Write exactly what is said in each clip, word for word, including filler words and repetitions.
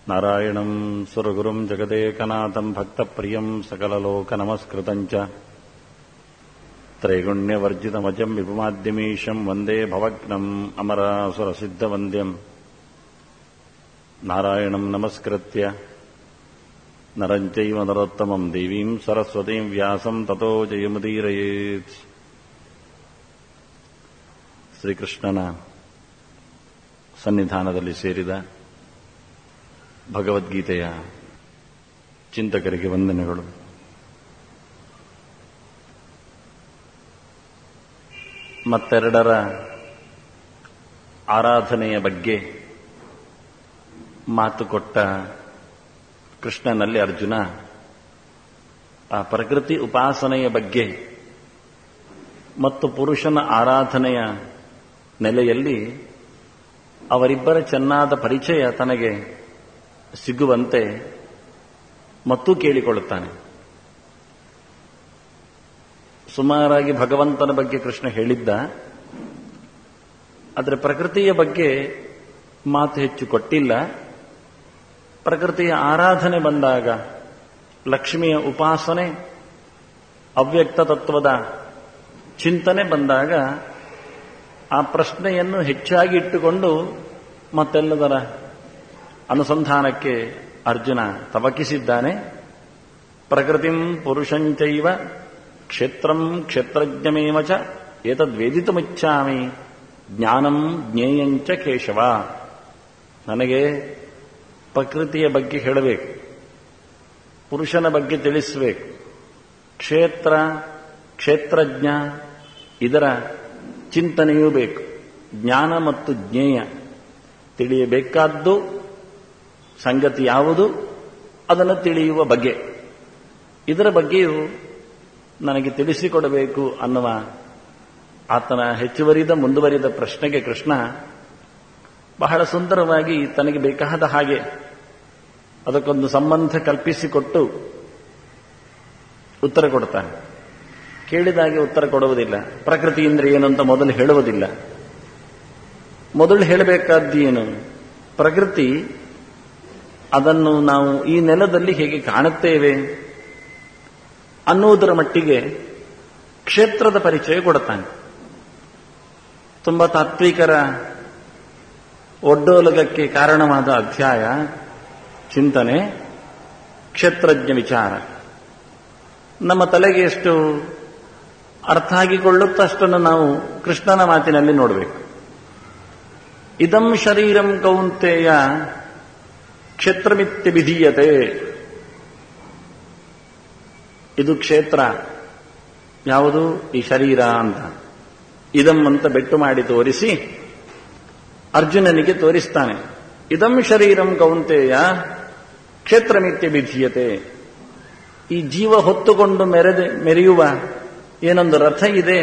ನಾರಾಯಣಂ ಸುರಗುರುಂ ಜಗದೇಕನಾಥಂ ಭಕ್ತಪ್ರಿಯಂ ಸಕಲಲೋಕನಮಸ್ಕೃತಂ ಚ ತ್ರೈಗುಣ್ಯವರ್ಜಿತಮಜಂ ವಿಭುಮಾದ್ಯಮೀಶಂ ವಂದೇ ಭವಗ್ನಂ ಅಮರಾಸುರಸಿದ್ಧವಂದ್ಯಂ ನಾರಾಯಣಂ ನಮಸ್ಕೃತ್ಯ ನರಂ ಚೈವ ನರೋತ್ತಮಂ ದೇವೀಂ ಸರಸ್ವತೀಂ ವ್ಯಾಸಂ ತತೋ ಜಯಮುದೀರಯೇತ್. ಶ್ರೀಕೃಷ್ಣನ ಸನ್ನಿಧಾನದಲ್ಲಿ ಸೇರಿದ ಭಗವದ್ಗೀತೆಯ ಚಿಂತಕರಿಗೆ ವಂದನೆಗಳು. ಮತ್ತೆರಡರ ಆರಾಧನೆಯ ಬಗ್ಗೆ ಮಾತು ಕೊಟ್ಟ ಕೃಷ್ಣನಲ್ಲಿ ಅರ್ಜುನ ಆ ಪ್ರಕೃತಿ ಉಪಾಸನೆಯ ಬಗ್ಗೆ ಮತ್ತು ಪುರುಷನ ಆರಾಧನೆಯ ನೆಲೆಯಲ್ಲಿ ಅವರಿಬ್ಬರ ಚೆನ್ನಾದ ಪರಿಚಯ ತನಗೆ ಸಿಗುವಂತೆ ಮತ್ತು ಕೇಳಿಕೊಳ್ಳುತ್ತಾನೆ. ಸುಮಾರಾಗಿ ಭಗವಂತನ ಬಗ್ಗೆ ಕೃಷ್ಣ ಹೇಳಿದ್ದ, ಆದರೆ ಪ್ರಕೃತಿಯ ಬಗ್ಗೆ ಮಾತು ಹೆಚ್ಚು ಕೊಟ್ಟಿಲ್ಲ. ಪ್ರಕೃತಿಯ ಆರಾಧನೆ ಬಂದಾಗ, ಲಕ್ಷ್ಮಿಯ ಉಪಾಸನೆ, ಅವ್ಯಕ್ತ ತತ್ವದ ಚಿಂತನೆ ಬಂದಾಗ ಆ ಪ್ರಶ್ನೆಯನ್ನು ಹೆಚ್ಚಾಗಿ ಇಟ್ಟುಕೊಂಡು ಮತ್ತೆಲ್ಲದರ ಅನುಸಂಧಾನಕ್ಕೆ ಅರ್ಜುನ ತವಕಿಸಿದ್ದಾನೆ. ಪ್ರಕೃತಿಂ ಪುರುಷಂಚೈವ ಕ್ಷೇತ್ರಂ ಕ್ಷೇತ್ರಜ್ಞಮೇವ ಚ ಏತದ್ವೇದಿತುಮಿಚ್ಛಾಮಿ ಜ್ಞಾನಂ ಜ್ಞೇಯಂಚ ಕೇಶವ. ನನಗೆ ಪ್ರಕೃತಿಯ ಬಗ್ಗೆ ಹೇಳಬೇಕು, ಪುರುಷನ ಬಗ್ಗೆ ತಿಳಿಸಬೇಕು, ಕ್ಷೇತ್ರ ಕ್ಷೇತ್ರಜ್ಞ ಇದರ ಚಿಂತನೆಯೂ ಬೇಕು. ಜ್ಞಾನ ಮತ್ತು ಜ್ಞೇಯ ತಿಳಿಯಬೇಕಾದ್ದು ಸಂಗತಿ ಯಾವುದು, ಅದನ್ನು ತಿಳಿಯುವ ಬಗ್ಗೆ, ಇದರ ಬಗ್ಗೆಯೂ ನನಗೆ ತಿಳಿಸಿಕೊಡಬೇಕು ಅನ್ನುವ ಆತನ ಹೆಚ್ಚುವರಿದ ಮುಂದುವರಿದ ಪ್ರಶ್ನೆಗೆ ಕೃಷ್ಣ ಬಹಳ ಸುಂದರವಾಗಿ ತನಗೆ ಬೇಕಾದ ಹಾಗೆ ಅದಕ್ಕೊಂದು ಸಂಬಂಧ ಕಲ್ಪಿಸಿಕೊಟ್ಟು ಉತ್ತರ ಕೊಡ್ತಾನೆ. ಕೇಳಿದಾಗೆ ಉತ್ತರ ಕೊಡುವುದಿಲ್ಲ. ಪ್ರಕೃತಿ ಅಂದ್ರೆ ಏನು ಅಂತ ಮೊದಲು ಹೇಳುವುದಿಲ್ಲ. ಮೊದಲು ಹೇಳಬೇಕಾದ್ದು ಏನು? ಪ್ರಕೃತಿ ಅದನ್ನು ನಾವು ಈ ನೆಲದಲ್ಲಿ ಹೇಗೆ ಕಾಣುತ್ತೇವೆ ಅನ್ನುವುದರ ಮಟ್ಟಿಗೆ ಕ್ಷೇತ್ರದ ಪರಿಚಯ ಕೊಡುತ್ತಾನೆ. ತುಂಬ ತಾತ್ವಿಕರ ಒಡ್ಡೋಲಗಕ್ಕೆ ಕಾರಣವಾದ ಅಧ್ಯಾಯ ಚಿಂತನೆ ಕ್ಷೇತ್ರಜ್ಞ ವಿಚಾರ. ನಮ್ಮ ತಲೆಗೆ ಎಷ್ಟು ಅರ್ಥ ಆಗಿಕೊಳ್ಳುತ್ತಷ್ಟನ್ನು ನಾವು ಕೃಷ್ಣನ ಮಾತಿನಲ್ಲಿ ನೋಡಬೇಕು. ಇದಂ ಶರೀರಂ ಕೌಂತೆಯ ಕ್ಷೇತ್ರಮಿತ್ಯ ವಿಧೀಯತೆ. ಇದು ಕ್ಷೇತ್ರ ಯಾವುದು? ಈ ಶರೀರ ಅಂತ. ಇದಂ ಅಂತ ಬೆಟ್ಟು ಮಾಡಿ ತೋರಿಸಿ ಅರ್ಜುನನಿಗೆ ತೋರಿಸ್ತಾನೆ. ಇದಂ ಶರೀರಂ ಕೌಂತೆಯ ಕ್ಷೇತ್ರಮಿತ್ಯ ವಿಧೀಯತೆ. ಈ ಜೀವ ಹೊತ್ತುಕೊಂಡು ಮೆರೆದೆ ಮೆರೆಯುವ ಏನೊಂದು ರಥ ಇದೆ,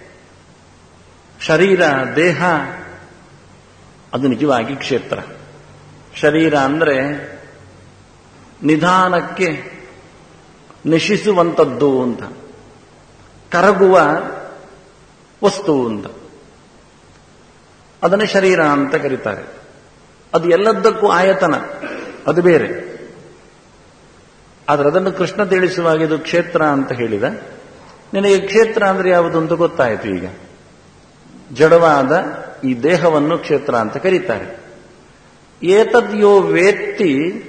ಶರೀರ ದೇಹ, ಅದು ನಿಜವಾಗಿ ಕ್ಷೇತ್ರ. ಶರೀರ ಅಂದ್ರೆ ನಿಧಾನಕ್ಕೆ ನಶಿಸುವಂಥದ್ದು ಅಂತ, ಕರಗುವ ವಸ್ತು ಅಂತ, ಅದನ್ನೇ ಶರೀರ ಅಂತ ಕರೀತಾರೆ. ಅದು ಎಲ್ಲದಕ್ಕೂ ಆಯತನ, ಅದು ಬೇರೆ. ಆದರೆ ಅದನ್ನು ಕೃಷ್ಣ ತಿಳಿಸುವಾಗ ಇದು ಕ್ಷೇತ್ರ ಅಂತ ಹೇಳಿದ. ನಿನಗೆ ಕ್ಷೇತ್ರ ಅಂದ್ರೆ ಯಾವುದು ಅಂತ ಗೊತ್ತಾಯಿತು. ಈಗ ಜಡವಾದ ಈ ದೇಹವನ್ನು ಕ್ಷೇತ್ರ ಅಂತ ಕರೀತಾರೆ. ಏತದ್ಯೋ ವೇತ್ತಿ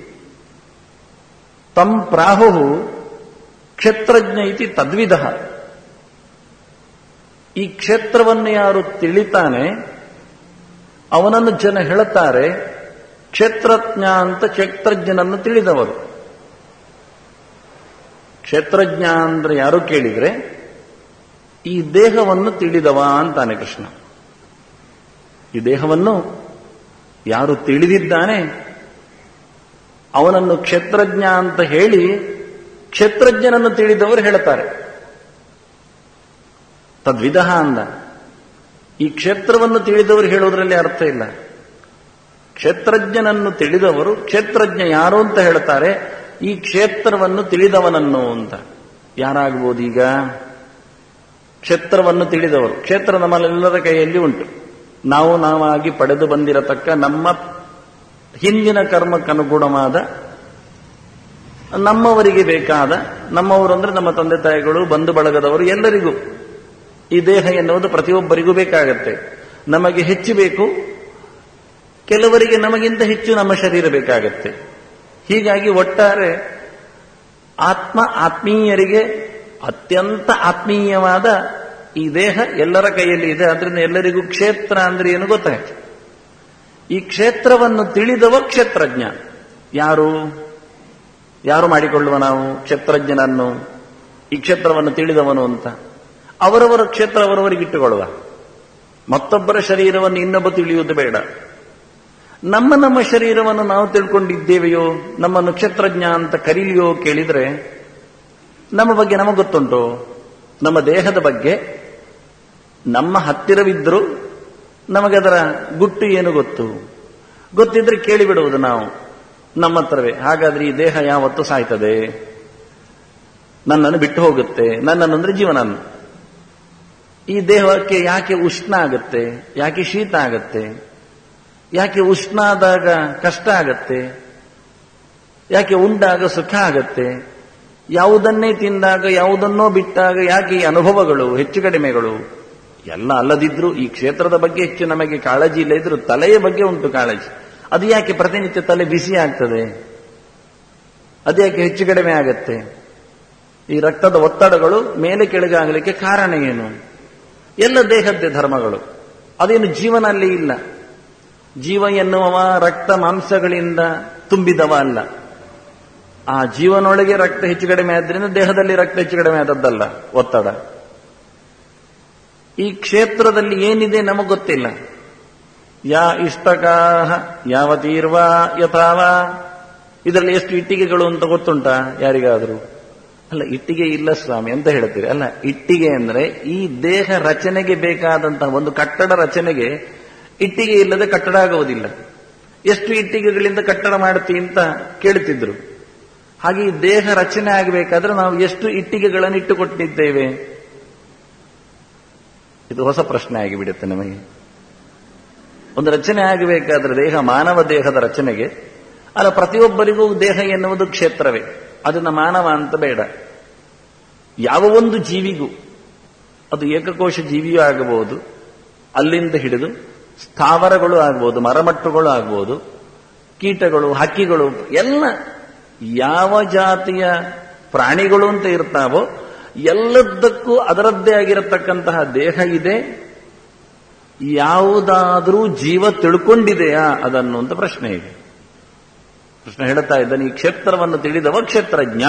ತಂ ಪ್ರಾಹು ಕ್ಷೇತ್ರಜ್ಞ ಇತಿ ತದ್ವಿಧ. ಈ ಕ್ಷೇತ್ರವನ್ನು ಯಾರು ತಿಳಿತಾನೆ ಅವನನ್ನು ಜನ ಹೇಳುತ್ತಾರೆ ಕ್ಷೇತ್ರಜ್ಞ ಅಂತ. ಕ್ಷೇತ್ರಜ್ಞನನ್ನು ತಿಳಿದವರು. ಕ್ಷೇತ್ರಜ್ಞ ಅಂದ್ರೆ ಯಾರು ಕೇಳಿದ್ರೆ ಈ ದೇಹವನ್ನು ತಿಳಿದವ ಅಂತಾನೆ ಕೃಷ್ಣ. ಈ ದೇಹವನ್ನು ಯಾರು ತಿಳಿದಿದ್ದಾನೆ ಅವನನ್ನು ಕ್ಷೇತ್ರಜ್ಞ ಅಂತ ಹೇಳಿ ಕ್ಷೇತ್ರಜ್ಞನನ್ನು ತಿಳಿದವರು ಹೇಳುತ್ತಾರೆ. ತದ್ವಿಧ ಅಂದ. ಈ ಕ್ಷೇತ್ರವನ್ನು ತಿಳಿದವರು ಹೇಳುವುದರಲ್ಲಿ ಅರ್ಥ ಇಲ್ಲ. ಕ್ಷೇತ್ರಜ್ಞನನ್ನು ತಿಳಿದವರು ಕ್ಷೇತ್ರಜ್ಞ ಯಾರು ಅಂತ ಹೇಳ್ತಾರೆ. ಈ ಕ್ಷೇತ್ರವನ್ನು ತಿಳಿದವನನ್ನು ಅಂತ ಯಾರಾಗಬಹುದು? ಈಗ ಕ್ಷೇತ್ರವನ್ನು ತಿಳಿದವರು. ಕ್ಷೇತ್ರ ನಮ್ಮೆಲ್ಲರ ಕೈಯಲ್ಲಿ ಉಂಟು. ನಾವು ನಾವಾಗಿ ಪಡೆದು ಬಂದಿರತಕ್ಕ ನಮ್ಮ ಹಿಂದಿನ ಕರ್ಮಕ್ಕನುಗುಣವಾದ ನಮ್ಮವರಿಗೆ ಬೇಕಾದ, ನಮ್ಮವರು ಅಂದ್ರೆ ನಮ್ಮ ತಂದೆ ತಾಯಿಗಳು, ಬಂಧು ಬಳಗದವರು, ಎಲ್ಲರಿಗೂ ಈ ದೇಹ ಎನ್ನುವುದು ಪ್ರತಿಯೊಬ್ಬರಿಗೂ ಬೇಕಾಗತ್ತೆ. ನಮಗೆ ಹೆಚ್ಚು ಬೇಕು, ಕೆಲವರಿಗೆ ನಮಗಿಂತ ಹೆಚ್ಚು ನಮ್ಮ ಶರೀರ ಬೇಕಾಗತ್ತೆ. ಹೀಗಾಗಿ ಒಟ್ಟಾರೆ ಆತ್ಮ ಆತ್ಮೀಯರಿಗೆ ಅತ್ಯಂತ ಆತ್ಮೀಯವಾದ ಈ ದೇಹ ಎಲ್ಲರ ಕೈಯಲ್ಲಿ ಇದೆ. ಅದರಿಂದ ಎಲ್ಲರಿಗೂ ಕ್ಷೇತ್ರ ಅಂದ್ರೆ ಏನು ಗೊತ್ತಾಯ್ತು. ಈ ಕ್ಷೇತ್ರವನ್ನು ತಿಳಿದವ ಕ್ಷೇತ್ರಜ್ಞ. ಯಾರು ಯಾರು ಮಾಡಿಕೊಳ್ಳುವ ನಾವು ಕ್ಷೇತ್ರಜ್ಞನನ್ನು, ಈ ಕ್ಷೇತ್ರವನ್ನು ತಿಳಿದವನು ಅಂತ? ಅವರವರ ಕ್ಷೇತ್ರ ಅವರವರಿಗೆ ಇಟ್ಟುಕೊಳ್ಳುವ. ಮತ್ತೊಬ್ಬರ ಶರೀರವನ್ನು ಇನ್ನೊಬ್ಬ ತಿಳಿಯುವುದು ಬೇಡ. ನಮ್ಮ ನಮ್ಮ ಶರೀರವನ್ನು ನಾವು ತಿಳ್ಕೊಂಡಿದ್ದೇವೆಯೋ, ನಮ್ಮನ್ನು ಕ್ಷೇತ್ರಜ್ಞ ಅಂತ ಕರೀಲಿಯೋ ಕೇಳಿದ್ರೆ ನಮ್ಮ ಬಗ್ಗೆ ನಮಗೆ ಗೊತ್ತುಂಟು? ನಮ್ಮ ದೇಹದ ಬಗ್ಗೆ ನಮ್ಮ ಹತ್ತಿರವಿದ್ದರೂ ನಮಗದರ ಗುಟ್ಟು ಏನು ಗೊತ್ತು? ಗೊತ್ತಿದ್ರೆ ಕೇಳಿಬಿಡುವುದು ನಾವು ನಮ್ಮ ಹತ್ರವೇ. ಹಾಗಾದ್ರೆ ಈ ದೇಹ ಯಾವತ್ತು ಸಾಯ್ತದೆ, ನನ್ನನ್ನು ಬಿಟ್ಟು ಹೋಗುತ್ತೆ, ನನ್ನನ್ನು ಅಂದ್ರೆ ಜೀವನನ್ನು. ಈ ದೇಹಕ್ಕೆ ಯಾಕೆ ಉಷ್ಣ ಆಗತ್ತೆ, ಯಾಕೆ ಶೀತ ಆಗತ್ತೆ, ಯಾಕೆ ಉಷ್ಣ ಆದಾಗ ಕಷ್ಟ ಆಗತ್ತೆ, ಯಾಕೆ ಉಂಡಾಗ ಸುಖ ಆಗತ್ತೆ, ಯಾವುದನ್ನೇ ತಿಂದಾಗ ಯಾವುದನ್ನೋ ಬಿಟ್ಟಾಗ ಯಾಕೆ ಈ ಅನುಭವಗಳು, ಹೆಚ್ಚು ಕಡಿಮೆಗಳು ಎಲ್ಲ ಅಲ್ಲದಿದ್ರು ಈ ಕ್ಷೇತ್ರದ ಬಗ್ಗೆ ಹೆಚ್ಚು ನಮಗೆ ಕಾಳಜಿ ಇಲ್ಲ ಇದ್ರು ತಲೆಯ ಬಗ್ಗೆ ಉಂಟು ಕಾಳಜಿ. ಅದು ಯಾಕೆ ಪ್ರತಿನಿತ್ಯ ತಲೆ ಬಿಸಿ ಆಗ್ತದೆ, ಅದು ಯಾಕೆ ಹೆಚ್ಚು ಕಡಿಮೆ ಆಗತ್ತೆ, ಈ ರಕ್ತದ ಒತ್ತಡಗಳು ಮೇಲೆ ಕೆಳಗೆ ಆಗಲಿಕ್ಕೆ ಕಾರಣ ಏನು? ಎಲ್ಲ ದೇಹದ್ದೇ ಧರ್ಮಗಳು. ಅದೇನು ಜೀವನ ಅಲ್ಲಿ ಇಲ್ಲ. ಜೀವ ಎನ್ನುವ ರಕ್ತ ಮಾಂಸಗಳಿಂದ ತುಂಬಿದವ ಅಲ್ಲ. ಆ ಜೀವನೊಳಗೆ ರಕ್ತ ಹೆಚ್ಚು ಕಡಿಮೆ ಆದ್ರಿಂದ ದೇಹದಲ್ಲಿ ರಕ್ತ ಹೆಚ್ಚು ಕಡಿಮೆ ಆದದ್ದಲ್ಲ ಒತ್ತಡ. ಈ ಕ್ಷೇತ್ರದಲ್ಲಿ ಏನಿದೆ ನಮಗೆ ಗೊತ್ತಿಲ್ಲ. ಯಾ ಇಷ್ಟಕಾಹ ಯಾವತೀರ್ವಾ ಯಥಾವ. ಇದರಲ್ಲಿ ಎಷ್ಟು ಇಟ್ಟಿಗೆಗಳು ಅಂತ ಗೊತ್ತುಂಟಾ ಯಾರಿಗಾದರೂ? ಅಲ್ಲ, ಇಟ್ಟಿಗೆ ಇಲ್ಲ ಸ್ವಾಮಿ ಅಂತ ಹೇಳ್ತೀರಿ. ಅಲ್ಲ, ಇಟ್ಟಿಗೆ ಅಂದ್ರೆ ಈ ದೇಹ ರಚನೆಗೆ ಬೇಕಾದಂತಹ ಒಂದು ಕಟ್ಟಡ ರಚನೆಗೆ ಇಟ್ಟಿಗೆ ಇಲ್ಲದೆ ಕಟ್ಟಡ ಆಗುವುದಿಲ್ಲ. ಎಷ್ಟು ಇಟ್ಟಿಗೆಗಳಿಂದ ಕಟ್ಟಡ ಮಾಡುತ್ತಿ ಅಂತ ಕೇಳುತ್ತಿದ್ರು. ಹಾಗೆ ಈ ದೇಹ ರಚನೆ ಆಗಬೇಕಾದ್ರೆ ನಾವು ಎಷ್ಟು ಇಟ್ಟಿಗೆಗಳನ್ನು ಇಟ್ಟುಕೊಟ್ಟಿದ್ದೇವೆ? ಇದು ಹೊಸ ಪ್ರಶ್ನೆ ಆಗಿಬಿಡುತ್ತೆ ನಮಗೆ. ಒಂದು ರಚನೆ ಆಗಬೇಕಾದ್ರೆ ದೇಹ, ಮಾನವ ದೇಹದ ರಚನೆಗೆ, ಅಲ್ಲ ಪ್ರತಿಯೊಬ್ಬರಿಗೂ ದೇಹ ಎನ್ನುವುದು ಕ್ಷೇತ್ರವೇ. ಅದನ್ನ ಮಾನವ ಅಂತ ಬೇಡ, ಯಾವ ಒಂದು ಜೀವಿಗೂ, ಅದು ಏಕಕೋಶ ಜೀವಿಯೂ ಆಗಬಹುದು, ಅಲ್ಲಿಂದ ಹಿಡಿದು ಸ್ಥಾವರಗಳು ಆಗ್ಬೋದು, ಮರಮಟ್ಟುಗಳು ಆಗ್ಬೋದು, ಕೀಟಗಳು, ಹಕ್ಕಿಗಳು, ಎಲ್ಲ ಯಾವ ಜಾತಿಯ ಪ್ರಾಣಿಗಳು ಅಂತ ಇರ್ತಾವೋ ಎಲ್ಲದಕ್ಕೂ ಅದರದ್ದೇ ಆಗಿರತಕ್ಕಂತಹ ದೇಹ ಇದೆ. ಯಾವುದಾದ್ರೂ ಜೀವ ತಿಳ್ಕೊಂಡಿದೆಯಾ ಅದನ್ನು ಅಂತ ಪ್ರಶ್ನೆ ಇದೆ. ಕೃಷ್ಣ ಹೇಳ್ತಾ ಇದ್ದಾನೆ, ಈ ಕ್ಷೇತ್ರವನ್ನು ತಿಳಿದವ ಕ್ಷೇತ್ರಜ್ಞ.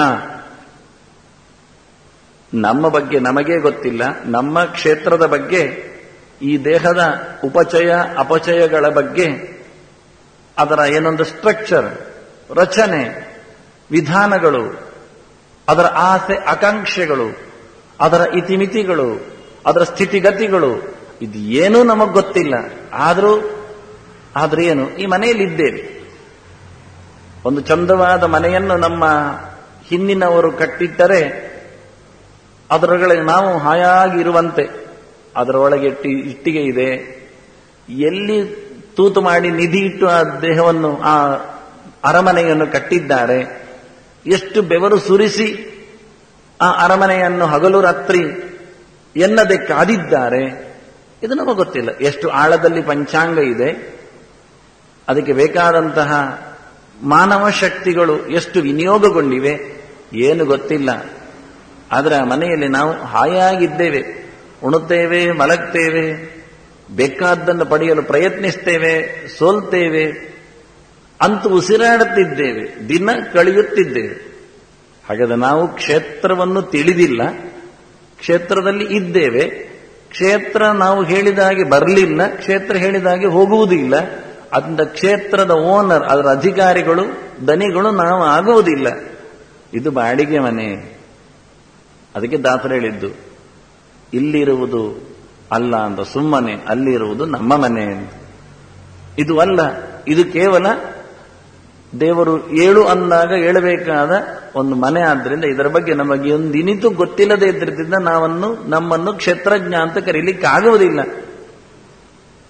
ನಮ್ಮ ಬಗ್ಗೆ ನಮಗೇ ಗೊತ್ತಿಲ್ಲ, ನಮ್ಮ ಕ್ಷೇತ್ರದ ಬಗ್ಗೆ, ಈ ದೇಹದ ಉಪಚಯ ಅಪಚಯಗಳ ಬಗ್ಗೆ, ಅದರ ಏನೊಂದು ಸ್ಟ್ರಕ್ಚರ್, ರಚನೆ, ವಿಧಾನಗಳು, ಅದರ ಆಸೆ ಆಕಾಂಕ್ಷೆಗಳು, ಅದರ ಇತಿಮಿತಿಗಳು, ಅದರ ಸ್ಥಿತಿಗತಿಗಳು, ಇದು ಏನೂ ನಮಗ್ ಗೊತ್ತಿಲ್ಲ. ಆದರೂ ಆದ್ರೆ ಏನು, ಈ ಮನೆಯಲ್ಲಿದ್ದೇವೆ. ಒಂದು ಚಂದವಾದ ಮನೆಯನ್ನು ನಮ್ಮ ಹಿಂದಿನವರು ಕಟ್ಟಿಟ್ಟರೆ ಅದರೊಳಗೆ ನಾವು ಹಾಯಾಗಿ ಇರುವಂತೆ, ಅದರೊಳಗೆ ಇಟ್ಟಿಗೆ ಇದೆ. ಎಲ್ಲಿ ತೂತು ಮಾಡಿ ನಿಧಿ ಇಟ್ಟು ಆ ದೇಹವನ್ನು, ಆ ಅರಮನೆಯನ್ನು ಕಟ್ಟಿದ್ದಾರೆ, ಎಷ್ಟು ಬೆವರು ಸುರಿಸಿ ಆ ಅರಮನೆಯನ್ನು ಹಗಲು ರಾತ್ರಿ ಎನ್ನದೆ ಕಾದಿದ್ದಾರೆ, ಇದು ನಮಗೆ ಗೊತ್ತಿಲ್ಲ. ಎಷ್ಟು ಆಳದಲ್ಲಿ ಪಂಚಾಂಗ ಇದೆ, ಅದಕ್ಕೆ ಬೇಕಾದಂತಹ ಮಾನವ ಶಕ್ತಿಗಳು ಎಷ್ಟು ವಿನಿಯೋಗಗೊಂಡಿವೆ, ಏನು ಗೊತ್ತಿಲ್ಲ. ಆದರೆ ಆ ಮನೆಯಲ್ಲಿ ನಾವು ಹಾಯಾಗಿದ್ದೇವೆ, ಉಣುತ್ತೇವೆ, ಮಲಗ್ತೇವೆ, ಬೇಕಾದ್ದನ್ನು ಪಡೆಯಲು ಪ್ರಯತ್ನಿಸ್ತೇವೆ, ಸೋಲ್ತೇವೆ, ಅಂತೂ ಉಸಿರಾಡುತ್ತಿದ್ದೇವೆ, ದಿನ ಕಳೆಯುತ್ತಿದ್ದೇವೆ. ಹಾಗಾದ್ರೆ ನಾವು ಕ್ಷೇತ್ರವನ್ನು ತಿಳಿದಿಲ್ಲ, ಕ್ಷೇತ್ರದಲ್ಲಿ ಇದ್ದೇವೆ. ಕ್ಷೇತ್ರ ನಾವು ಹೇಳಿದ ಹಾಗೆ ಬರಲಿಲ್ಲ, ಕ್ಷೇತ್ರ ಹೇಳಿದ ಹಾಗೆ ಹೋಗುವುದೂ ಇಲ್ಲ. ಅದರಿಂದ ಕ್ಷೇತ್ರದ ಓನರ್, ಅದರ ಅಧಿಕಾರಿಗಳು, ದನಿಗಳು ನಾವು ಆಗುವುದಿಲ್ಲ. ಇದು ಬಾಡಿಗೆ ಮನೆ. ಅದಕ್ಕೆ ದಾಸರು ಹೇಳಿದ್ದು, ಇಲ್ಲಿರುವುದು ಅಲ್ಲ ಅಂತ, ಸುಮ್ಮನೆ ಅಲ್ಲಿರುವುದು ನಮ್ಮ ಮನೆ ಅಂತ. ಇದು ಅಲ್ಲ, ಇದು ಕೇವಲ ದೇವರು ಏಳು ಅಂದಾಗ ಏಳಬೇಕಾದ ಒಂದು ಮನೆ. ಆದ್ರಿಂದ ಇದರ ಬಗ್ಗೆ ನಮಗೆ ಒಂದು ಇನಿತು ಗೊತ್ತಿಲ್ಲದೆ ಇದ್ರಿಂದ ನಾವನ್ನು ನಮ್ಮನ್ನು ಕ್ಷೇತ್ರಜ್ಞ ಅಂತ ಕರೀಲಿಕ್ಕೆ ಆಗುವುದಿಲ್ಲ.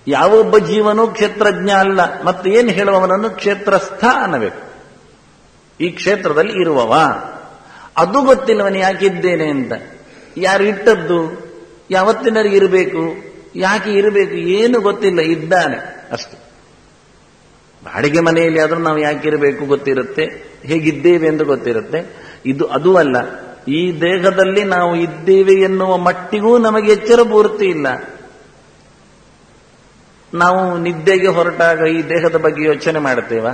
ಯಾವೊಬ್ಬ ಜೀವನೂ ಕ್ಷೇತ್ರಜ್ಞ ಅಲ್ಲ. ಮತ್ತೆ ಏನು ಹೇಳುವವನನ್ನು ಕ್ಷೇತ್ರಸ್ಥ ಅನ್ನಬೇಕು. ಈ ಕ್ಷೇತ್ರದಲ್ಲಿ ಇರುವವ, ಅದು ಗೊತ್ತಿಲ್ಲವನು ಯಾಕಿದ್ದೇನೆ ಅಂತ. ಯಾರು ಇಟ್ಟದ್ದು, ಯಾವತ್ತಿನವರೆಗೆ ಇರಬೇಕು, ಯಾಕೆ ಇರಬೇಕು, ಏನು ಗೊತ್ತಿಲ್ಲ, ಇದ್ದಾನೆ ಅಷ್ಟು. ಬಾಡಿಗೆ ಮನೆಯಲ್ಲಿ ಆದರೂ ನಾವು ಯಾಕಿರಬೇಕು ಗೊತ್ತಿರುತ್ತೆ, ಹೇಗಿದ್ದೇವೆ ಎಂದು ಗೊತ್ತಿರುತ್ತೆ. ಇದು ಅದೂ ಅಲ್ಲ. ಈ ದೇಹದಲ್ಲಿ ನಾವು ಇದ್ದೇವೆ ಎನ್ನುವ ಮಟ್ಟಿಗೂ ನಮಗೆ ಎಚ್ಚರ ಪೂರ್ತಿ ಇಲ್ಲ. ನಾವು ನಿದ್ದೆಗೆ ಹೊರಟಾಗ ಈ ದೇಹದ ಬಗ್ಗೆ ಯೋಚನೆ ಮಾಡುತ್ತೇವಾ?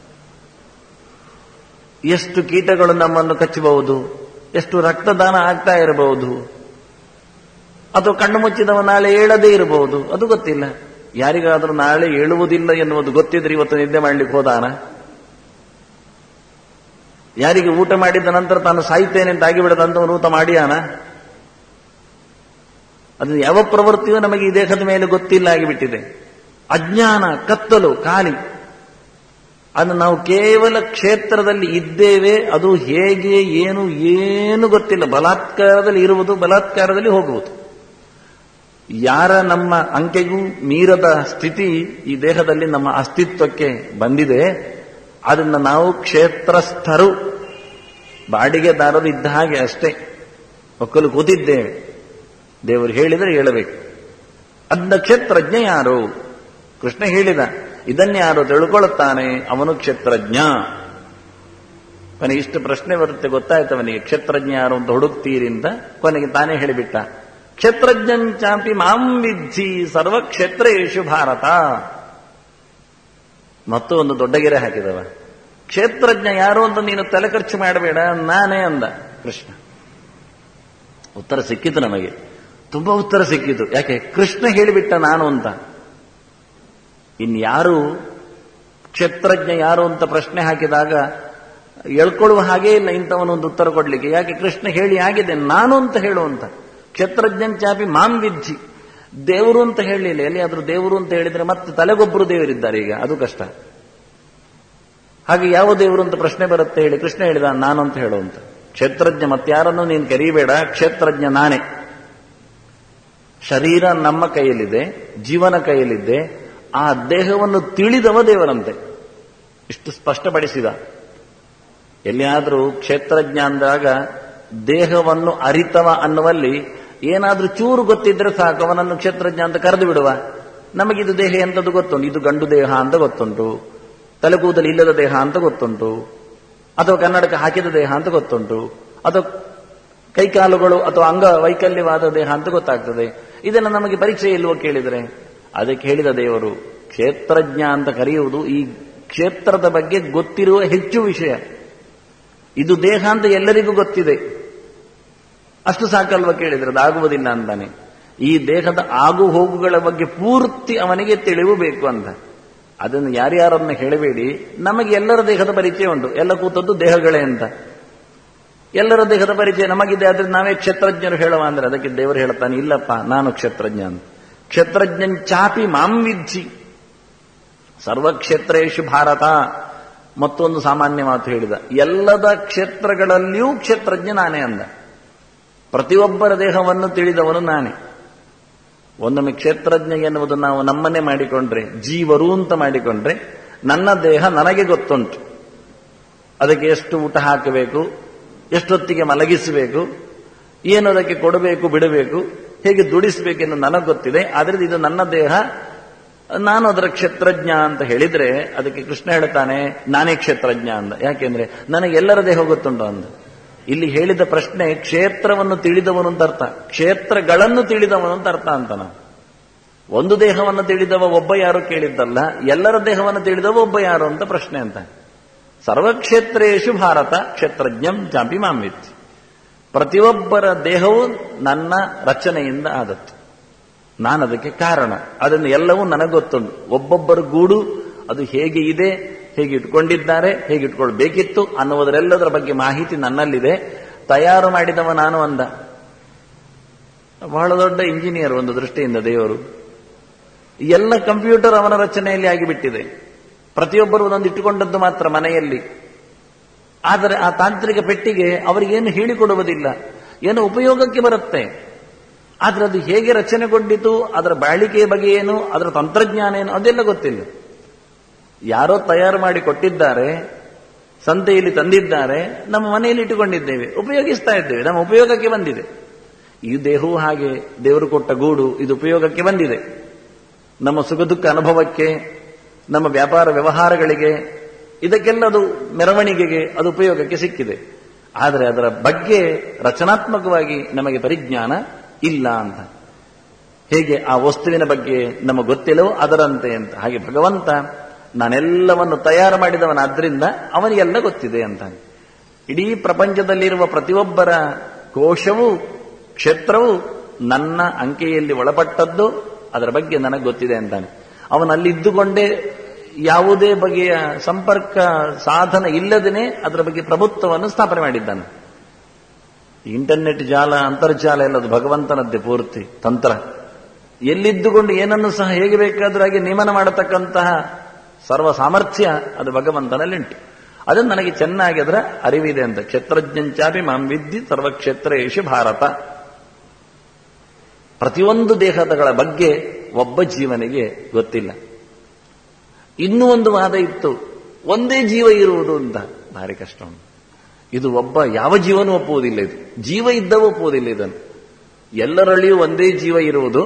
ಎಷ್ಟು ಕೀಟಗಳು ನಮ್ಮನ್ನು ಕಚ್ಚಬಹುದು, ಎಷ್ಟು ರಕ್ತದಾನ ಆಗ್ತಾ ಇರಬಹುದು, ಅಥವಾ ಕಣ್ಣು ಮುಚ್ಚಿದವ ನಾಳೆ ಏಳದೇ ಇರಬಹುದು, ಅದು ಗೊತ್ತಿಲ್ಲ. ಯಾರಿಗಾದರೂ ನಾಳೆ ಏಳುವುದಿಲ್ಲ ಎನ್ನುವುದು ಗೊತ್ತಿದ್ರೆ ಇವತ್ತು ನಿದ್ದೆ ಮಾಡ್ಲಿಕ್ಕೆ ಹೋದಾನ? ಯಾರಿಗೆ ಊಟ ಮಾಡಿದ ನಂತರ ತಾನು ಸಾಯ್ತೇನೆ ಅಂತ ಆಗಿಬಿಡದಂತವನು ಊಟ ಮಾಡಿಯಾನ? ಅದು ಯಾವ ಪ್ರವೃತ್ತಿಯೂ ನಮಗೆ ಈ ದೇಹದ ಮೇಲೆ ಗೊತ್ತಿಲ್ಲ ಆಗಿಬಿಟ್ಟಿದೆ. ಅಜ್ಞಾನ, ಕತ್ತಲು, ಖಾಲಿ. ಅದು ನಾವು ಕೇವಲ ಕ್ಷೇತ್ರದಲ್ಲಿ ಇದ್ದೇವೆ, ಅದು ಹೇಗೆ ಏನು ಏನು ಗೊತ್ತಿಲ್ಲ. ಬಲಾತ್ಕಾರದಲ್ಲಿ ಇರುವುದು, ಬಲಾತ್ಕಾರದಲ್ಲಿ ಹೋಗುವುದು. ಯಾರ ನಮ್ಮ ಅಂಕೆಗೂ ಮೀರದ ಸ್ಥಿತಿ ಈ ದೇಹದಲ್ಲಿ ನಮ್ಮ ಅಸ್ತಿತ್ವಕ್ಕೆ ಬಂದಿದೆ, ಅದನ್ನು ನಾವು ಕ್ಷೇತ್ರಸ್ಥರು, ಬಾಡಿಗೆದಾರರು ಇದ್ದ ಹಾಗೆ ಅಷ್ಟೇ. ಒಕ್ಕಲು ಕೂತಿದ್ದೇವೆ, ದೇವರು ಹೇಳಿದರೆ ಹೇಳಬೇಕು. ಅದ್ನ ಕ್ಷೇತ್ರಜ್ಞ ಯಾರು? ಕೃಷ್ಣ ಹೇಳಿದ, ಇದನ್ಯಾರು ತಿಳ್ಕೊಳ್ಳುತ್ತಾನೆ ಅವನು ಕ್ಷೇತ್ರಜ್ಞ. ಕೊನೆಗೆ ಇಷ್ಟು ಪ್ರಶ್ನೆ ಬರುತ್ತೆ, ಗೊತ್ತಾಯ್ತು ಅವನಿಗೆ ಕ್ಷೇತ್ರಜ್ಞ ಯಾರು ಅಂತ ಹುಡುಕ್ತೀರಿಂದ. ಕೊನೆಗೆ ತಾನೇ ಹೇಳಿಬಿಟ್ಟ, ಕ್ಷೇತ್ರಜ್ಞಂಚಾಪಿ ಮಾಂ ವಿದ್ಧಿ ಸರ್ವಕ್ಷೇತ್ರೇಷು ಭಾರತ. ಮತ್ತು ಒಂದು ದೊಡ್ಡ ಗೆರೆ ಹಾಕಿದವ, ಕ್ಷೇತ್ರಜ್ಞ ಯಾರು ಅಂತ ನೀನು ತಲೆ ಖರ್ಚು ಮಾಡಬೇಡ, ನಾನೇ ಅಂದ ಕೃಷ್ಣ. ಉತ್ತರ ಸಿಕ್ಕಿತು ನಮಗೆ, ತುಂಬಾ ಉತ್ತರ ಸಿಕ್ಕಿತು. ಯಾಕೆ? ಕೃಷ್ಣ ಹೇಳಿಬಿಟ್ಟ ನಾನು ಅಂತ. ಇನ್ಯಾರು ಕ್ಷೇತ್ರಜ್ಞ ಯಾರು ಅಂತ ಪ್ರಶ್ನೆ ಹಾಕಿದಾಗ ಎಳ್ಕೊಳ್ಳುವ ಹಾಗೇ ಇಲ್ಲ ಇಂಥವನೊಂದು ಉತ್ತರ ಕೊಡ್ಲಿಕ್ಕೆ. ಯಾಕೆ? ಕೃಷ್ಣ ಹೇಳಿ ಆಗಿದೆ, ನಾನು ಅಂತ ಹೇಳುವಂತ. ಕ್ಷೇತ್ರಜ್ಞಂಚಾಪಿ ಮಾಂ ವಿದ್ಧಿ, ದೇವರು ಅಂತ ಹೇಳಲಿಲ್ಲ. ಎಲ್ಲಿಯಾದ್ರೂ ದೇವರು ಅಂತ ಹೇಳಿದ್ರೆ ಮತ್ತೆ ತಲೆಗೊಬ್ಬರು ದೇವರಿದ್ದಾರೆ, ಈಗ ಅದು ಕಷ್ಟ. ಹಾಗೆ ಯಾವ ದೇವರು ಅಂತ ಪ್ರಶ್ನೆ ಬರುತ್ತೆ ಹೇಳಿ? ಕೃಷ್ಣ ಹೇಳಿದ, ನಾನು ಅಂತ ಹೇಳುವಂತ. ಕ್ಷೇತ್ರಜ್ಞ ಮತ್ತಾರನ್ನು ನೀನು ಕರೀಬೇಡ, ಕ್ಷೇತ್ರಜ್ಞ ನಾನೇ. ಶರೀರ ನಮ್ಮ ಕೈಯಲ್ಲಿದೆ, ಜೀವನ ಕೈಯಲ್ಲಿದೆ, ಆ ದೇಹವನ್ನು ತಿಳಿದವ ದೇವರಂತೆ. ಇಷ್ಟು ಸ್ಪಷ್ಟಪಡಿಸಿದ. ಎಲ್ಲಿಯಾದರೂ ಕ್ಷೇತ್ರಜ್ಞ ಅಂದಾಗ ದೇಹವನ್ನು ಅರಿತವ ಅನ್ನುವಲ್ಲಿ ಏನಾದ್ರೂ ಚೂರು ಗೊತ್ತಿದ್ರೆ ಸಾಕು, ಅವನನ್ನು ಕ್ಷೇತ್ರಜ್ಞ ಅಂತ ಕರೆದು ಬಿಡುವ. ನಮಗಿದು ದೇಹ ಎಂತದ್ದು ಗೊತ್ತುಂಟು, ಇದು ಗಂಡು ದೇಹ ಅಂತ ಗೊತ್ತುಂಟು, ತಲೆಕೂದಲು ಇಲ್ಲದ ದೇಹ ಅಂತ ಗೊತ್ತುಂಟು, ಅಥವಾ ಕನ್ನಡಕ ಹಾಕಿದ ದೇಹ ಅಂತ ಗೊತ್ತುಂಟು, ಅಥವಾ ಕೈಕಾಲುಗಳು ಅಥವಾ ಅಂಗ ವೈಕಲ್ಯವಾದ ದೇಹ ಅಂತ ಗೊತ್ತಾಗ್ತದೆ. ಇದನ್ನು ನಮಗೆ ಪರೀಕ್ಷೆ ಇಲ್ವೋ ಕೇಳಿದರೆ? ಅದಕ್ಕೆ ಹೇಳಿದ ದೇವರು, ಕ್ಷೇತ್ರಜ್ಞ ಅಂತ ಕರೆಯುವುದು ಈ ಕ್ಷೇತ್ರದ ಬಗ್ಗೆ ಗೊತ್ತಿರುವ ಹೆಚ್ಚು ವಿಷಯ. ಇದು ದೇಹ ಅಂತ ಎಲ್ಲರಿಗೂ ಗೊತ್ತಿದೆ, ಅಷ್ಟು ಸಾಕಲ್ವ ಕೇಳಿದ್ರೆ? ಅದಾಗುವುದಿಲ್ಲ ಅಂತಾನೆ. ಈ ದೇಹದ ಆಗು ಹೋಗುಗಳ ಬಗ್ಗೆ ಪೂರ್ತಿ ಅವನಿಗೆ ತಿಳಿವು ಬೇಕು ಅಂತ. ಅದನ್ನು ಯಾರ್ಯಾರನ್ನ ಹೇಳಬೇಡಿ, ನಮಗೆ ಎಲ್ಲರ ದೇಹದ ಪರಿಚಯ ಉಂಟು, ಎಲ್ಲ ಕೂತದ್ದು ದೇಹಗಳೇ ಅಂತ. ಎಲ್ಲರ ದೇಹದ ಪರಿಚಯ ನಮಗಿದೆ, ಆದ್ರೆ ನಾವೇ ಕ್ಷೇತ್ರಜ್ಞರು ಹೇಳುವ ಅಂದ್ರೆ ಅದಕ್ಕೆ ದೇವರು ಹೇಳ್ತಾನೆ, ಇಲ್ಲಪ್ಪ ನಾನು ಕ್ಷೇತ್ರಜ್ಞ ಅಂತ. ಕ್ಷೇತ್ರಜ್ಞಂಚಾಪಿ ಮಾಂ ವಿದ್ಧಿ ಸರ್ವಕ್ಷೇತ್ರೇಷು ಭಾರತ. ಮತ್ತೊಂದು ಸಾಮಾನ್ಯ ಮಾತು ಹೇಳಿದ, ಎಲ್ಲದ ಕ್ಷೇತ್ರಗಳಲ್ಲಿಯೂ ಕ್ಷೇತ್ರಜ್ಞ ನಾನೇ ಅಂದ. ಪ್ರತಿಯೊಬ್ಬರ ದೇಹವನ್ನು ತಿಳಿದವನು ನಾನೇ. ಒಂದೊಮ್ಮೆ ಕ್ಷೇತ್ರಜ್ಞ ಎನ್ನುವುದು ನಾವು ನಮ್ಮನ್ನೇ ಮಾಡಿಕೊಂಡ್ರೆ, ಜೀವರು ಅಂತ ಮಾಡಿಕೊಂಡ್ರೆ, ನನ್ನ ದೇಹ ನನಗೆ ಗೊತ್ತುಂಟು. ಅದಕ್ಕೆ ಎಷ್ಟು ಊಟ ಹಾಕಬೇಕು, ಎಷ್ಟೊತ್ತಿಗೆ ಮಲಗಿಸಬೇಕು, ಏನು ಅದಕ್ಕೆ ಕೊಡಬೇಕು ಬಿಡಬೇಕು, ಹೇಗೆ ದುಡಿಸಬೇಕೆಂದು ನನಗೆ ಗೊತ್ತಿದೆ. ಆದ್ರಿಂದ ಇದು ನನ್ನ ದೇಹ, ನಾನು ಅದರ ಕ್ಷೇತ್ರಜ್ಞ ಅಂತ ಹೇಳಿದ್ರೆ ಅದಕ್ಕೆ ಕೃಷ್ಣ ಹೇಳ್ತಾನೆ, ನಾನೇ ಕ್ಷೇತ್ರಜ್ಞ ಅಂದ. ಯಾಕೆಂದ್ರೆ ನನಗೆ ಎಲ್ಲರ ದೇಹ ಗೊತ್ತುಂಟು ಅಂದ. ಇಲ್ಲಿ ಹೇಳಿದ ಪ್ರಶ್ನೆ ಕ್ಷೇತ್ರವನ್ನು ತಿಳಿದವನು ಅಂತ ಅರ್ಥ, ಕ್ಷೇತ್ರಗಳನ್ನು ತಿಳಿದವನು ಅಂತ ಅರ್ಥ ಅಂತ. ನಾವು ಒಂದು ದೇಹವನ್ನು ತಿಳಿದವ ಒಬ್ಬ ಯಾರು ಕೇಳಿದ್ದಲ್ಲ, ಎಲ್ಲರ ದೇಹವನ್ನು ತಿಳಿದವ ಒಬ್ಬ ಯಾರು ಅಂತ ಪ್ರಶ್ನೆ ಅಂತ. ಸರ್ವಕ್ಷೇತ್ರೇಷು ಭಾರತ ಕ್ಷೇತ್ರಜ್ಞಂ ಚಾಪಿ ಮಾಂ ವಿದ್ಧಿ. ಪ್ರತಿಯೊಬ್ಬರ ದೇಹವು ನನ್ನ ರಚನೆಯಿಂದ ಆದದ್ದು, ನಾನು ಅದಕ್ಕೆ ಕಾರಣ. ಅದನ್ನು ಎಲ್ಲವೂ ನನಗೆ ಗೊತ್ತುಂಟು. ಒಬ್ಬೊಬ್ಬರ ಗೂಡು ಅದು ಹೇಗೆ ಇದೆ, ಹೇಗೆ ಇಟ್ಕೊಂಡಿದ್ದಾರೆ, ಹೇಗೆ ಇಟ್ಕೊಳ್ಬೇಕಿತ್ತು ಅನ್ನುವುದರೆಲ್ಲದರ ಬಗ್ಗೆ ಮಾಹಿತಿ ನನ್ನಲ್ಲಿದೆ. ತಯಾರು ಮಾಡಿದವ ನಾನು ಅಂದ. ಬಹಳ ದೊಡ್ಡ ಇಂಜಿನಿಯರ್ ಒಂದು ದೃಷ್ಟಿಯಿಂದ ದೇವರು. ಎಲ್ಲ ಕಂಪ್ಯೂಟರ್ ಅವನ ರಚನೆಯಲ್ಲಿ ಆಗಿಬಿಟ್ಟಿದೆ. ಪ್ರತಿಯೊಬ್ಬರು ಒಂದೊಂದು ಇಟ್ಟುಕೊಂಡದ್ದು ಮಾತ್ರ ಮನೆಯಲ್ಲಿ. ಆದರೆ ಆ ತಾಂತ್ರಿಕ ಪೆಟ್ಟಿಗೆ ಅವರಿಗೇನು ಹೇಳಿಕೊಡುವುದಿಲ್ಲ, ಏನು ಉಪಯೋಗಕ್ಕೆ ಬರುತ್ತೆ. ಆದ್ರೆ ಅದು ಹೇಗೆ ರಚನೆಗೊಂಡಿತು, ಅದರ ಬಾಳಿಕೆಯ ಬಗ್ಗೆ ಏನು, ಅದರ ತಂತ್ರಜ್ಞಾನ ಏನು, ಅದೆಲ್ಲ ಗೊತ್ತಿಲ್ಲ. ಯಾರೋ ತಯಾರು ಮಾಡಿ ಕೊಟ್ಟಿದ್ದಾರೆ, ಸಂತೆಯಲ್ಲಿ ತಂದಿದ್ದಾರೆ, ನಮ್ಮ ಮನೆಯಲ್ಲಿ ಇಟ್ಟುಕೊಂಡಿದ್ದೇವೆ, ಉಪಯೋಗಿಸ್ತಾ ಇದ್ದೇವೆ, ನಮ್ಮ ಉಪಯೋಗಕ್ಕೆ ಬಂದಿದೆ. ಈ ದೇಹವೂ ಹಾಗೆ ದೇವರು ಕೊಟ್ಟ ಗೂಡು, ಇದು ಉಪಯೋಗಕ್ಕೆ ಬಂದಿದೆ. ನಮ್ಮ ಸುಖ ದುಃಖ ಅನುಭವಕ್ಕೆ, ನಮ್ಮ ವ್ಯಾಪಾರ ವ್ಯವಹಾರಗಳಿಗೆ, ಇದಕ್ಕೆಲ್ಲ ಅದು ಮೆರವಣಿಗೆಗೆ ಅದು ಉಪಯೋಗಕ್ಕೆ ಸಿಕ್ಕಿದೆ. ಆದರೆ ಅದರ ಬಗ್ಗೆ ರಚನಾತ್ಮಕವಾಗಿ ನಮಗೆ ಪರಿಜ್ಞಾನ ಇಲ್ಲ ಅಂತ. ಹೇಗೆ ಆ ವಸ್ತುವಿನ ಬಗ್ಗೆ ನಮಗೆ ಗೊತ್ತಿಲ್ಲವೋ ಅದರಂತೆ ಅಂತ. ಹಾಗೆ ಭಗವಂತ ನಾನೆಲ್ಲವನ್ನು ತಯಾರು ಮಾಡಿದವನಾದ್ರಿಂದ ಅವನಿಗೆಲ್ಲ ಗೊತ್ತಿದೆ ಅಂತ. ಇಡೀ ಪ್ರಪಂಚದಲ್ಲಿರುವ ಪ್ರತಿಯೊಬ್ಬರ ಕೋಶವೂ ಕ್ಷೇತ್ರವೂ ನನ್ನ ಅಂಕೆಯಲ್ಲಿ ಒಳಪಟ್ಟದ್ದು, ಅದರ ಬಗ್ಗೆ ನನಗೆ ಗೊತ್ತಿದೆ ಅಂತಾನೆ. ಅವನಲ್ಲಿದ್ದುಕೊಂಡೇ ಯಾವುದೇ ಬಗೆಯ ಸಂಪರ್ಕ ಸಾಧನ ಇಲ್ಲದೇನೆ ಅದರ ಬಗ್ಗೆ ಪ್ರಭುತ್ವವನ್ನು ಸ್ಥಾಪನೆ ಮಾಡಿದ್ದಾನೆ. ಇಂಟರ್ನೆಟ್ ಜಾಲ, ಅಂತರ್ಜಾಲ ಎಲ್ಲದು ಭಗವಂತನದ್ದೇ ಪೂರ್ತಿ ತಂತ್ರ. ಎಲ್ಲಿದ್ದುಕೊಂಡು ಏನನ್ನು ಸಹ ಹೇಗೆ ಬೇಕಾದರೂ ಹಾಗೆ ನೇಮನ ಮಾಡತಕ್ಕಂತಹ ಸರ್ವ ಸಾಮರ್ಥ್ಯ ಅದು ಭಗವಂತನಲ್ಲಿಂಟು. ಅದನ್ನು ನನಗೆ ಚೆನ್ನಾಗಿ ಅದರ ಅರಿವಿದೆ ಅಂತ. ಕ್ಷೇತ್ರಜ್ಞಂಚಾಪಿ ಮಾಂ ವಿದ್ಧಿ ಸರ್ವಕ್ಷೇತ್ರೇಷು ಭಾರತ. ಪ್ರತಿಯೊಂದು ದೇಹಗಳ ಬಗ್ಗೆ ಒಬ್ಬ ಜೀವನಿಗೆ ಗೊತ್ತಿಲ್ಲ. ಇನ್ನೂ ಒಂದು ವಾದ ಇತ್ತು, ಒಂದೇ ಜೀವ ಇರುವುದು ಅಂತ. ಭಾರಿ ಕಷ್ಟ ಉಂಟು ಇದು. ಒಬ್ಬ ಯಾವ ಜೀವನೂ ಒಪ್ಪುವುದಿಲ್ಲ ಇದು. ಜೀವ ಇದ್ದವ ಒಪ್ಪುವುದಿಲ್ಲ ಇದನ್ನು. ಎಲ್ಲರಲ್ಲಿಯೂ ಒಂದೇ ಜೀವ ಇರುವುದು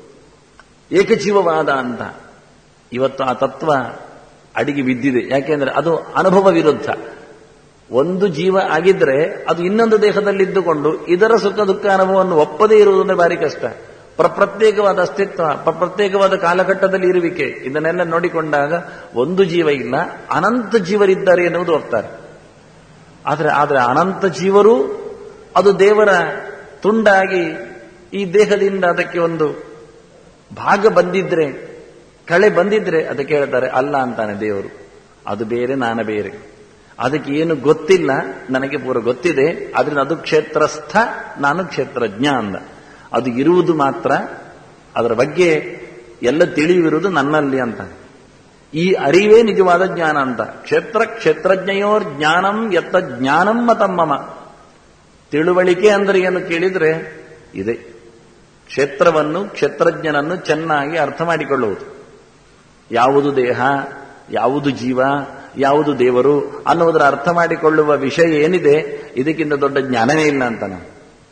ಏಕಜೀವವಾದ ಅಂತ. ಇವತ್ತು ಆ ತತ್ವ ಅಡಿಗೆ ಬಿದ್ದಿದೆ. ಯಾಕೆಂದ್ರೆ ಅದು ಅನುಭವ ವಿರುದ್ಧ. ಒಂದು ಜೀವ ಆಗಿದ್ರೆ ಅದು ಇನ್ನೊಂದು ದೇಹದಲ್ಲಿದ್ದುಕೊಂಡು ಇದರ ಸುಖ ದುಃಖ ಅನುಭವವನ್ನು ಒಪ್ಪದೇ ಇರುವುದಂದ್ರೆ ಭಾರಿ ಕಷ್ಟ. ಪ್ರತ್ಯೇಕವಾದ ಅಸ್ತಿತ್ವ, ಪ್ರತ್ಯೇಕವಾದ ಕಾಲಘಟ್ಟದಲ್ಲಿ ಇರುವಿಕೆ, ಇದನ್ನೆಲ್ಲ ನೋಡಿಕೊಂಡಾಗ ಒಂದು ಜೀವ ಇಲ್ಲ, ಅನಂತ ಜೀವರಿದ್ದಾರೆ ಎನ್ನುವುದು ಒಪ್ತಾರೆ. ಆದರೆ ಆದರೆ ಅನಂತ ಜೀವರು ಅದು ದೇವರ ತುಂಡಾಗಿ ಈ ದೇಹದಿಂದ ಅದಕ್ಕೆ ಒಂದು ಭಾಗ ಬಂದಿದ್ರೆ, ಕಳೆ ಬಂದಿದ್ರೆ ಅದಕ್ಕೆ ಹೇಳ್ತಾರೆ ಅಲ್ಲ ಅಂತಾನೆ ದೇವರು. ಅದು ಬೇರೆ, ನಾನು ಬೇರೆ. ಅದಕ್ಕೆ ಏನು ಗೊತ್ತಿಲ್ಲ, ನನಗೆ ಪೂರ ಗೊತ್ತಿದೆ. ಆದ್ರಿಂದ ಅದು ಕ್ಷೇತ್ರಸ್ಥ, ನಾನು ಕ್ಷೇತ್ರಜ್ಞ ಅಂದ. ಅದು ಇರುವುದು ಮಾತ್ರ, ಅದರ ಬಗ್ಗೆ ಎಲ್ಲ ತಿಳಿಯುವಿರುವುದು ನನ್ನಲ್ಲಿ ಅಂತ. ಈ ಅರಿವೇ ನಿಜವಾದ ಜ್ಞಾನ ಅಂತ. ಕ್ಷೇತ್ರ ಕ್ಷೇತ್ರಜ್ಞಯೋರ್ ಜ್ಞಾನಂ ಯತ್ತ ಜ್ಞಾನಂ ಮತಮ್ಮಮ. ತಿಳುವಳಿಕೆ ಅಂದರೆ ಏನು ಕೇಳಿದ್ರೆ ಇದೆ. ಕ್ಷೇತ್ರವನ್ನು, ಕ್ಷೇತ್ರಜ್ಞನನ್ನು ಚೆನ್ನಾಗಿ ಅರ್ಥ ಮಾಡಿಕೊಳ್ಳುವುದು. ಯಾವುದು ದೇಹ, ಯಾವುದು ಜೀವ, ಯಾವುದು ದೇವರು ಅನ್ನುವುದರ ಅರ್ಥ ಮಾಡಿಕೊಳ್ಳುವ ವಿಷಯ ಏನಿದೆ, ಇದಕ್ಕಿಂತ ದೊಡ್ಡ ಜ್ಞಾನವೇ ಇಲ್ಲ ಅಂತ ನಾನು.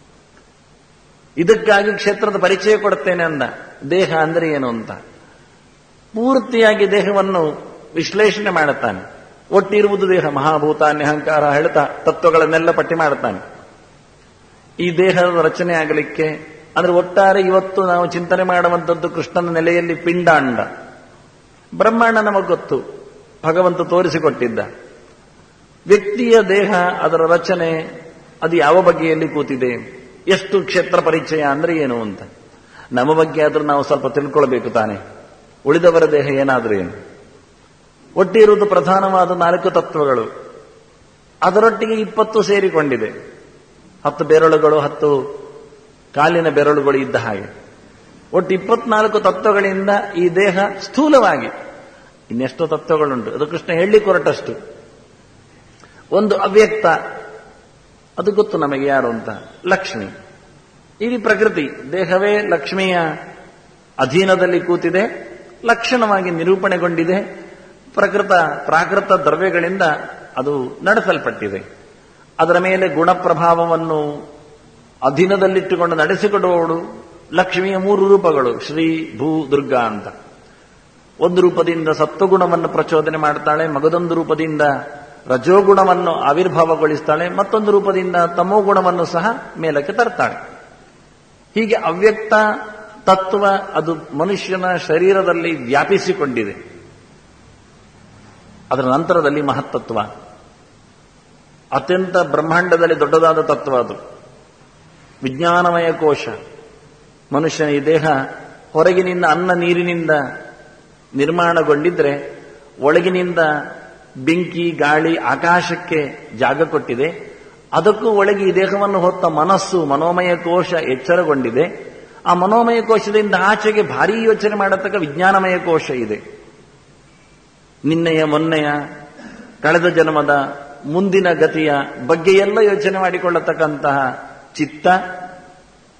ಇದಕ್ಕಾಗಿ ಕ್ಷೇತ್ರದ ಪರಿಚಯ ಕೊಡುತ್ತೇನೆ ಅಂದ. ದೇಹ ಅಂದರೆ ಏನು ಅಂತ ಪೂರ್ತಿಯಾಗಿ ದೇಹವನ್ನು ವಿಶ್ಲೇಷಣೆ ಮಾಡುತ್ತಾನೆ. ಒಟ್ಟಿರುವುದು ದೇಹ, ಮಹಾಭೂತ ಅಹಂಕಾರ ಹೇಳ್ತಾ ತತ್ವಗಳನ್ನೆಲ್ಲ ಪಟ್ಟಿ ಮಾಡುತ್ತಾನೆ. ಈ ದೇಹದ ರಚನೆ ಆಗಲಿಕ್ಕೆ ಅಂದ್ರೆ ಒಟ್ಟಾರೆ ಇವತ್ತು ನಾವು ಚಿಂತನೆ ಮಾಡುವಂಥದ್ದು ಕೃಷ್ಣನ ನೆಲೆಯಲ್ಲಿ ಪಿಂಡಾಂಡ. ಬ್ರಹ್ಮಾಂಡ ನಮಗೆ ಗೊತ್ತು, ಭಗವಂತ ತೋರಿಸಿಕೊಟ್ಟಿದ್ದ. ವ್ಯಕ್ತಿಯ ದೇಹ, ಅದರ ರಚನೆ, ಅದು ಯಾವ ಬಗೆಯಲ್ಲಿ ಕೂತಿದೆ, ಎಷ್ಟು ಕ್ಷೇತ್ರ ಪರಿಚಯ ಅಂದ್ರೆ ಏನು ಅಂತ ನಮ್ಮ ಬಗ್ಗೆ ಆದ್ರೂ ನಾವು ಸ್ವಲ್ಪ ತಿಳ್ಕೊಳ್ಬೇಕು ತಾನೆ. ಉಳಿದವರ ದೇಹ ಏನಾದ್ರೂ ಏನು. ಒಟ್ಟಿರುವುದು ಪ್ರಧಾನವಾದ ನಾಲ್ಕು ತತ್ವಗಳು, ಅದರೊಟ್ಟಿಗೆ ಇಪ್ಪತ್ತು ಸೇರಿಕೊಂಡಿದೆ. ಹತ್ತು ಬೆರಳುಗಳು, ಹತ್ತು ಕಾಲಿನ ಬೆರಳುಗಳು ಇದ್ದ ಹಾಗೆ ಒಟ್ಟು ಇಪ್ಪತ್ನಾಲ್ಕು ತತ್ವಗಳಿಂದ ಈ ದೇಹ ಸ್ಥೂಲವಾಗಿ, ಇನ್ನೆಷ್ಟೋ ತತ್ವಗಳುಂಟು, ಅದು ಕೃಷ್ಣ ಹೇಳಿ ಕೊರಟಷ್ಟು. ಒಂದು ಅವ್ಯಕ್ತ, ಅದು ಗೊತ್ತು ನಮಗೆ ಯಾರು ಅಂತ, ಲಕ್ಷ್ಮಿ. ಇಡೀ ಪ್ರಕೃತಿ ದೇಹವೇ ಲಕ್ಷ್ಮಿಯ ಅಧೀನದಲ್ಲಿ ಕೂತಿದೆ, ಲಕ್ಷಣವಾಗಿ ನಿರೂಪಣೆಗೊಂಡಿದೆ. ಪ್ರಕೃತ ಪ್ರಾಕೃತ ದ್ರವ್ಯಗಳಿಂದ ಅದು ನಡೆಸಲ್ಪಟ್ಟಿದೆ. ಅದರ ಮೇಲೆ ಗುಣಪ್ರಭಾವವನ್ನು ಅಧೀನದಲ್ಲಿಟ್ಟುಕೊಂಡು ನಡೆಸಿಕೊಡುವವಳು ಲಕ್ಷ್ಮಿಯ ಮೂರು ರೂಪಗಳು, ಶ್ರೀ ಭೂ ದುರ್ಗಾ ಅಂತ. ಒಂದು ರೂಪದಿಂದ ಸತ್ವಗುಣವನ್ನು ಪ್ರಚೋದನೆ ಮಾಡ್ತಾಳೆ, ಮಗದೊಂದು ರೂಪದಿಂದ ರಜೋಗುಣವನ್ನು ಆವಿರ್ಭಾವಗೊಳಿಸ್ತಾಳೆ, ಮತ್ತೊಂದು ರೂಪದಿಂದ ತಮೋಗುಣವನ್ನು ಸಹ ಮೇಲಕ್ಕೆ ತರ್ತಾಳೆ. ಹೀಗೆ ಅವ್ಯಕ್ತ ತತ್ವ ಅದು ಮನುಷ್ಯನ ಶರೀರದಲ್ಲಿ ವ್ಯಾಪಿಸಿಕೊಂಡಿದೆ. ಅದರ ನಂತರದಲ್ಲಿ ಮಹತ್ತತ್ವ, ಅತ್ಯಂತ ಬ್ರಹ್ಮಾಂಡದಲ್ಲಿ ದೊಡ್ಡದಾದ ತತ್ವ ಅದು ವಿಜ್ಞಾನಮಯ ಕೋಶ. ಮನುಷ್ಯನ ಈ ದೇಹ ಹೊರಗಿನಿಂದ ಅನ್ನ ನೀರಿನಿಂದ ನಿರ್ಮಾಣಗೊಂಡಿದ್ರೆ, ಒಳಗಿನಿಂದ ಬೆಂಕಿ ಗಾಳಿ ಆಕಾಶಕ್ಕೆ ಜಾಗ ಕೊಟ್ಟಿದೆ. ಅದಕ್ಕೂ ಒಳಗೆ ಈ ದೇಹವನ್ನು ಹೊತ್ತ ಮನಸ್ಸು ಮನೋಮಯ ಕೋಶ ಎಚ್ಚರಗೊಂಡಿದೆ. ಆ ಮನೋಮಯ ಕೋಶದಿಂದ ಆಚೆಗೆ ಭಾರೀ ಯೋಚನೆ ಮಾಡತಕ್ಕ ವಿಜ್ಞಾನಮಯ ಕೋಶ ಇದೆ. ನಿನ್ನೆಯ ಮೊನ್ನೆಯ ಕಳೆದ ಜನ್ಮದ ಮುಂದಿನ ಗತಿಯ ಬಗ್ಗೆ ಎಲ್ಲ ಯೋಚನೆ ಮಾಡಿಕೊಳ್ಳತಕ್ಕಂತಹ ಚಿತ್ತ,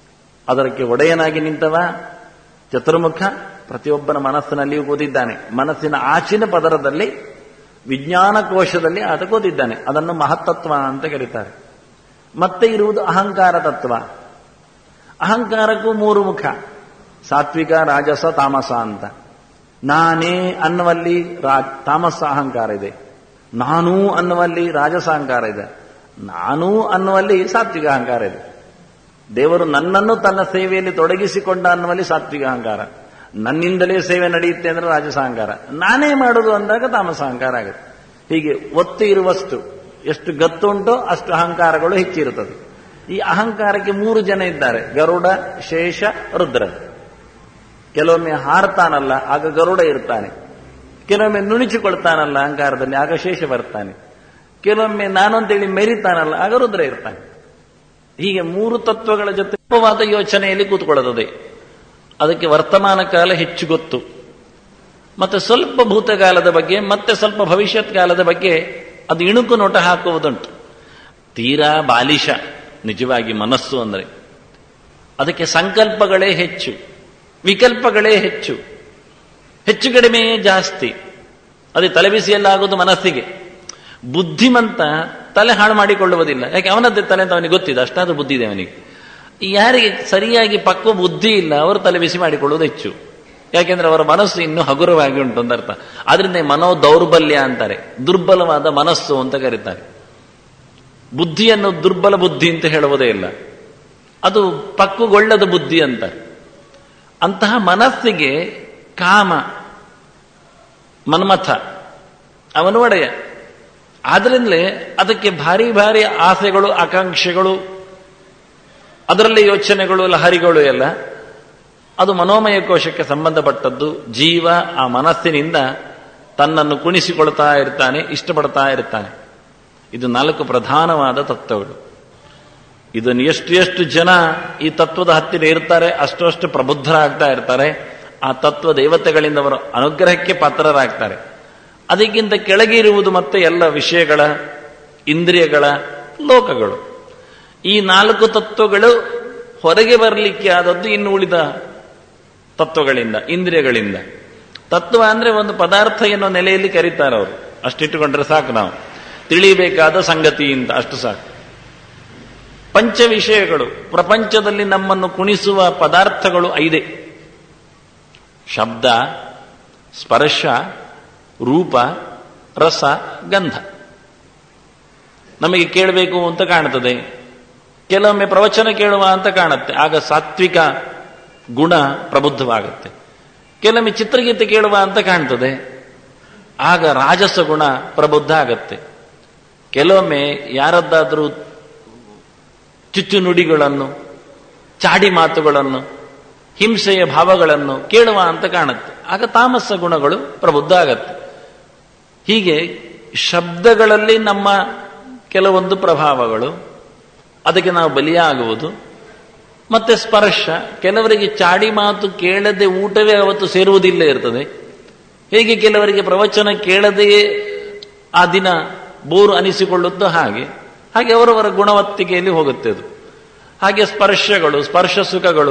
ಅದಕ್ಕೆ ಒಡೆಯನಾಗಿ ನಿಂತವ ಚತುರ್ಮುಖ ಪ್ರತಿಯೊಬ್ಬನ ಮನಸ್ಸಿನಲ್ಲಿಯೂ ಕೂತಿದ್ದಾನೆ. ಮನಸ್ಸಿನ ಆಚಿನ ಪದರದಲ್ಲಿ ವಿಜ್ಞಾನ ಕೋಶದಲ್ಲಿ ಆತ ಕೂತಿದ್ದಾನೆ. ಅದನ್ನು ಮಹತ್ತತ್ವ ಅಂತ ಕರೀತಾರೆ. ಮತ್ತೆ ಇರುವುದು ಅಹಂಕಾರ ತತ್ವ. ಅಹಂಕಾರಕ್ಕೂ ಮೂರು ಮುಖ, ಸಾತ್ವಿಕ, ರಾಜಸ, ತಾಮಸ ಅಂತ. ನಾನೇ ಅನ್ನುವಲ್ಲಿ ರಾಜ್ ತಾಮಸ ಅಹಂಕಾರ ಇದೆ, ನಾನೂ ಅನ್ನುವಲ್ಲಿ ರಾಜಸ ಅಹಂಕಾರ ಇದೆ, ನಾನೂ ಅನ್ನುವಲ್ಲಿ ಸಾತ್ವಿಕ ಅಹಂಕಾರ ಇದೆ. ದೇವರು ನನ್ನನ್ನು ತನ್ನ ಸೇವೆಯಲ್ಲಿ ತೊಡಗಿಸಿಕೊಂಡ ಅನ್ನುವಲ್ಲಿ ಸಾತ್ವಿಕ ಅಹಂಕಾರ, ನನ್ನಿಂದಲೇ ಸೇವೆ ನಡೆಯುತ್ತೆ ಅಂದ್ರೆ ರಾಜಸ ಅಹಂಕಾರ, ನಾನೇ ಮಾಡುವುದು ಅಂದಾಗ ತಾಮಸ ಅಹಂಕಾರ ಆಗುತ್ತೆ. ಹೀಗೆ ಒತ್ತು ಇರುವಷ್ಟು ಎಷ್ಟು ಗತ್ತು ಉಂಟೋ ಅಷ್ಟು ಅಹಂಕಾರಗಳು ಹೆಚ್ಚಿರುತ್ತದೆ. ಈ ಅಹಂಕಾರಕ್ಕೆ ಮೂರು ಜನ ಇದ್ದಾರೆ, ಗರುಡ, ಶೇಷ, ರುದ್ರ. ಕೆಲವೊಮ್ಮೆ ಹಾರತಾನಲ್ಲ ಆಗ ಗರುಡ ಇರ್ತಾನೆ, ಕೆಲವೊಮ್ಮೆ ನುಣಿಸಿಕೊಳ್ತಾನಲ್ಲ ಅಹಂಕಾರದಲ್ಲಿ ಆಗ ಶೇಷ ಬರ್ತಾನೆ, ಕೆಲವೊಮ್ಮೆ ನಾನು ಅಂತೇಳಿ ಮೆರಿತಾನಲ್ಲ ಆಗ ರುದ್ರ ಇರ್ತಾನೆ. ಹೀಗೆ ಮೂರು ತತ್ವಗಳ ಜೊತೆ ಉಪವಾದ ಯೋಚನೆಯಲ್ಲಿ ಕೂತ್ಕೊಳ್ಳುತ್ತದೆ. ಅದಕ್ಕೆ ವರ್ತಮಾನ ಕಾಲ ಹೆಚ್ಚು ಗೊತ್ತು, ಮತ್ತೆ ಸ್ವಲ್ಪ ಭೂತಕಾಲದ ಬಗ್ಗೆ, ಮತ್ತೆ ಸ್ವಲ್ಪ ಭವಿಷ್ಯತ್ ಕಾಲದ ಬಗ್ಗೆ ಅದು ಇಣುಕು ನೋಟ ಹಾಕುವುದುಂಟು. ತೀರಾ ಬಾಲಿಶ ನಿಜವಾಗಿ ಮನಸ್ಸು ಅಂದರೆ. ಅದಕ್ಕೆ ಸಂಕಲ್ಪಗಳೇ ಹೆಚ್ಚು, ವಿಕಲ್ಪಗಳೇ ಹೆಚ್ಚು, ಹೆಚ್ಚು ಕಡಿಮೆ ಜಾಸ್ತಿ. ಅದೇ ತಲೆಬಿಸಿಯಲ್ಲಾಗೋದು ಮನಸ್ಸಿಗೆ. ಬುದ್ಧಿಮಂತ ತಲೆ ಹಾಳು ಮಾಡಿಕೊಳ್ಳುವುದಿಲ್ಲ, ಯಾಕೆ ಅವನದ್ದೇ ತಲೆ ಅಂತ ಅವನಿಗೆ ಗೊತ್ತಿದೆ, ಅಷ್ಟಾದ್ರೂ ಬುದ್ಧಿ ಇದೆ ಅವನಿಗೆ. ಯಾರಿಗೆ ಸರಿಯಾಗಿ ಪಕ್ವ ಬುದ್ಧಿ ಇಲ್ಲ ಅವರು ತಲೆ ಬಿಸಿ ಮಾಡಿಕೊಳ್ಳುವುದು ಹೆಚ್ಚು, ಯಾಕೆಂದ್ರೆ ಅವರ ಮನಸ್ಸು ಇನ್ನೂ ಹಗುರವಾಗಿ ಉಂಟು ಅಂತ ಅರ್ಥ. ಆದ್ರಿಂದ ಮನೋ ದೌರ್ಬಲ್ಯ ಅಂತಾರೆ, ದುರ್ಬಲವಾದ ಮನಸ್ಸು ಅಂತ ಕರೀತಾರೆ. ಬುದ್ಧಿಯನ್ನು ದುರ್ಬಲ ಬುದ್ಧಿ ಅಂತ ಹೇಳುವುದೇ ಇಲ್ಲ, ಅದು ಪಕ್ವಗೊಳ್ಳದ ಬುದ್ಧಿ ಅಂತ. ಅಂತಹ ಮನಸ್ಸಿಗೆ ಕಾಮ, ಮನ್ಮಥ ಅವನು ಒಡೆಯ. ಆದ್ರಿಂದಲೇ ಅದಕ್ಕೆ ಭಾರಿ ಭಾರಿ ಆಸೆಗಳು, ಆಕಾಂಕ್ಷೆಗಳು, ಅದರಲ್ಲಿ ಯೋಚನೆಗಳು, ಲಹರಿಗಳು ಎಲ್ಲ. ಅದು ಮನೋಮಯ ಕೋಶಕ್ಕೆ ಸಂಬಂಧಪಟ್ಟದ್ದು. ಜೀವ ಆ ಮನಸ್ಸಿನಿಂದ ತನ್ನನ್ನು ಕುಣಿಸಿಕೊಳ್ತಾ ಇರ್ತಾನೆ, ಇಷ್ಟಪಡ್ತಾ ಇರ್ತಾನೆ. ಇದು ನಾಲ್ಕು ಪ್ರಧಾನವಾದ ತತ್ವಗಳು. ಇದನ್ನು ಎಷ್ಟು ಎಷ್ಟು ಜನ ಈ ತತ್ವದ ಹತ್ತಿರ ಇರ್ತಾರೆ ಅಷ್ಟು ಅಷ್ಟು ಪ್ರಬುದ್ಧರಾಗ್ತಾ ಇರ್ತಾರೆ. ಆ ತತ್ವ ದೇವತೆಗಳಿಂದ ಅವರ ಅನುಗ್ರಹಕ್ಕೆ ಪಾತ್ರರಾಗ್ತಾರೆ. ಅದಕ್ಕಿಂತ ಕೆಳಗೆ ಇರುವುದು ಮತ್ತೆ ಎಲ್ಲ ವಿಷಯಗಳ, ಇಂದ್ರಿಯಗಳ, ಲೋಕಗಳು. ಈ ನಾಲ್ಕು ತತ್ವಗಳು ಹೊರಗೆ ಬರಲಿಕ್ಕೆ ಆದದ್ದು ಇನ್ನು ಉಳಿದ ತತ್ವಗಳಿಂದ, ಇಂದ್ರಿಯಗಳಿಂದ. ತತ್ವ ಅಂದ್ರೆ ಒಂದು ಪದಾರ್ಥ ಎನ್ನುವ ನೆಲೆಯಲ್ಲಿ ಕರೀತಾರೆ ಅವರು. ಅಷ್ಟಿಟ್ಟುಕೊಂಡ್ರೆ ಸಾಕು, ನಾವು ತಿಳಿಯಬೇಕಾದ ಸಂಗತಿ ಅಂತ ಅಷ್ಟು ಸಾಕು. ಪಂಚ ವಿಷಯಗಳು, ಪ್ರಪಂಚದಲ್ಲಿ ನಮ್ಮನ್ನು ಕುಣಿಸುವ ಪದಾರ್ಥಗಳು ಐದೇ: ಶಬ್ದ, ಸ್ಪರ್ಶ, ರೂಪ, ರಸ, ಗಂಧ. ನಮಗೆ ಕೇಳಬೇಕು ಅಂತ ಕಾಣುತ್ತದೆ, ಕೆಲವೊಮ್ಮೆ ಪ್ರವಚನ ಕೇಳುವ ಅಂತ ಕಾಣುತ್ತೆ, ಆಗ ಸಾತ್ವಿಕ ಗುಣ ಪ್ರಬುದ್ಧವಾಗುತ್ತೆ. ಕೆಲವೊಮ್ಮೆ ಚಿತ್ರಗೀತೆ ಕೇಳುವ ಅಂತ ಕಾಣ್ತದೆ, ಆಗ ರಾಜಸ ಗುಣ ಪ್ರಬುದ್ಧ ಆಗತ್ತೆ. ಕೆಲವೊಮ್ಮೆ ಯಾರದ್ದಾದ್ರೂ ಚುಚ್ಚು ನುಡಿಗಳನ್ನು, ಚಾಡಿ ಮಾತುಗಳನ್ನು, ಹಿಂಸೆಯ ಭಾವಗಳನ್ನು ಕೇಳುವ ಅಂತ ಕಾಣುತ್ತೆ, ಆಗ ತಾಮಸ ಗುಣಗಳು ಪ್ರಬುದ್ಧ ಆಗತ್ತೆ. ಹೀಗೆ ಶಬ್ದಗಳಲ್ಲಿ ನಮ್ಮ ಕೆಲವೊಂದು ಪ್ರಭಾವಗಳು, ಅದಕ್ಕೆ ನಾವು ಬಲಿಯಾಗುವುದು. ಮತ್ತೆ ಸ್ಪರ್ಶ, ಕೆಲವರಿಗೆ ಚಾಡಿ ಮಾತು ಕೇಳದೆ ಊಟವೇ ಅವತ್ತು ಸೇರುವುದಿಲ್ಲ ಇರ್ತದೆ. ಹೇಗೆ ಕೆಲವರಿಗೆ ಪ್ರವಚನ ಕೇಳದೆಯೇ ಆ ದಿನ ಬೋರು ಅನಿಸಿಕೊಳ್ಳುತ್ತೋ ಹಾಗೆ ಹಾಗೆ ಅವರವರ ಗುಣವತ್ತಿಗೆಯಲ್ಲಿ ಹೋಗುತ್ತೆ ಅದು. ಹಾಗೆ ಸ್ಪರ್ಶಗಳು, ಸ್ಪರ್ಶ ಸುಖಗಳು,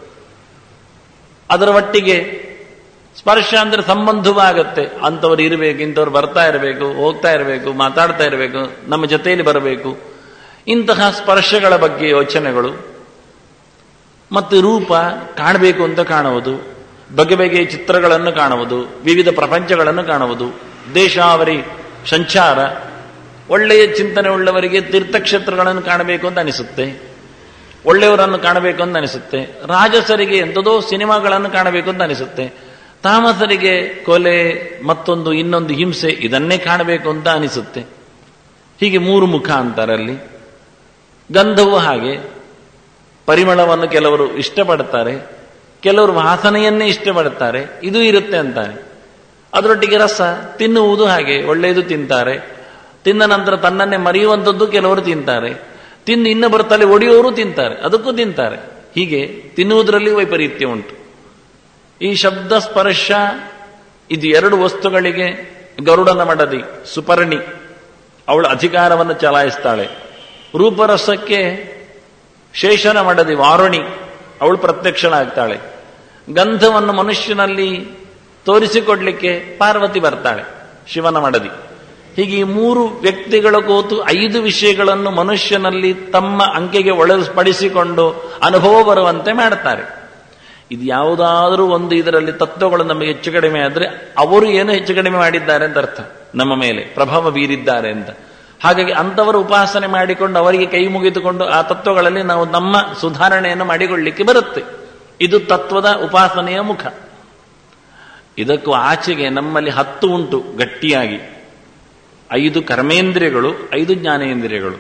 ಅದರ ಒಟ್ಟಿಗೆ ಸ್ಪರ್ಶ ಅಂದ್ರೆ ಸಂಬಂಧವೂ ಆಗತ್ತೆ. ಅಂಥವ್ರು ಇರಬೇಕು, ಇಂಥವ್ರು ಬರ್ತಾ ಇರಬೇಕು, ಹೋಗ್ತಾ ಇರಬೇಕು, ಮಾತಾಡ್ತಾ ಇರಬೇಕು, ನಮ್ಮ ಜೊತೆಯಲ್ಲಿ ಬರಬೇಕು. ಇಂತಹ ಸ್ಪರ್ಶಗಳ ಬಗ್ಗೆ ಯೋಚನೆಗಳು. ಮತ್ತು ರೂಪ, ಕಾಣಬೇಕು ಅಂತ ಕಾಣುವುದು, ಬಗೆ ಬಗೆಯ ಚಿತ್ರಗಳನ್ನು ಕಾಣುವುದು, ವಿವಿಧ ಪ್ರಪಂಚಗಳನ್ನು ಕಾಣುವುದು, ದೇಶಾವರಿ ಸಂಚಾರ. ಒಳ್ಳೆಯ ಚಿಂತನೆ ಉಳ್ಳವರಿಗೆ ತೀರ್ಥಕ್ಷೇತ್ರಗಳನ್ನು ಕಾಣಬೇಕು ಅಂತ ಅನಿಸುತ್ತೆ, ಒಳ್ಳೆಯವರನ್ನು ಕಾಣಬೇಕು ಅಂತ ಅನಿಸುತ್ತೆ. ರಾಜಸರಿಗೆ ಎಂಥದೋ ಸಿನಿಮಾಗಳನ್ನು ಕಾಣಬೇಕು ಅಂತ ಅನಿಸುತ್ತೆ. ತಾಮಸರಿಗೆ ಕೊಲೆ, ಮತ್ತೊಂದು ಇನ್ನೊಂದು ಹಿಂಸೆ, ಇದನ್ನೇ ಕಾಣಬೇಕು ಅಂತ ಅನಿಸುತ್ತೆ. ಹೀಗೆ ಮೂರು ಮುಖ ಅಂತಾರಲ್ಲಿ. ಗಂಧವೂ ಹಾಗೆ, ಪರಿಮಳವನ್ನು ಕೆಲವರು ಇಷ್ಟಪಡ್ತಾರೆ, ಕೆಲವರು ವಾಸನೆಯನ್ನೇ ಇಷ್ಟಪಡ್ತಾರೆ, ಇದು ಇರುತ್ತೆ ಅಂತಾನೆ. ಅದರೊಟ್ಟಿಗೆ ರಸ, ತಿನ್ನುವುದು ಹಾಗೆ, ಒಳ್ಳೆಯದು ತಿಂತಾರೆ, ತಿಂದ ನಂತರ ತನ್ನನ್ನೇ ಮರೆಯುವಂಥದ್ದು ಕೆಲವರು ತಿಂತಾರೆ, ತಿಂದು ಇನ್ನೊಬ್ಬರ ತಲೆ ಒಡೆಯುವವರು ತಿಂತಾರೆ, ಅದಕ್ಕೂ ತಿಂತಾರೆ. ಹೀಗೆ ತಿನ್ನುವುದರಲ್ಲಿ ವೈಪರೀತ್ಯ ಉಂಟು. ಈ ಶಬ್ದ ಸ್ಪರ್ಶ ಇದು ಎರಡು ವಸ್ತುಗಳಿಗೆ ಗರುಡನ ಮಡದಿ ಸುಪರ್ಣಿ ಅವಳು ಅಧಿಕಾರವನ್ನು ಚಲಾಯಿಸ್ತಾಳೆ. ರೂಪರಸಕ್ಕೆ ಶೇಷನ ಮಡದಿ ವಾರುಣಿ ಅವಳು ಪ್ರತ್ಯಕ್ಷಳಾಗ್ತಾಳೆ. ಗಂಧವನ್ನು ಮನುಷ್ಯನಲ್ಲಿ ತೋರಿಸಿಕೊಡ್ಲಿಕ್ಕೆ ಪಾರ್ವತಿ ಬರ್ತಾಳೆ, ಶಿವನ ಮಡದಿ. ಹೀಗೆ ಈ ಮೂರು ವ್ಯಕ್ತಿಗಳ ಕೂತು ಐದು ವಿಷಯಗಳನ್ನು ಮನುಷ್ಯನಲ್ಲಿ ತಮ್ಮ ಅಂಕೆಗೆ ಒಳಪಡಿಸಿಕೊಂಡು ಅನುಭವ ಬರುವಂತೆ ಮಾಡ್ತಾರೆ. ಇದು ಯಾವುದಾದರೂ ಒಂದು ಇದರಲ್ಲಿ ತತ್ವಗಳು ನಮಗೆ ಹೆಚ್ಚು ಕಡಿಮೆ ಆದರೆ ಅವರು ಏನು ಹೆಚ್ಚು ಕಡಿಮೆ ಮಾಡಿದ್ದಾರೆ ಅಂತ ಅರ್ಥ, ನಮ್ಮ ಮೇಲೆ ಪ್ರಭಾವ ಬೀರಿದ್ದಾರೆ ಅಂತ. ಹಾಗಾಗಿ ಅಂಥವರು ಉಪಾಸನೆ ಮಾಡಿಕೊಂಡು ಅವರಿಗೆ ಕೈ ಮುಗಿದುಕೊಂಡು ಆ ತತ್ವಗಳಲ್ಲಿ ನಾವು ನಮ್ಮ ಸುಧಾರಣೆಯನ್ನು ಮಾಡಿಕೊಳ್ಳಿಕ್ಕೆ ಬರುತ್ತೆ. ಇದು ತತ್ವದ ಉಪಾಸನೆಯ ಮುಖ. ಇದಕ್ಕೂ ಆಚೆಗೆ ನಮ್ಮಲ್ಲಿ ಹತ್ತು ಉಂಟು ಗಟ್ಟಿಯಾಗಿ. ಐದು ಕರ್ಮೇಂದ್ರಿಯಗಳು, ಐದು ಜ್ಞಾನೇಂದ್ರಿಯಗಳು.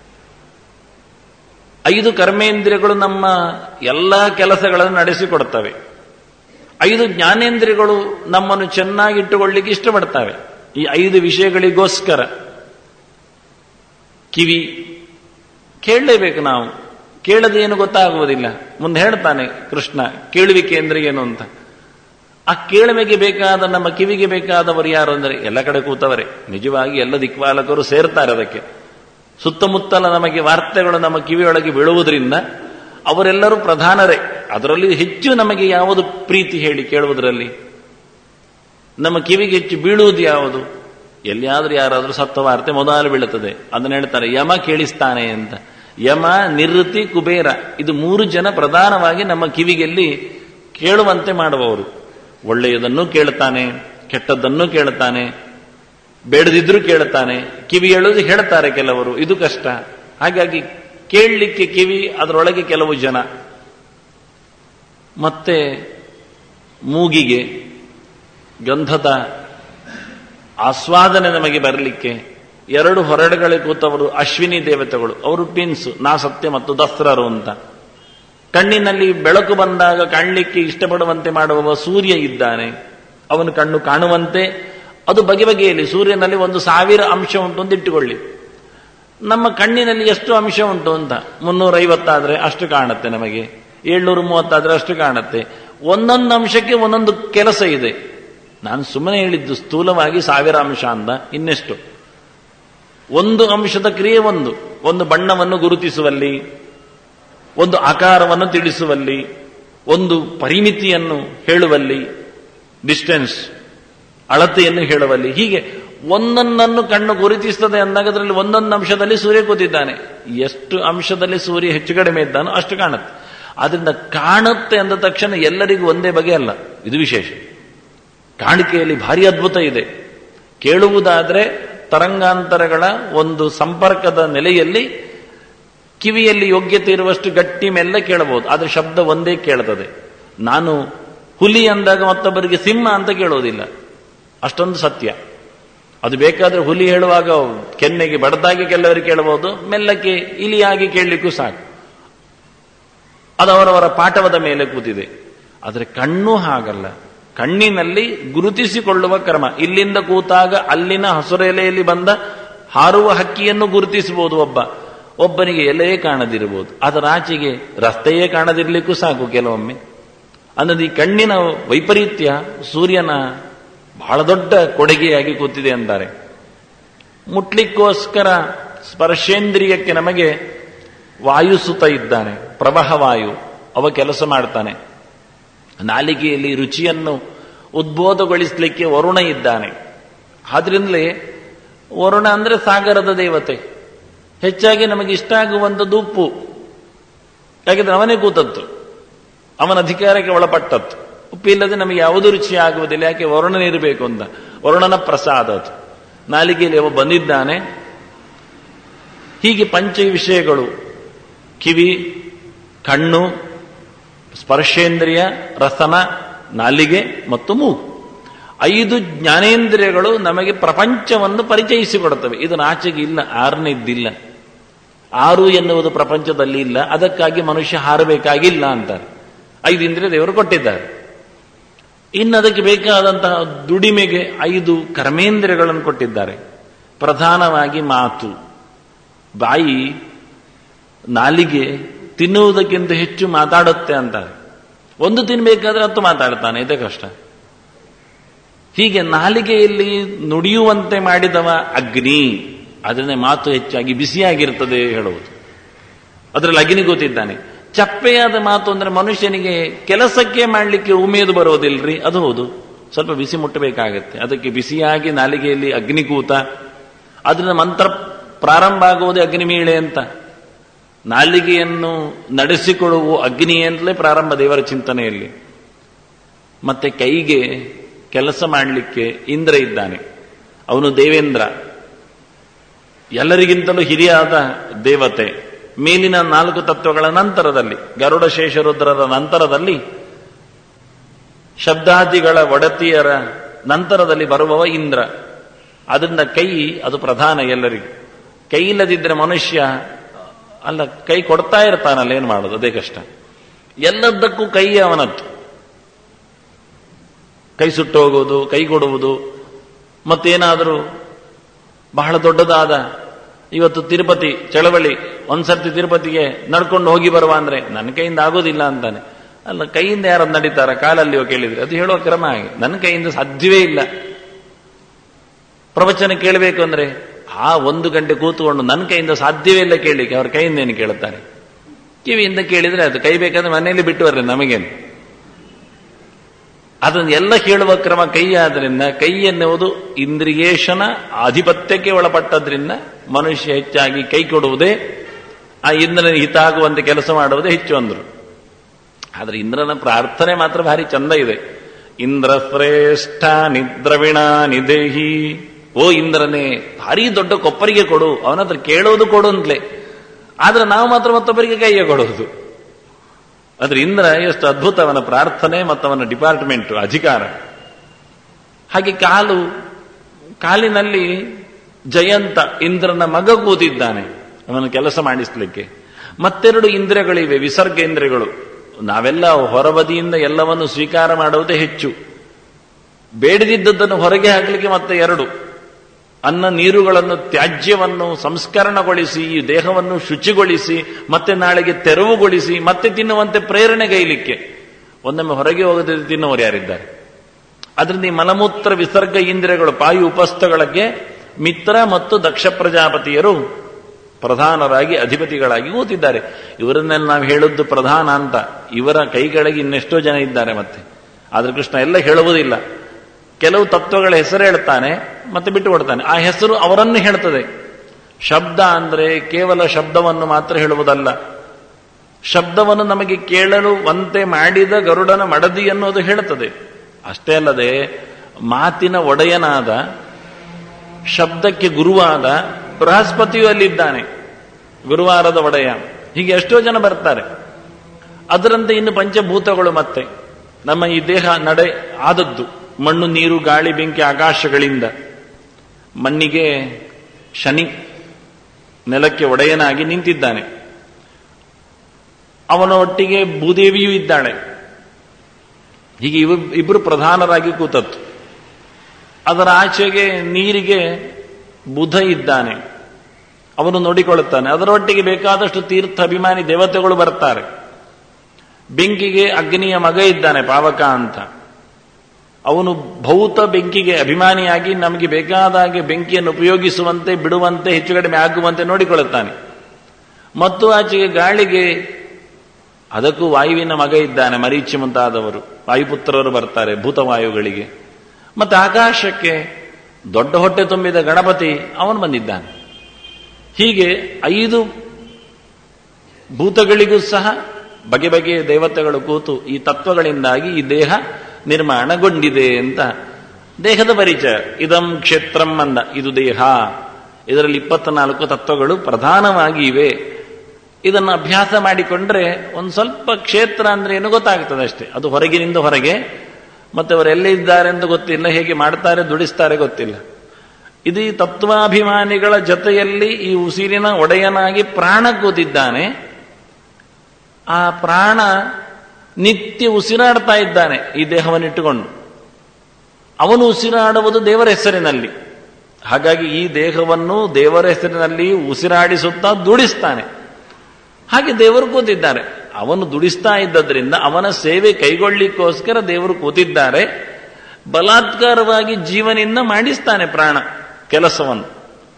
ಐದು ಕರ್ಮೇಂದ್ರಿಯಗಳು ನಮ್ಮ ಎಲ್ಲ ಕೆಲಸಗಳನ್ನು ನಡೆಸಿಕೊಡ್ತವೆ. ಐದು ಜ್ಞಾನೇಂದ್ರಿಯಗಳು ನಮ್ಮನ್ನು ಚೆನ್ನಾಗಿಟ್ಟುಕೊಳ್ಳಿಕ್ಕೆ ಇಷ್ಟಪಡ್ತವೆ. ಈ ಐದು ವಿಷಯಗಳಿಗೋಸ್ಕರ ಕಿವಿ ಕೇಳಲೇಬೇಕು. ನಾವು ಕೇಳದೇನು ಗೊತ್ತಾಗುವುದಿಲ್ಲ. ಮುಂದೆ ಹೇಳ್ತಾನೆ ಕೃಷ್ಣ ಕೇಳುವಿಕೆ ಅಂದ್ರೆ ಏನು ಅಂತ. ಆ ಕೇಳುವಿಗೆ ಬೇಕಾದ ನಮ್ಮ ಕಿವಿಗೆ ಬೇಕಾದವರು ಯಾರು ಅಂದರೆ ಎಲ್ಲ ಕಡೆ ಕೂತವರೇ. ನಿಜವಾಗಿ ಎಲ್ಲ ದಿಕ್ಪಾಲಕರು ಸೇರ್ತಾರೆ ಅದಕ್ಕೆ. ಸುತ್ತಮುತ್ತಲ ನಮಗೆ ವಾರ್ತೆಗಳು ನಮ್ಮ ಕಿವಿಯೊಳಗೆ ಬೀಳುವುದರಿಂದ ಅವರೆಲ್ಲರೂ ಪ್ರಧಾನರೇ. ಅದರಲ್ಲಿ ಹೆಚ್ಚು ನಮಗೆ ಯಾವುದು ಪ್ರೀತಿ ಹೇಳಿ ಕೇಳುವುದರಲ್ಲಿ? ನಮ್ಮ ಕಿವಿಗೆ ಹೆಚ್ಚು ಬೀಳುವುದು ಯಾವುದು? ಎಲ್ಲಿಯಾದ್ರೂ ಯಾರಾದ್ರೂ ಸತ್ತ ವಾರ್ತೆ ಮೊದಲು ಬೀಳುತ್ತದೆ. ಅದನ್ನ ಹೇಳ್ತಾರೆ ಯಮ ಕೇಳಿಸ್ತಾನೆ ಅಂತ. ಯಮ, ನಿವೃತ್ತಿ, ಕುಬೇರ, ಇದು ಮೂರು ಜನ ಪ್ರಧಾನವಾಗಿ ನಮ್ಮ ಕಿವಿಗೆಲ್ಲಿ ಕೇಳುವಂತೆ ಮಾಡುವವರು. ಒಳ್ಳೆಯದನ್ನು ಕೇಳುತ್ತಾನೆ, ಕೆಟ್ಟದ್ದನ್ನು ಕೇಳುತ್ತಾನೆ, ಬೇಡದಿದ್ರೂ ಕೇಳುತ್ತಾನೆ. ಕಿವಿ ಹೇಳುವುದು ಹೇಳ್ತಾರೆ ಕೆಲವರು, ಇದು ಕಷ್ಟ. ಹಾಗಾಗಿ ಕೇಳಲಿಕ್ಕೆ ಕಿವಿ, ಅದರೊಳಗೆ ಕೆಲವು ಜನ. ಮತ್ತೆ ಮೂಗಿಗೆ ಗಂಧದ ಆಸ್ವಾದನೆ ನಮಗೆ ಬರಲಿಕ್ಕೆ ಎರಡು ಹೊರಡುಗಳಿಗೆ ಕೂತವರು ಅಶ್ವಿನಿ ದೇವತೆಗಳು. ಅವರು ಪಿನ್ಸು, ನಾ ಸತ್ಯ ಮತ್ತು ದಸ್ರರು ಅಂತ. ಕಣ್ಣಿನಲ್ಲಿ ಬೆಳಕು ಬಂದಾಗ ಕಾಣಲಿಕ್ಕೆ ಇಷ್ಟಪಡುವಂತೆ ಮಾಡುವ ಸೂರ್ಯ ಇದ್ದಾನೆ. ಅವನು ಕಣ್ಣು ಕಾಣುವಂತೆ ಅದು ಬಗೆ ಬಗೆಯಲ್ಲಿ. ಸೂರ್ಯನಲ್ಲಿ ಒಂದು ಸಾವಿರ ಅಂಶ ಉಂಟು ಅಂತ ಇಟ್ಟುಕೊಳ್ಳಿ. ನಮ್ಮ ಕಣ್ಣಿನಲ್ಲಿ ಎಷ್ಟು ಅಂಶ ಉಂಟು ಅಂತ ಮುನ್ನೂರೈವತ್ತಾದ್ರೆ ಅಷ್ಟು ಕಾಣುತ್ತೆ ನಮಗೆ, ಏಳ್ನೂರ ಮೂವತ್ತಾದ್ರೆ ಅಷ್ಟು ಕಾಣುತ್ತೆ. ಒಂದೊಂದು ಅಂಶಕ್ಕೆ ಒಂದೊಂದು ಕೆಲಸ ಇದೆ. ನಾನು ಸುಮ್ಮನೆ ಹೇಳಿದ್ದು ಸ್ಥೂಲವಾಗಿ ಸಾವಿರ ಅಂಶ ಅಂದ. ಇನ್ನೆಷ್ಟು? ಒಂದು ಅಂಶದ ಕ್ರಿಯೆ ಒಂದು ಒಂದು ಬಣ್ಣವನ್ನು ಗುರುತಿಸುವಲ್ಲಿ, ಒಂದು ಆಕಾರವನ್ನು ತಿಳಿಸುವಲ್ಲಿ, ಒಂದು ಪರಿಮಿತಿಯನ್ನು ಹೇಳುವಲ್ಲಿ, ಡಿಸ್ಟೆನ್ಸ್ ಅಳತೆಯನ್ನು ಹೇಳುವಲ್ಲಿ. ಹೀಗೆ ಒಂದೊಂದನ್ನು ಕಣ್ಣು ಗುರುತಿಸ್ತದೆ ಅಂದಾಗ ಅದರಲ್ಲಿ ಒಂದೊಂದು ಅಂಶದಲ್ಲಿ ಸೂರ್ಯ ಕೂತಿದ್ದಾನೆ. ಎಷ್ಟು ಅಂಶದಲ್ಲಿ ಸೂರ್ಯ ಹೆಚ್ಚು ಕಡಿಮೆ ಇದ್ದಾನೋ ಅಷ್ಟು ಕಾಣುತ್ತೆ. ಆದ್ರಿಂದ ಕಾಣುತ್ತೆ ಅಂದ ತಕ್ಷಣ ಎಲ್ಲರಿಗೂ ಒಂದೇ ಬಗೆ ಅಲ್ಲ, ಇದು ವಿಶೇಷ. ಕಾಣಿಕೆಯಲ್ಲಿ ಭಾರಿ ಅದ್ಭುತ ಇದೆ. ಕೇಳುವುದಾದ್ರೆ ತರಂಗಾಂತರಗಳ ಒಂದು ಸಂಪರ್ಕದ ನೆಲೆಯಲ್ಲಿ ಕಿವಿಯಲ್ಲಿ ಯೋಗ್ಯತೆ ಇರುವಷ್ಟು ಗಟ್ಟಿ ಮೆಲ್ಲ ಕೇಳಬಹುದು. ಆದ್ರೆ ಶಬ್ದ ಒಂದೇ ಕೇಳ್ತದೆ. ನಾನು ಹುಲಿ ಅಂದಾಗ ಮತ್ತೊಬ್ಬರಿಗೆ ಸಿಂಹ ಅಂತ ಕೇಳೋದಿಲ್ಲ, ಅಷ್ಟೊಂದು ಸತ್ಯ. ಅದು ಬೇಕಾದ್ರೆ ಹುಲಿ ಹೇಳುವಾಗ ಕೆನ್ನೆಗೆ ಬಡದಾಗಿ ಕೆಲವರಿಗೆ ಕೇಳಬಹುದು, ಮೆಲ್ಲಕ್ಕೆ ಇಲಿಯಾಗಿ ಕೇಳಲಿಕ್ಕೂ ಸಾಕು. ಅದು ಅವರವರ ಪಾಠವದ ಮೇಲೆ ಕೂತಿದೆ. ಆದರೆ ಕಣ್ಣು ಹಾಗಲ್ಲ. ಕಣ್ಣಿನಲ್ಲಿ ಗುರುತಿಸಿಕೊಳ್ಳುವ ಕ್ರಮ. ಇಲ್ಲಿಂದ ಕೂತಾಗ ಅಲ್ಲಿನ ಹಸುರೆಲೆಯಲ್ಲಿ ಬಂದ ಹಾರುವ ಹಕ್ಕಿಯನ್ನು ಗುರುತಿಸಬಹುದು ಒಬ್ಬ. ಒಬ್ಬನಿಗೆ ಎಲೆ ಕಾಣದಿರಬಹುದು, ಅದರ ಆಚೆಗೆ ರಸ್ತೆಯೇ ಕಾಣದಿರ್ಲಿಕ್ಕೂ ಸಾಕು ಕೆಲವೊಮ್ಮೆ. ಅನ್ನೋದು ಈ ಕಣ್ಣಿನ ವೈಪರೀತ್ಯ ಸೂರ್ಯನ ಬಹಳ ದೊಡ್ಡ ಕೊಡುಗೆಯಾಗಿ ಕೂತಿದೆ ಅಂತಾರೆ. ಮುಟ್ಲಿಕ್ಕೋಸ್ಕರ ಸ್ಪರ್ಶೇಂದ್ರಿಯಕ್ಕೆ ನಮಗೆ ವಾಯುಸುತ ಇದ್ದಾನೆ, ಪ್ರವಾಹ ವಾಯು, ಅವ ಕೆಲಸ ಮಾಡ್ತಾನೆ. ನಾಲಿಗೆಯಲ್ಲಿ ರುಚಿಯನ್ನು ಉದ್ಬೋಧಗೊಳಿಸಲಿಕ್ಕೆ ವರುಣ ಇದ್ದಾನೆ. ಆದ್ರಿಂದಲೇ ವರುಣ ಅಂದ್ರೆ ಸಾಗರದ ದೇವತೆ. ಹೆಚ್ಚಾಗಿ ನಮಗೆ ಇಷ್ಟ ಆಗುವಂಥದ್ದು ಉಪ್ಪು. ಯಾಕೆಂದ್ರೆ ಅವನೇ ಕೂತದ್ದು, ಅವನ ಅಧಿಕಾರಕ್ಕೆ ಒಳಪಟ್ಟದ್ದು. ಉಪ್ಪಿಲ್ಲದೆ ನಮಗೆ ಯಾವುದೂ ರುಚಿ ಆಗುವುದಿಲ್ಲ. ಯಾಕೆ? ವರುಣನಿರಬೇಕು ಅಂತ. ವರುಣನ ಪ್ರಸಾದ ಅದು. ನಾಲಿಗೆಯಲ್ಲಿ ಅವ ಬಂದಿದ್ದಾನೆ. ಹೀಗೆ ಪಂಚ ವಿಷಯಗಳು, ಕಿವಿ, ಕಣ್ಣು, ಸ್ಪರ್ಶೇಂದ್ರಿಯ, ರಸನ, ನಾಲಿಗೆ ಮತ್ತು ಮೂಗು, ಐದು ಜ್ಞಾನೇಂದ್ರಿಯಗಳು ನಮಗೆ ಪ್ರಪಂಚವನ್ನು ಪರಿಚಯಿಸಿಕೊಡುತ್ತವೆ. ಇದನ್ನು ಆಚೆಗೆ ಇಲ್ಲ, ಆರನೇದ್ದಿಲ್ಲ. ಆರು ಎನ್ನುವುದು ಪ್ರಪಂಚದಲ್ಲಿ ಇಲ್ಲ. ಅದಕ್ಕಾಗಿ ಮನುಷ್ಯ ಹಾರಬೇಕಾಗಿಲ್ಲ ಅಂತಾರೆ. ಐದು ಇಂದ್ರಿಯ ದೇವರು ಕೊಟ್ಟಿದ್ದಾರೆ. ಇನ್ನು ಅದಕ್ಕೆ ಬೇಕಾದಂತಹ ದುಡಿಮೆಗೆ ಐದು ಕರ್ಮೇಂದ್ರಿಯಗಳನ್ನು ಕೊಟ್ಟಿದ್ದಾರೆ. ಪ್ರಧಾನವಾಗಿ ಮಾತು, ಬಾಯಿ, ನಾಲಿಗೆ ತಿನ್ನುವುದಕ್ಕಿಂತ ಹೆಚ್ಚು ಮಾತಾಡುತ್ತೆ ಅಂತಾರೆ. ಒಂದು ತಿನ್ಬೇಕಾದ್ರೆ ಹತ್ತು ಮಾತಾಡ್ತಾನೆ, ಇದೇ ಕಷ್ಟ. ಹೀಗೆ ನಾಲಿಗೆಯಲ್ಲಿ ನುಡಿಯುವಂತೆ ಮಾಡಿದವ ಅಗ್ನಿ. ಅದನ್ನೇ ಮಾತು ಹೆಚ್ಚಾಗಿ ಬಿಸಿಯಾಗಿರ್ತದೆ ಹೇಳುವುದು. ಅದರಲ್ಲಿ ಅಗ್ನಿ ಕೂತಿದ್ದಾನೆ. ಚಪ್ಪೆಯಾದ ಮಾತು ಅಂದ್ರೆ ಮನುಷ್ಯನಿಗೆ ಕೆಲಸಕ್ಕೆ ಮಾಡಲಿಕ್ಕೆ ಉಮೇದು ಬರೋದಿಲ್ರಿ, ಅದು ಹೌದು. ಸ್ವಲ್ಪ ಬಿಸಿ ಮುಟ್ಟಬೇಕಾಗತ್ತೆ, ಅದಕ್ಕೆ ಬಿಸಿಯಾಗಿ ನಾಲಿಗೆಯಲ್ಲಿ ಅಗ್ನಿಕೂತ, ಅದರಿಂದ ಮಂತ್ರ ಪ್ರಾರಂಭ ಆಗುವುದೇ ಅಗ್ನಿಮೀಳೆ ಅಂತ. ನಾಲಿಗೆಯನ್ನು ನಡೆಸಿಕೊಳ್ಳುವ ಅಗ್ನಿ ಅಂತಲೇ ಪ್ರಾರಂಭ ದೇವರ ಚಿಂತನೆಯಲ್ಲಿ. ಮತ್ತೆ ಕೈಗೆ ಕೆಲಸ ಮಾಡಲಿಕ್ಕೆ ಇಂದ್ರ ಇದ್ದಾನೆ, ಅವನು ದೇವೇಂದ್ರ, ಎಲ್ಲರಿಗಿಂತಲೂ ಹಿರಿಯಾದ ದೇವತೆ. ಮೇಲಿನ ನಾಲ್ಕು ತತ್ವಗಳ ನಂತರದಲ್ಲಿ, ಗರುಡ ಶೇಷರುದ್ರರ ನಂತರದಲ್ಲಿ, ಶಬ್ದಾದಿಗಳ ಒಡತಿಯರ ನಂತರದಲ್ಲಿ ಬರುವವ ಇಂದ್ರ. ಅದರಿಂದ ಕೈ ಅದು ಪ್ರಧಾನ ಎಲ್ಲರಿಗೂ. ಕೈ ಇಲ್ಲದಿದ್ದರೆ ಮನುಷ್ಯ ಅಲ್ಲ, ಕೈ ಕೊಡ್ತಾ ಇರ್ತಾನಲ್ಲ, ಏನು ಮಾಡೋದು, ಅದೇ ಕಷ್ಟ. ಎಲ್ಲದಕ್ಕೂ ಕೈ ಅವನದ್ದು. ಕೈ ಸುಟ್ಟು ಹೋಗುವುದು, ಕೈ ಕೊಡುವುದು, ಮತ್ತೇನಾದರೂ ಬಹಳ ದೊಡ್ಡದಾದ, ಇವತ್ತು ತಿರುಪತಿ ಚಳವಳಿ, ಒಂದ್ಸರ್ತಿ ತಿರುಪತಿಗೆ ನಡ್ಕೊಂಡು ಹೋಗಿ ಬರುವ ಅಂದ್ರೆ ನನ್ನ ಕೈಯಿಂದ ಆಗೋದಿಲ್ಲ ಅಂತಾನೆ. ಅಲ್ಲ, ಕೈಯಿಂದ ಯಾರು ನಡೀತಾರ, ಕಾಲಲ್ಲಿಯೋ ಕೇಳಿದ್ರೆ ಅದು ಹೇಳುವ ಕ್ರಮ ಹಾಗೆ. ನನ್ನ ಕೈಯಿಂದ ಸಾಧ್ಯವೇ ಇಲ್ಲ. ಪ್ರವಚನ ಕೇಳಬೇಕು ಅಂದ್ರೆ ಆ ಒಂದು ಗಂಟೆ ಕೂತ್ಕೊಂಡು ನನ್ನ ಕೈಯಿಂದ ಸಾಧ್ಯವೇ ಇಲ್ಲ ಕೇಳಲಿಕ್ಕೆ, ಅವ್ರ ಕೈಯಿಂದ ಏನು ಕೇಳುತ್ತಾರೆ? ಕಿವಿಯಿಂದ ಕೇಳಿದ್ರೆ ಅದು, ಕೈ ಬೇಕಾದ್ರೆ ಮನೆಯಲ್ಲಿ ಬಿಟ್ಟು ಬರ್ರಿ, ನಮಗೇನು. ಅದನ್ನು ಎಲ್ಲ ಕೇಳುವ ಕ್ರಮ ಕೈ ಆದ್ರಿಂದ, ಕೈ ಎನ್ನುವುದು ಇಂದ್ರಿಯೇಶನ ಆಧಿಪತ್ಯಕ್ಕೆ ಒಳಪಟ್ಟದ್ರಿಂದ ಮನುಷ್ಯ ಹೆಚ್ಚಾಗಿ ಕೈ ಕೊಡುವುದೇ, ಆ ಇಂದ್ರನ ಹಿತ ಆಗುವಂತೆ ಕೆಲಸ ಮಾಡುವುದೇ ಹೆಚ್ಚು ಅಂದ್ರು. ಆದ್ರೆ ಇಂದ್ರನ ಪ್ರಾರ್ಥನೆ ಮಾತ್ರ ಭಾರಿ ಚಂದ ಇದೆ. ಇಂದ್ರ ಶ್ರೇಷ್ಠ ನಿದ್ರವಿಣ ನಿದೇಹಿ, ಓ ಇಂದ್ರನೇ ಭಾರಿ ದೊಡ್ಡ ಕೊಪ್ಪರಿಗೆ ಕೊಡು, ಅವನ ಹತ್ರ ಕೇಳೋದು ಕೊಡು ಅಂತಲೇ. ಆದ್ರೆ ನಾವು ಮಾತ್ರ ಮತ್ತೊಬ್ಬರಿಗೆ ಕೈಗೆ ಕೊಡುವುದು. ಆದ್ರೆ ಇಂದ್ರ ಎಷ್ಟು ಅದ್ಭುತ ಅವನ ಪ್ರಾರ್ಥನೆ ಮತ್ತು ಅವನ ಡಿಪಾರ್ಟ್ಮೆಂಟ್ ಅಧಿಕಾರ. ಹಾಗೆ ಕಾಲು, ಕಾಲಿನಲ್ಲಿ ಜಯಂತ ಇಂದ್ರನ ಮಗ ಕೂತಿದ್ದಾನೆ ಅವನ ಕೆಲಸ ಮಾಡಿಸ್ಲಿಕ್ಕೆ. ಮತ್ತೆರಡು ಇಂದ್ರಿಯಗಳಿವೆ, ವಿಸರ್ಗೇಂದ್ರಿಯಗಳು. ನಾವೆಲ್ಲ ಹೊರಬದಿಯಿಂದ ಎಲ್ಲವನ್ನು ಸ್ವೀಕಾರ ಮಾಡುವುದೇ ಹೆಚ್ಚು. ಬೇಡದಿದ್ದದ್ದನ್ನು ಹೊರಗೆ ಹಾಕಲಿಕ್ಕೆ ಮತ್ತೆ ಎರಡು, ಅನ್ನ ನೀರುಗಳನ್ನು, ತ್ಯಾಜ್ಯವನ್ನು ಸಂಸ್ಕರಣಗೊಳಿಸಿ ಈ ದೇಹವನ್ನು ಶುಚಿಗೊಳಿಸಿ ಮತ್ತೆ ನಾಳೆಗೆ ತೆರವುಗೊಳಿಸಿ ಮತ್ತೆ ತಿನ್ನುವಂತೆ ಪ್ರೇರಣೆಗೈಲಿಕ್ಕೆ. ಒಂದೊಮ್ಮೆ ಹೊರಗೆ ಹೋಗದೆ ತಿನ್ನುವರು ಯಾರಿದ್ದಾರೆ? ಅದರಿಂದ ಈ ಮಲಮೂತ್ರ ವಿಸರ್ಗ ಇಂದ್ರಿಯಗಳು, ಪಾಯು ಉಪಸ್ಥಗಳಿಗೆ ಮಿತ್ರ ಮತ್ತು ದಕ್ಷ ಪ್ರಜಾಪತಿಯರು ಪ್ರಧಾನರಾಗಿ ಅಧಿಪತಿಗಳಾಗಿ ಕೂತಿದ್ದಾರೆ. ಇವರನ್ನೆಲ್ಲ ನಾವು ಹೇಳುವುದು ಪ್ರಧಾನ ಅಂತ. ಇವರ ಕೈಗಳಿಗೆ ಇನ್ನೆಷ್ಟೋ ಜನ ಇದ್ದಾರೆ ಮತ್ತೆ. ಆದ್ರೆ ಕೃಷ್ಣ ಎಲ್ಲ ಹೇಳುವುದಿಲ್ಲ. ಕೆಲವು ತತ್ವಗಳ ಹೆಸರು ಹೇಳ್ತಾನೆ, ಮತ್ತೆ ಬಿಟ್ಟು ಕೊಡ್ತಾನೆ. ಆ ಹೆಸರು ಅವರನ್ನು ಹೇಳ್ತದೆ. ಶಬ್ದ ಅಂದ್ರೆ ಕೇವಲ ಶಬ್ದವನ್ನು ಮಾತ್ರ ಹೇಳುವುದಲ್ಲ. ಶಬ್ದವನ್ನು ನಮಗೆ ಕೇಳಲುವಂತೆ ಮಾಡಿದ ಗರುಡನ ಮಡದಿ ಅನ್ನೋದು ಹೇಳುತ್ತದೆ. ಅಷ್ಟೇ ಅಲ್ಲದೆ ಮಾತಿನ ಒಡೆಯನಾದ, ಶಬ್ದಕ್ಕೆ ಗುರುವಾದ ಬೃಹಸ್ಪತಿಯು ಅಲ್ಲಿದ್ದಾನೆ, ಗುರುವಾರದ ಒಡೆಯ. ಹೀಗೆ ಎಷ್ಟೋ ಜನ ಬರ್ತಾರೆ. ಅದರಂತೆ ಇನ್ನು ಪಂಚಭೂತಗಳು ಮತ್ತೆ ನಮ್ಮ ಈ ದೇಹ ನಡೆ ಆದದ್ದು ಮಣ್ಣು, ನೀರು, ಗಾಳಿ, ಬೆಂಕಿ, ಆಕಾಶಗಳಿಂದ. ಮಣ್ಣಿಗೆ ಶನಿ ನೆಲಕ್ಕೆ ಒಡೆಯನಾಗಿ ನಿಂತಿದ್ದಾನೆ. ಅವನ ಒಟ್ಟಿಗೆ ಭೂದೇವಿಯೂ ಇದ್ದಾಳೆ. ಹೀಗೆ ಇವ ಇಬ್ಬರು ಪ್ರಧಾನರಾಗಿ ಕೂತದ್ದು. ಅದರ ಆಚೆಗೆ ನೀರಿಗೆ ಬುಧ ಇದ್ದಾನೆ, ಅವನು ನೋಡಿಕೊಳ್ಳುತ್ತಾನೆ. ಅದರೊಟ್ಟಿಗೆ ಬೇಕಾದಷ್ಟು ತೀರ್ಥ ಅಭಿಮಾನಿ ದೇವತೆಗಳು ಬರ್ತಾರೆ. ಬೆಂಕಿಗೆ ಅಗ್ನಿಯ ಮಗ ಇದ್ದಾನೆ, ಪಾವಕ ಅಂತ. ಅವನು ಭೌತ ಬೆಂಕಿಗೆ ಅಭಿಮಾನಿಯಾಗಿ ನಮಗೆ ಬೇಕಾದ ಹಾಗೆ ಬೆಂಕಿಯನ್ನು ಉಪಯೋಗಿಸುವಂತೆ, ಬಿಡುವಂತೆ, ಹೆಚ್ಚು ಕಡಿಮೆ ಆಗುವಂತೆ ನೋಡಿಕೊಳ್ಳುತ್ತಾನೆ. ಮತ್ತು ಆಚೆಗೆ ಗಾಳಿಗೆ, ಅದಕ್ಕೂ ವಾಯುವಿನ ಮಗ ಇದ್ದಾನೆ, ಮರೀಚಿ ಮುಂತಾದವರು ವಾಯುಪುತ್ರರು ಬರ್ತಾರೆ ಭೂತವಾಯುಗಳಿಗೆ. ಮತ್ತೆ ಆಕಾಶಕ್ಕೆ ದೊಡ್ಡ ಹೊಟ್ಟೆ ತುಂಬಿದ ಗಣಪತಿ ಅವನು ಬಂದಿದ್ದಾನೆ. ಹೀಗೆ ಐದು ಭೂತಗಳಿಗೂ ಸಹ ಬಗೆ ಬಗೆಯ ದೇವತೆಗಳು ಕೂತು ಈ ತತ್ವಗಳಿಂದಾಗಿ ಈ ದೇಹ ನಿರ್ಮಾಣಗೊಂಡಿದೆ ಅಂತ ದೇಹದ ಪರಿಚಯ. ಇದಂ ಕ್ಷೇತ್ರಂ ಅಂದ, ಇದು ದೇಹ. ಇದರಲ್ಲಿ ಇಪ್ಪತ್ನಾಲ್ಕು ತತ್ವಗಳು ಪ್ರಧಾನವಾಗಿ ಇವೆ. ಇದನ್ನು ಅಭ್ಯಾಸ ಮಾಡಿಕೊಂಡ್ರೆ ಒಂದು ಸ್ವಲ್ಪ ಕ್ಷೇತ್ರ ಅಂದ್ರೆ ಏನು ಗೊತ್ತಾಗ್ತದೆ ಅಷ್ಟೇ. ಅದು ಹೊರಗಿನಿಂದ ಹೊರಗೆ, ಮತ್ತೆ ಅವರು ಎಲ್ಲಿದ್ದಾರೆ ಅಂತ ಗೊತ್ತಿಲ್ಲ, ಹೇಗೆ ಮಾಡ್ತಾರೆ ದುಡಿಸ್ತಾರೆ ಗೊತ್ತಿಲ್ಲ. ಇದು ಈ ತತ್ವಾಭಿಮಾನಿಗಳ ಜೊತೆಯಲ್ಲಿ ಈ ಉಸಿರಿನ ಒಡೆಯನಾಗಿ ಪ್ರಾಣ ಕೂತಿದ್ದಾನೆ. ಆ ಪ್ರಾಣ ನಿತ್ಯ ಉಸಿರಾಡ್ತಾ ಇದ್ದಾನೆ ಈ ದೇಹವನ್ನಿಟ್ಟುಕೊಂಡು. ಅವನು ಉಸಿರಾಡುವುದು ದೇವರ ಹೆಸರಿನಲ್ಲಿ. ಹಾಗಾಗಿ ಈ ದೇಹವನ್ನು ದೇವರ ಹೆಸರಿನಲ್ಲಿ ಉಸಿರಾಡಿಸುತ್ತಾ ದುಡಿಸ್ತಾನೆ. ಹಾಗೆ ದೇವರು ಕೂತಿದ್ದಾರೆ. ಅವನು ದುಡಿಸ್ತಾ ಇದ್ದದ್ರಿಂದ ಅವನ ಸೇವೆ ಕೈಗೊಳ್ಳಿಕ್ಕೋಸ್ಕರ ದೇವರು ಕೂತಿದ್ದಾರೆ. ಬಲಾತ್ಕಾರವಾಗಿ ಜೀವನಿಂದ ಮಾಡಿಸ್ತಾನೆ ಪ್ರಾಣ ಕೆಲಸವನ್ನು.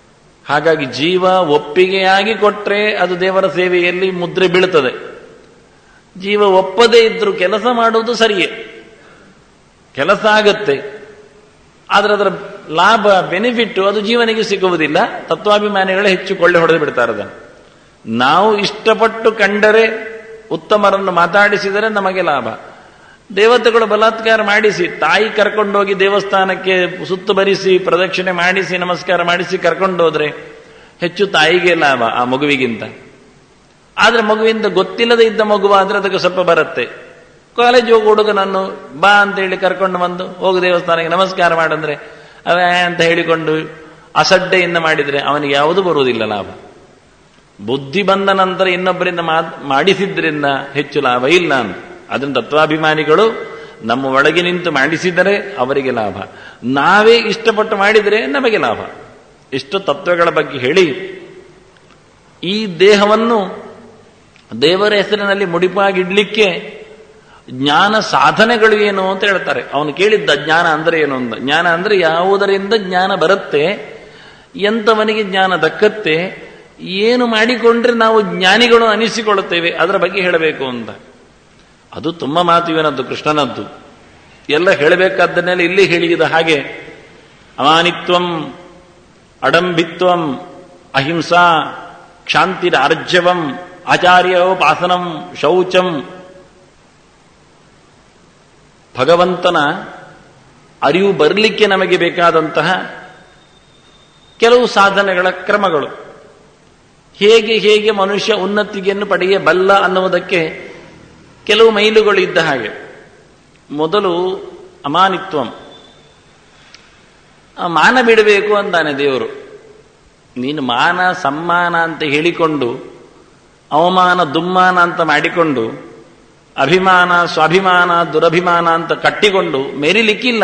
ಹಾಗಾಗಿ ಜೀವ ಒಪ್ಪಿಗೆಯಾಗಿ ಕೊಟ್ರೆ ಅದು ದೇವರ ಸೇವೆಯಲ್ಲಿ ಮುದ್ರೆ ಬೀಳುತ್ತದೆ. ಜೀವ ಒಪ್ಪದೇ ಇದ್ರು ಕೆಲಸ ಮಾಡುವುದು ಸರಿಯೇ, ಕೆಲಸ ಆಗತ್ತೆ, ಆದರೆ ಅದರ ಲಾಭ ಬೆನಿಫಿಟ್ ಅದು ಜೀವನಿಗೆ ಸಿಗುವುದಿಲ್ಲ. ತತ್ವಾಭಿಮಾನಿಗಳೇ ಹೆಚ್ಚು ಕೊಳ್ಳೆ ಹೊಡೆದು ಬಿಡ್ತಾರೆ ಅದನ್ನು. ನಾವು ಇಷ್ಟಪಟ್ಟು ಕಂಡರೆ, ಉತ್ತಮರನ್ನು ಮಾತಾಡಿಸಿದರೆ ನಮಗೆ ಲಾಭ. ದೇವತೆಗಳು ಬಲಾತ್ಕಾರ ಮಾಡಿಸಿ, ತಾಯಿ ಕರ್ಕೊಂಡೋಗಿ ದೇವಸ್ಥಾನಕ್ಕೆ ಸುತ್ತು ಬರಿಸಿ ಪ್ರದಕ್ಷಿಣೆ ಮಾಡಿಸಿ ನಮಸ್ಕಾರ ಮಾಡಿಸಿ ಕರ್ಕೊಂಡೋದ್ರೆ ಹೆಚ್ಚು ತಾಯಿಗೆ ಲಾಭ ಆ ಮಗುವಿಗಿಂತ. ಆದ್ರೆ ಮಗುವಿಂದ ಗೊತ್ತಿಲ್ಲದೆ ಇದ್ದ ಮಗುವಾದ್ರೆ ಅದಕ್ಕೆ ಸ್ವಲ್ಪ ಬರುತ್ತೆ. ಕಾಲೇಜ್ ಹೋಗಿ ಹುಡುಗನನ್ನು ಬಾ ಅಂತ ಹೇಳಿ ಕರ್ಕೊಂಡು ಬಂದು ಹೋಗು ದೇವಸ್ಥಾನಕ್ಕೆ ನಮಸ್ಕಾರ ಮಾಡಂದ್ರೆ ಅವೇ ಅಂತ ಹೇಳಿಕೊಂಡು ಅಸಡ್ಡೆಯಿಂದ ಮಾಡಿದ್ರೆ ಅವನಿಗೆ ಯಾವುದು ಬರುವುದಿಲ್ಲ ಲಾಭ. ಬುದ್ಧಿ ಬಂದ ನಂತರ ಇನ್ನೊಬ್ಬರಿಂದ ಮಾಡಿಸಿದ್ರಿಂದ ಹೆಚ್ಚು ಲಾಭ ಇಲ್ಲ ಅಂತ. ಅದನ್ನು ತತ್ವಾಭಿಮಾನಿಗಳು ನಮ್ಮ ಒಳಗೆ ನಿಂತು ಮಾಡಿಸಿದರೆ ಅವರಿಗೆ ಲಾಭ, ನಾವೇ ಇಷ್ಟಪಟ್ಟು ಮಾಡಿದರೆ ನಮಗೆ ಲಾಭ. ಇಷ್ಟು ತತ್ವಗಳ ಬಗ್ಗೆ ಹೇಳಿ ಈ ದೇಹವನ್ನು ದೇವರ ಹೆಸರಿನಲ್ಲಿ ಮುಡಿಪಾಗಿಡ್ಲಿಕ್ಕೆ ಜ್ಞಾನ ಸಾಧನೆಗಳು ಏನು ಅಂತ ಹೇಳ್ತಾರೆ. ಅವನು ಕೇಳಿದ್ದ ಜ್ಞಾನ ಅಂದ್ರೆ ಏನು ಅಂತ. ಜ್ಞಾನ ಅಂದ್ರೆ ಯಾವುದರಿಂದ ಜ್ಞಾನ ಬರುತ್ತೆ, ಎಂಥವನಿಗೆ ಜ್ಞಾನ ದಕ್ಕತ್ತೆ, ಏನು ಮಾಡಿಕೊಂಡ್ರೆ ನಾವು ಜ್ಞಾನಿಗಳು ಅನಿಸಿಕೊಳ್ಳುತ್ತೇವೆ, ಅದರ ಬಗ್ಗೆ ಹೇಳಬೇಕು ಅಂತ. ಅದು ತುಂಬ ಮಾತು ಇವನದ್ದು, ಕೃಷ್ಣನದ್ದು. ಎಲ್ಲ ಹೇಳಬೇಕಾದ್ದನ್ನೆಲ್ಲ ಇಲ್ಲಿ ಹೇಳಿದ ಹಾಗೆ ಅಮಾನಿತ್ವಂ, ಅಡಂಬಿತ್ವಂ, ಅಹಿಂಸಾ, ಕ್ಷಾಂತಿರಾರ್ಜವಂ, ಆಚಾರ್ಯೋಪಾಸನಂ, ಶೌಚಂ. ಭಗವಂತನ ಅರಿವು ಬರಲಿಕ್ಕೆ ನಮಗೆ ಬೇಕಾದಂತಹ ಕೆಲವು ಸಾಧನೆಗಳ ಕ್ರಮಗಳು, ಹೇಗೆ ಹೇಗೆ ಮನುಷ್ಯ ಉನ್ನತಿಗೆಯನ್ನು ಪಡೆಯಬಲ್ಲ ಅನ್ನುವುದಕ್ಕೆ ಕೆಲವು ಮೈಲುಗಳು ಇದ್ದ ಹಾಗೆ. ಮೊದಲು ಅಮಾನಿತ್ವಂ, ಮಾನ ಬಿಡಬೇಕು ಅಂತಾನೆ ದೇವರು. ನೀನು ಮಾನ ಸಮ್ಮಾನ ಅಂತ ಹೇಳಿಕೊಂಡು ಅವಮಾನ ದುಮ್ಮಾನ ಅಂತ ಮಾಡಿಕೊಂಡು ಅಭಿಮಾನ ಸ್ವಾಭಿಮಾನ ದುರಭಿಮಾನ ಅಂತ ಕಟ್ಟಿಕೊಂಡು ಮೇರಿಲಿಕ್ಕಿಲ್ಲ.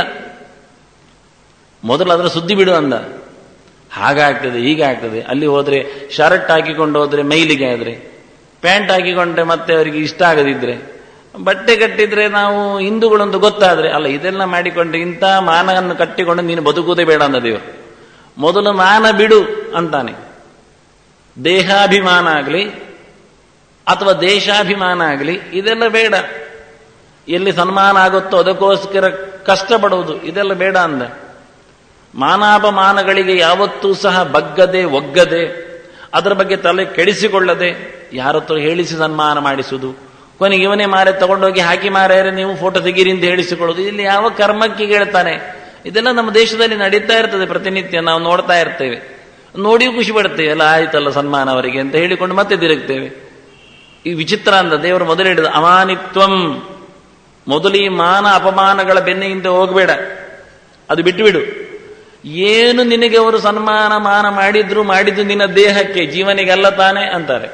ಮೊದಲು ಅದರ ಸುದ್ದಿ ಬಿಡು ಅಂದ. ಹಾಗಾಗ್ತದೆ ಹೀಗಾಗ್ತದೆ. ಅಲ್ಲಿ ಹೋದ್ರೆ ಶರ್ಟ್ ಹಾಕಿಕೊಂಡು ಹೋದ್ರೆ ಮೈಲಿಗೆ ಆದ್ರೆ, ಪ್ಯಾಂಟ್ ಹಾಕಿಕೊಂಡ್ರೆ ಮತ್ತೆ ಅವರಿಗೆ ಇಷ್ಟ ಆಗದಿದ್ರೆ, ಬಟ್ಟೆ ಕಟ್ಟಿದ್ರೆ ನಾವು ಹಿಂದೂಗಳಂತ ಗೊತ್ತಾದ್ರೆ ಅಲ್ಲ, ಇದೆಲ್ಲ ಮಾಡಿಕೊಂಡ್ರೆ ಇಂಥ ಮಾನವನ್ನು ಕಟ್ಟಿಕೊಂಡು ನೀನು ಬದುಕುವುದೇ ಬೇಡ ಅಂದ ದೇವರು. ಮೊದಲು ಮಾನ ಬಿಡು ಅಂತಾನೆ. ದೇಹಾಭಿಮಾನ ಆಗಲಿ ಅಥವಾ ದೇಶಾಭಿಮಾನ ಆಗಲಿ ಇದೆಲ್ಲ ಬೇಡ. ಎಲ್ಲಿ ಸನ್ಮಾನ ಆಗುತ್ತೋ ಅದಕ್ಕೋಸ್ಕರ ಕಷ್ಟಪಡುವುದು ಇದೆಲ್ಲ ಬೇಡ ಅಂದ. ಮಾನಾಪಮಾನಗಳಿಗೆ ಯಾವತ್ತೂ ಸಹ ಬಗ್ಗದೆ ಒಗ್ಗದೆ ಅದರ ಬಗ್ಗೆ ತಲೆ ಕೆಡಿಸಿಕೊಳ್ಳದೆ ಯಾರತ್ರ ಹೇಳಿಸಿ ಸನ್ಮಾನ ಮಾಡಿಸುವುದು, ಕೊನೆಗೆ ಇವನೇ ಮಾರೆ ತಗೊಂಡೋಗಿ ಹಾಕಿ ಮಾರ್ಯಾರೆ ನೀವು ಫೋಟೋ ತೆಗೀರಿ ಅಂತ ಹೇಳಿಸಿಕೊಳ್ಳೋದು, ಇಲ್ಲಿ ಯಾವ ಕರ್ಮಕ್ಕೆ ಹೇಳ್ತಾನೆ. ಇದೆಲ್ಲ ನಮ್ಮ ದೇಶದಲ್ಲಿ ನಡೀತಾ ಇರ್ತದೆ ಪ್ರತಿನಿತ್ಯ, ನಾವು ನೋಡ್ತಾ ಇರ್ತೇವೆ. ನೋಡಿ ಖುಷಿ ಪಡ್ತೇವೆ, ಎಲ್ಲ ಆಯ್ತಲ್ಲ ಸನ್ಮಾನ ಅವರಿಗೆ ಅಂತ ಹೇಳಿಕೊಂಡು ಮತ್ತೆ ತಿರುಗ್ತೇವೆ. ಈ ವಿಚಿತ್ರ ಅಂದ ದೇವರು ಮೊದಲು ಹೇಳಿದ ಅಮಾನಿತ್ವಂ. ಮೊದಲು ಈ ಮಾನ ಅಪಮಾನಗಳ ಬೆನ್ನಿಗಿಂತ ಹೋಗಬೇಡ, ಅದು ಬಿಟ್ಟು ಬಿಡು. ಏನು ನಿನಗೆ ಅವರು ಸನ್ಮಾನ ಮಾನ ಮಾಡಿದ್ರು ಮಾಡಿದ್ದು ನಿನ್ನ ದೇಹಕ್ಕೆ, ಜೀವನಿಗೆಲ್ಲ ತಾನೆ ಅಂತಾರೆ.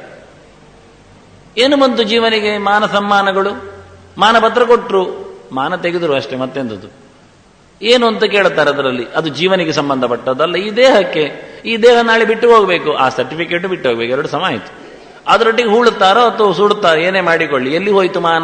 ಏನು ಬಂತು ಜೀವನಿಗೆ ಮಾನ ಸಮ್ಮಾನಗಳು? ಮಾನ ಪತ್ರ ಕೊಟ್ಟರು, ಮಾನ ತೆಗೆದ್ರು ಅಷ್ಟೇ, ಮತ್ತೆಂದದು ಏನು ಅಂತ ಕೇಳ್ತಾರೆ ಅದರಲ್ಲಿ. ಅದು ಜೀವನಿಗೆ ಸಂಬಂಧಪಟ್ಟದಲ್ಲ, ಈ ದೇಹಕ್ಕೆ. ಈ ದೇಹ ನಾಳೆ ಬಿಟ್ಟು ಹೋಗಬೇಕು, ಆ ಸರ್ಟಿಫಿಕೇಟ್ ಬಿಟ್ಟು ಹೋಗ್ಬೇಕು, ಎರಡು ಸಮ ಆಯ್ತು. ಅದರೊಟ್ಟಿಗೆ ಹೂಳುತ್ತಾರೋ ಅಥವಾ ಸುಡುತ್ತಾರೋ ಏನೇ ಮಾಡಿಕೊಳ್ಳಿ, ಎಲ್ಲಿ ಹೋಯ್ತು ಮಾನ,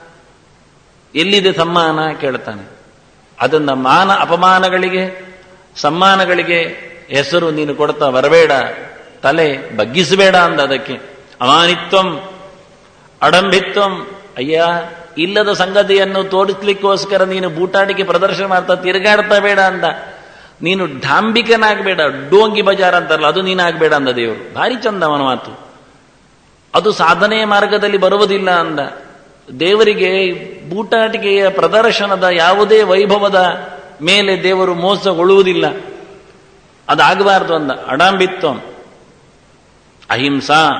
ಎಲ್ಲಿದೆ ಸಮ್ಮಾನ ಕೇಳ್ತಾನೆ. ಅದನ್ನ ಮಾನ ಅಪಮಾನಗಳಿಗೆ ಸಮ್ಮಾನಗಳಿಗೆ ಹೆಸರು ನೀನು ಕೊಡ್ತಾ ಬರಬೇಡ, ತಲೆ ಬಗ್ಗಿಸಬೇಡ ಅಂದ. ಅದಕ್ಕೆ ಅಮಾನಿತ್ವಂ ಅಡಂಬಿತ್ವಂ. ಅಯ್ಯ, ಇಲ್ಲದ ಸಂಗತಿಯನ್ನು ತೋರಿಸ್ಲಿಕ್ಕೋಸ್ಕರ ನೀನು ಬೂಟಾಟಿಕೆ ಪ್ರದರ್ಶನ ಮಾಡ್ತಾ ತಿರುಗಾಡ್ತಾ ಬೇಡ ಅಂದ. ನೀನು ಡಾಂಬಿಕನಾಗಬೇಡ, ಡೋಂಗಿ ಬಜಾರ್ ಅಂತಾರಲ್ಲ ಅದು ನೀನಾಗಬೇಡ ಅಂದ ದೇವರು. ಭಾರಿ ಚಂದ ಅವನ ಮಾತು. ಅದು ಸಾಧನೆಯ ಮಾರ್ಗದಲ್ಲಿ ಬರುವುದಿಲ್ಲ ಅಂದ. ದೇವರಿಗೆ ಬೂಟಾಟಿಕೆಯ ಪ್ರದರ್ಶನದ ಯಾವುದೇ ವೈಭವದ ಮೇಲೆ ದೇವರು ಮೋಸಗೊಳ್ಳುವುದಿಲ್ಲ, ಅದಾಗಬಾರ್ದು ಅಂದ. ಅಡಂಬಿತ್ವಂ, ಅಹಿಂಸಾ,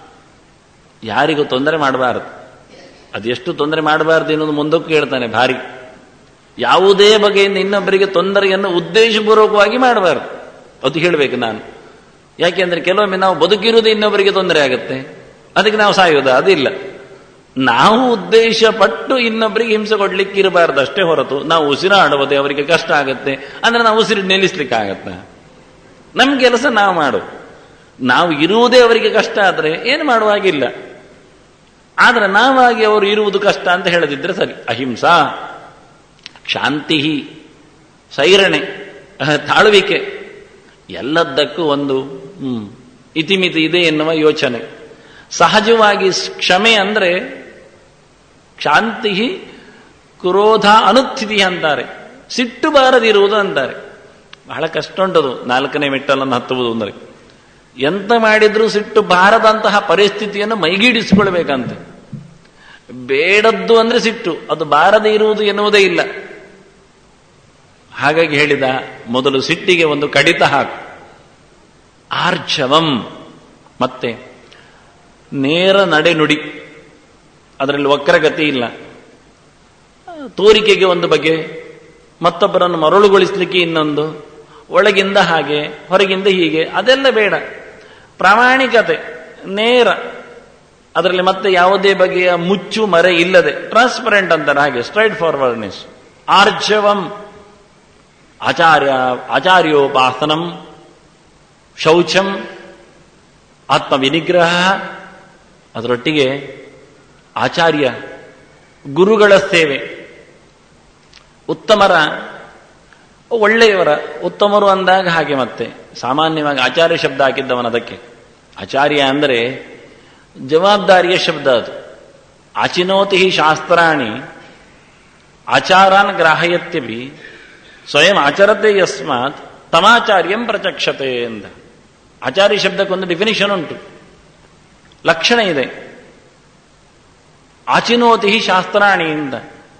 ಯಾರಿಗೂ ತೊಂದರೆ ಮಾಡಬಾರದು. ಅದೆಷ್ಟು ತೊಂದರೆ ಮಾಡಬಾರ್ದು ಎನ್ನುವುದು ಮುಂದಕ್ಕೂ ಹೇಳ್ತಾನೆ. ಭಾರಿ ಯಾವುದೇ ಬಗೆಯಿಂದ ಇನ್ನೊಬ್ಬರಿಗೆ ತೊಂದರೆಯನ್ನು ಉದ್ದೇಶಪೂರ್ವಕವಾಗಿ ಮಾಡಬಾರದು, ಅದು ಹೇಳಬೇಕು ನಾನು. ಯಾಕೆಂದ್ರೆ ಕೆಲವೊಮ್ಮೆ ನಾವು ಬದುಕಿರುವುದು ಇನ್ನೊಬ್ಬರಿಗೆ ತೊಂದರೆ ಆಗುತ್ತೆ, ಅದಕ್ಕೆ ನಾವು ಸಾಯೋದು ಅದಿಲ್ಲ. ನಾವು ಉದ್ದೇಶ ಪಟ್ಟು ಇನ್ನೊಬ್ಬರಿಗೆ ಹಿಂಸೆ ಕೊಡ್ಲಿಕ್ಕೆ ಇರಬಾರ್ದು ಅಷ್ಟೇ ಹೊರತು ನಾವು ಉಸಿರಾಡುವುದೇ ಅವರಿಗೆ ಕಷ್ಟ ಆಗುತ್ತೆ ಅಂದ್ರೆ ನಾವು ಉಸಿರು ನಿಲ್ಲಿಸ್ಲಿಕ್ಕೆ ಆಗತ್ತ? ನಮ್ಮ ಕೆಲಸ ನಾವು ಮಾಡು. ನಾವು ಇರುವುದೇ ಅವರಿಗೆ ಕಷ್ಟ ಆದ್ರೆ ಏನು ಮಾಡುವಾಗಿಲ್ಲ. ಆದ್ರೆ ನಾವಾಗಿ ಅವರು ಇರುವುದು ಕಷ್ಟ ಅಂತ ಹೇಳದಿದ್ರೆ ಸರಿ. ಅಹಿಂಸಾ, ಶಾಂತಿ, ಸೈರಣೆ, ತಾಳುವಿಕೆ, ಎಲ್ಲದಕ್ಕೂ ಒಂದು ಹ್ಮ್ ಇತಿಮಿತಿ ಇದೆ ಎನ್ನುವ ಯೋಚನೆ. ಸಹಜವಾಗಿ ಕ್ಷಮೆ ಅಂದ್ರೆ ಕ್ಷಾಂತಿ ಕ್ರೋಧ ಅನುತ್ಥಿತಿ ಅಂತಾರೆ, ಸಿಟ್ಟು ಬಾರದಿರುವುದು ಅಂತಾರೆ. ಬಹಳ ಕಷ್ಟ ಉಂಟದು ನಾಲ್ಕನೇ ಮೆಟ್ಟಲನ್ನು ಹತ್ತುವುದು ಅಂದರೆ. ಎಂತ ಮಾಡಿದ್ರೂ ಸಿಟ್ಟು ಬಾರದಂತಹ ಪರಿಸ್ಥಿತಿಯನ್ನು ಮೈಗೀಡಿಸಿಕೊಳ್ಬೇಕಂತೆ. ಬೇಡದ್ದು ಅಂದ್ರೆ ಸಿಟ್ಟು, ಅದು ಬಾರದೇ ಇರುವುದು ಎನ್ನುವುದೇ ಇಲ್ಲ. ಹಾಗಾಗಿ ಹೇಳಿದ, ಮೊದಲು ಸಿಟ್ಟಿಗೆ ಒಂದು ಕಡಿತ ಹಾಕು. ಆರ್ಜವಂ, ಮತ್ತೆ ನೇರ ನಡೆನುಡಿ, ಅದರಲ್ಲಿ ವಕ್ರಗತಿ ಇಲ್ಲ. ತೋರಿಕೆಗೆ ಒಂದು ಬಗೆ, ಮತ್ತೊಬ್ಬರನ್ನು ಮರಳುಗೊಳಿಸಲಿಕ್ಕೆ ಇನ್ನೊಂದು, ಒಳಗಿಂದ ಹಾಗೆ ಹೊರಗಿಂದ ಹೀಗೆ, ಅದೆಲ್ಲ ಬೇಡ. ಪ್ರಾಮಾಣಿಕತೆ, ನೇರ, ಅದರಲ್ಲಿ ಮತ್ತೆ ಯಾವುದೇ ಬಗೆಯ ಮುಚ್ಚು ಮರೆ ಇಲ್ಲದೆ, ಟ್ರಾನ್ಸ್ಪರೆಂಟ್ ಅಂತಾರೆ ಹಾಗೆ, ಸ್ಟ್ರೈಟ್ ಫಾರ್ವರ್ಡ್ನೆಸ್. ಆರ್ಜವಂ, ಆಚಾರ್ಯ ಆಚಾರ್ಯೋಪಾಸನಂ, ಶೌಚಂ, ಆತ್ಮವಿನಿಗ್ರಹ, ಅದರೊಟ್ಟಿಗೆ ಆಚಾರ್ಯ ಗುರುಗಳ ಸೇವೆ. ಉತ್ತಮರ, ಒಳ್ಳೆಯವರ, ಉತ್ತಮರು ಅಂದಾಗ ಹಾಗೆ ಮತ್ತೆ ಸಾಮಾನ್ಯವಾಗಿ ಆಚಾರ್ಯ ಶಬ್ದ ಹಾಕಿದ್ದವನ ಅದಕ್ಕೆ. ಆಚಾರ್ಯ ಅಂದರೆ ಜವಾಬ್ದಾರಿಯ ಶಬ್ದ ಅದು. ಆಚಿನೋತಿ ಶಾಸ್ತ್ರಾಣಿ ಆಚಾರಾನ್ ಗ್ರಾಹಯತ್ಯಪಿ ಸ್ವಯಂ ಆಚರತೆ ಯಸ್ಮಾತ್ ತಮಾಚಾರ್ಯಂ ಪ್ರಚಕ್ಷತೆ ಎಂದ. ಆಚಾರ್ಯ ಶಬ್ದಕ್ಕೊಂದು ಡೆಫಿನಿಷನ್ ಉಂಟು, ಲಕ್ಷಣ ಇದೆ. ಆಚಿನೋತಿ ಶಾಸ್ತ್ರಾಣಿ ಅಂತ,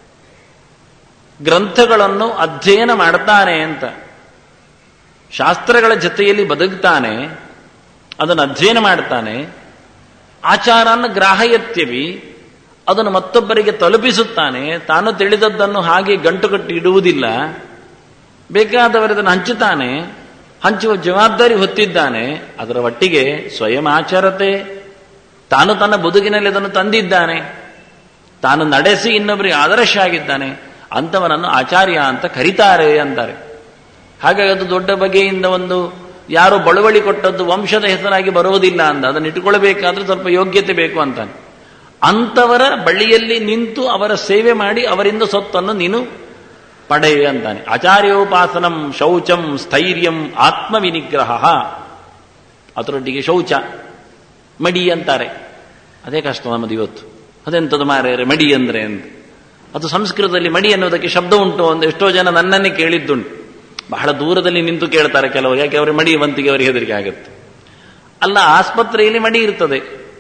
ಗ್ರಂಥಗಳನ್ನು ಅಧ್ಯಯನ ಮಾಡ್ತಾನೆ ಅಂತ, ಶಾಸ್ತ್ರಗಳ ಜೊತೆಯಲ್ಲಿ ಬದುಕ್ತಾನೆ, ಅದನ್ನು ಅಧ್ಯಯನ ಮಾಡ್ತಾನೆ. ಆಚಾರನ್ನು ಗ್ರಾಹಯತ್ಯವಿ, ಅದನ್ನು ಮತ್ತೊಬ್ಬರಿಗೆ ತಲುಪಿಸುತ್ತಾನೆ. ತಾನು ತಿಳಿದದ್ದನ್ನು ಹಾಗೆ ಗಂಟು ಕಟ್ಟಿ ಇಡುವುದಿಲ್ಲ, ಬೇಕಾದವರದನ್ನು ಹಂಚುತ್ತಾನೆ, ಹಂಚುವ ಜವಾಬ್ದಾರಿ ಹೊತ್ತಿದ್ದಾನೆ. ಅದರ ಒಟ್ಟಿಗೆ ಸ್ವಯಂ ಆಚಾರತೆ, ತಾನು ತನ್ನ ಬದುಕಿನಲ್ಲಿ ಅದನ್ನು ತಂದಿದ್ದಾನೆ, ತಾನು ನಡೆಸಿ ಇನ್ನೊಬ್ಬರಿಗೆ ಆದರ್ಶ ಆಗಿದ್ದಾನೆ. ಅಂಥವನನ್ನು ಆಚಾರ್ಯ ಅಂತ ಕರೀತಾರೆ ಅಂತಾರೆ. ಹಾಗಾಗಿ ಅದು ದೊಡ್ಡ ಬಗೆಯಿಂದ ಒಂದು ಯಾರು ಬಳುವಳಿ ಕೊಟ್ಟದ್ದು ವಂಶದ ಹೆಸರಾಗಿ ಬರುವುದಿಲ್ಲ ಅಂತ, ಅದನ್ನು ಇಟ್ಟುಕೊಳ್ಬೇಕಾದ್ರೆ ಸ್ವಲ್ಪ ಯೋಗ್ಯತೆ ಬೇಕು ಅಂತಾನೆ. ಅಂಥವರ ಬಳಿಯಲ್ಲಿ ನಿಂತು ಅವರ ಸೇವೆ ಮಾಡಿ ಅವರಿಂದ ಸೊತ್ತನ್ನು ನೀನು ಪಡೆಯ ಅಂತಾನೆ. ಆಚಾರ್ಯೋಪಾಸನಂ, ಶೌಚಂ, ಸ್ಥೈರ್ಯಂ, ಆತ್ಮವಿನಿಗ್ರಹ. ಅದರೊಟ್ಟಿಗೆ ಶೌಚ, ಮಡಿ ಅಂತಾರೆ. ಅದೇ ಕಷ್ಟ ನಮ್ಮದು ಇವತ್ತು. ಅದೆಂಥದ್ದು ಮಾರ್ಯಾರೆ ಮಡಿ ಅಂದ್ರೆ ಅಂತ. ಅದು ಸಂಸ್ಕೃತದಲ್ಲಿ ಮಡಿ ಅನ್ನೋದಕ್ಕೆ ಶಬ್ದ ಉಂಟು ಅಂತ ಎಷ್ಟೋ ಜನ ನನ್ನನ್ನೇ ಕೇಳಿದ್ದುಂಟು. ಬಹಳ ದೂರದಲ್ಲಿ ನಿಂತು ಕೇಳ್ತಾರೆ ಕೆಲವರು, ಯಾಕೆ ಅವರಿಗೆ ಮಡಿ ಬಂತಿಗೆ ಅವರಿಗೆ ಹೆದರಿಕೆ ಆಗುತ್ತೆ. ಅಲ್ಲ, ಆಸ್ಪತ್ರೆಯಲ್ಲಿ ಮಡಿ ಇರ್ತದೆ,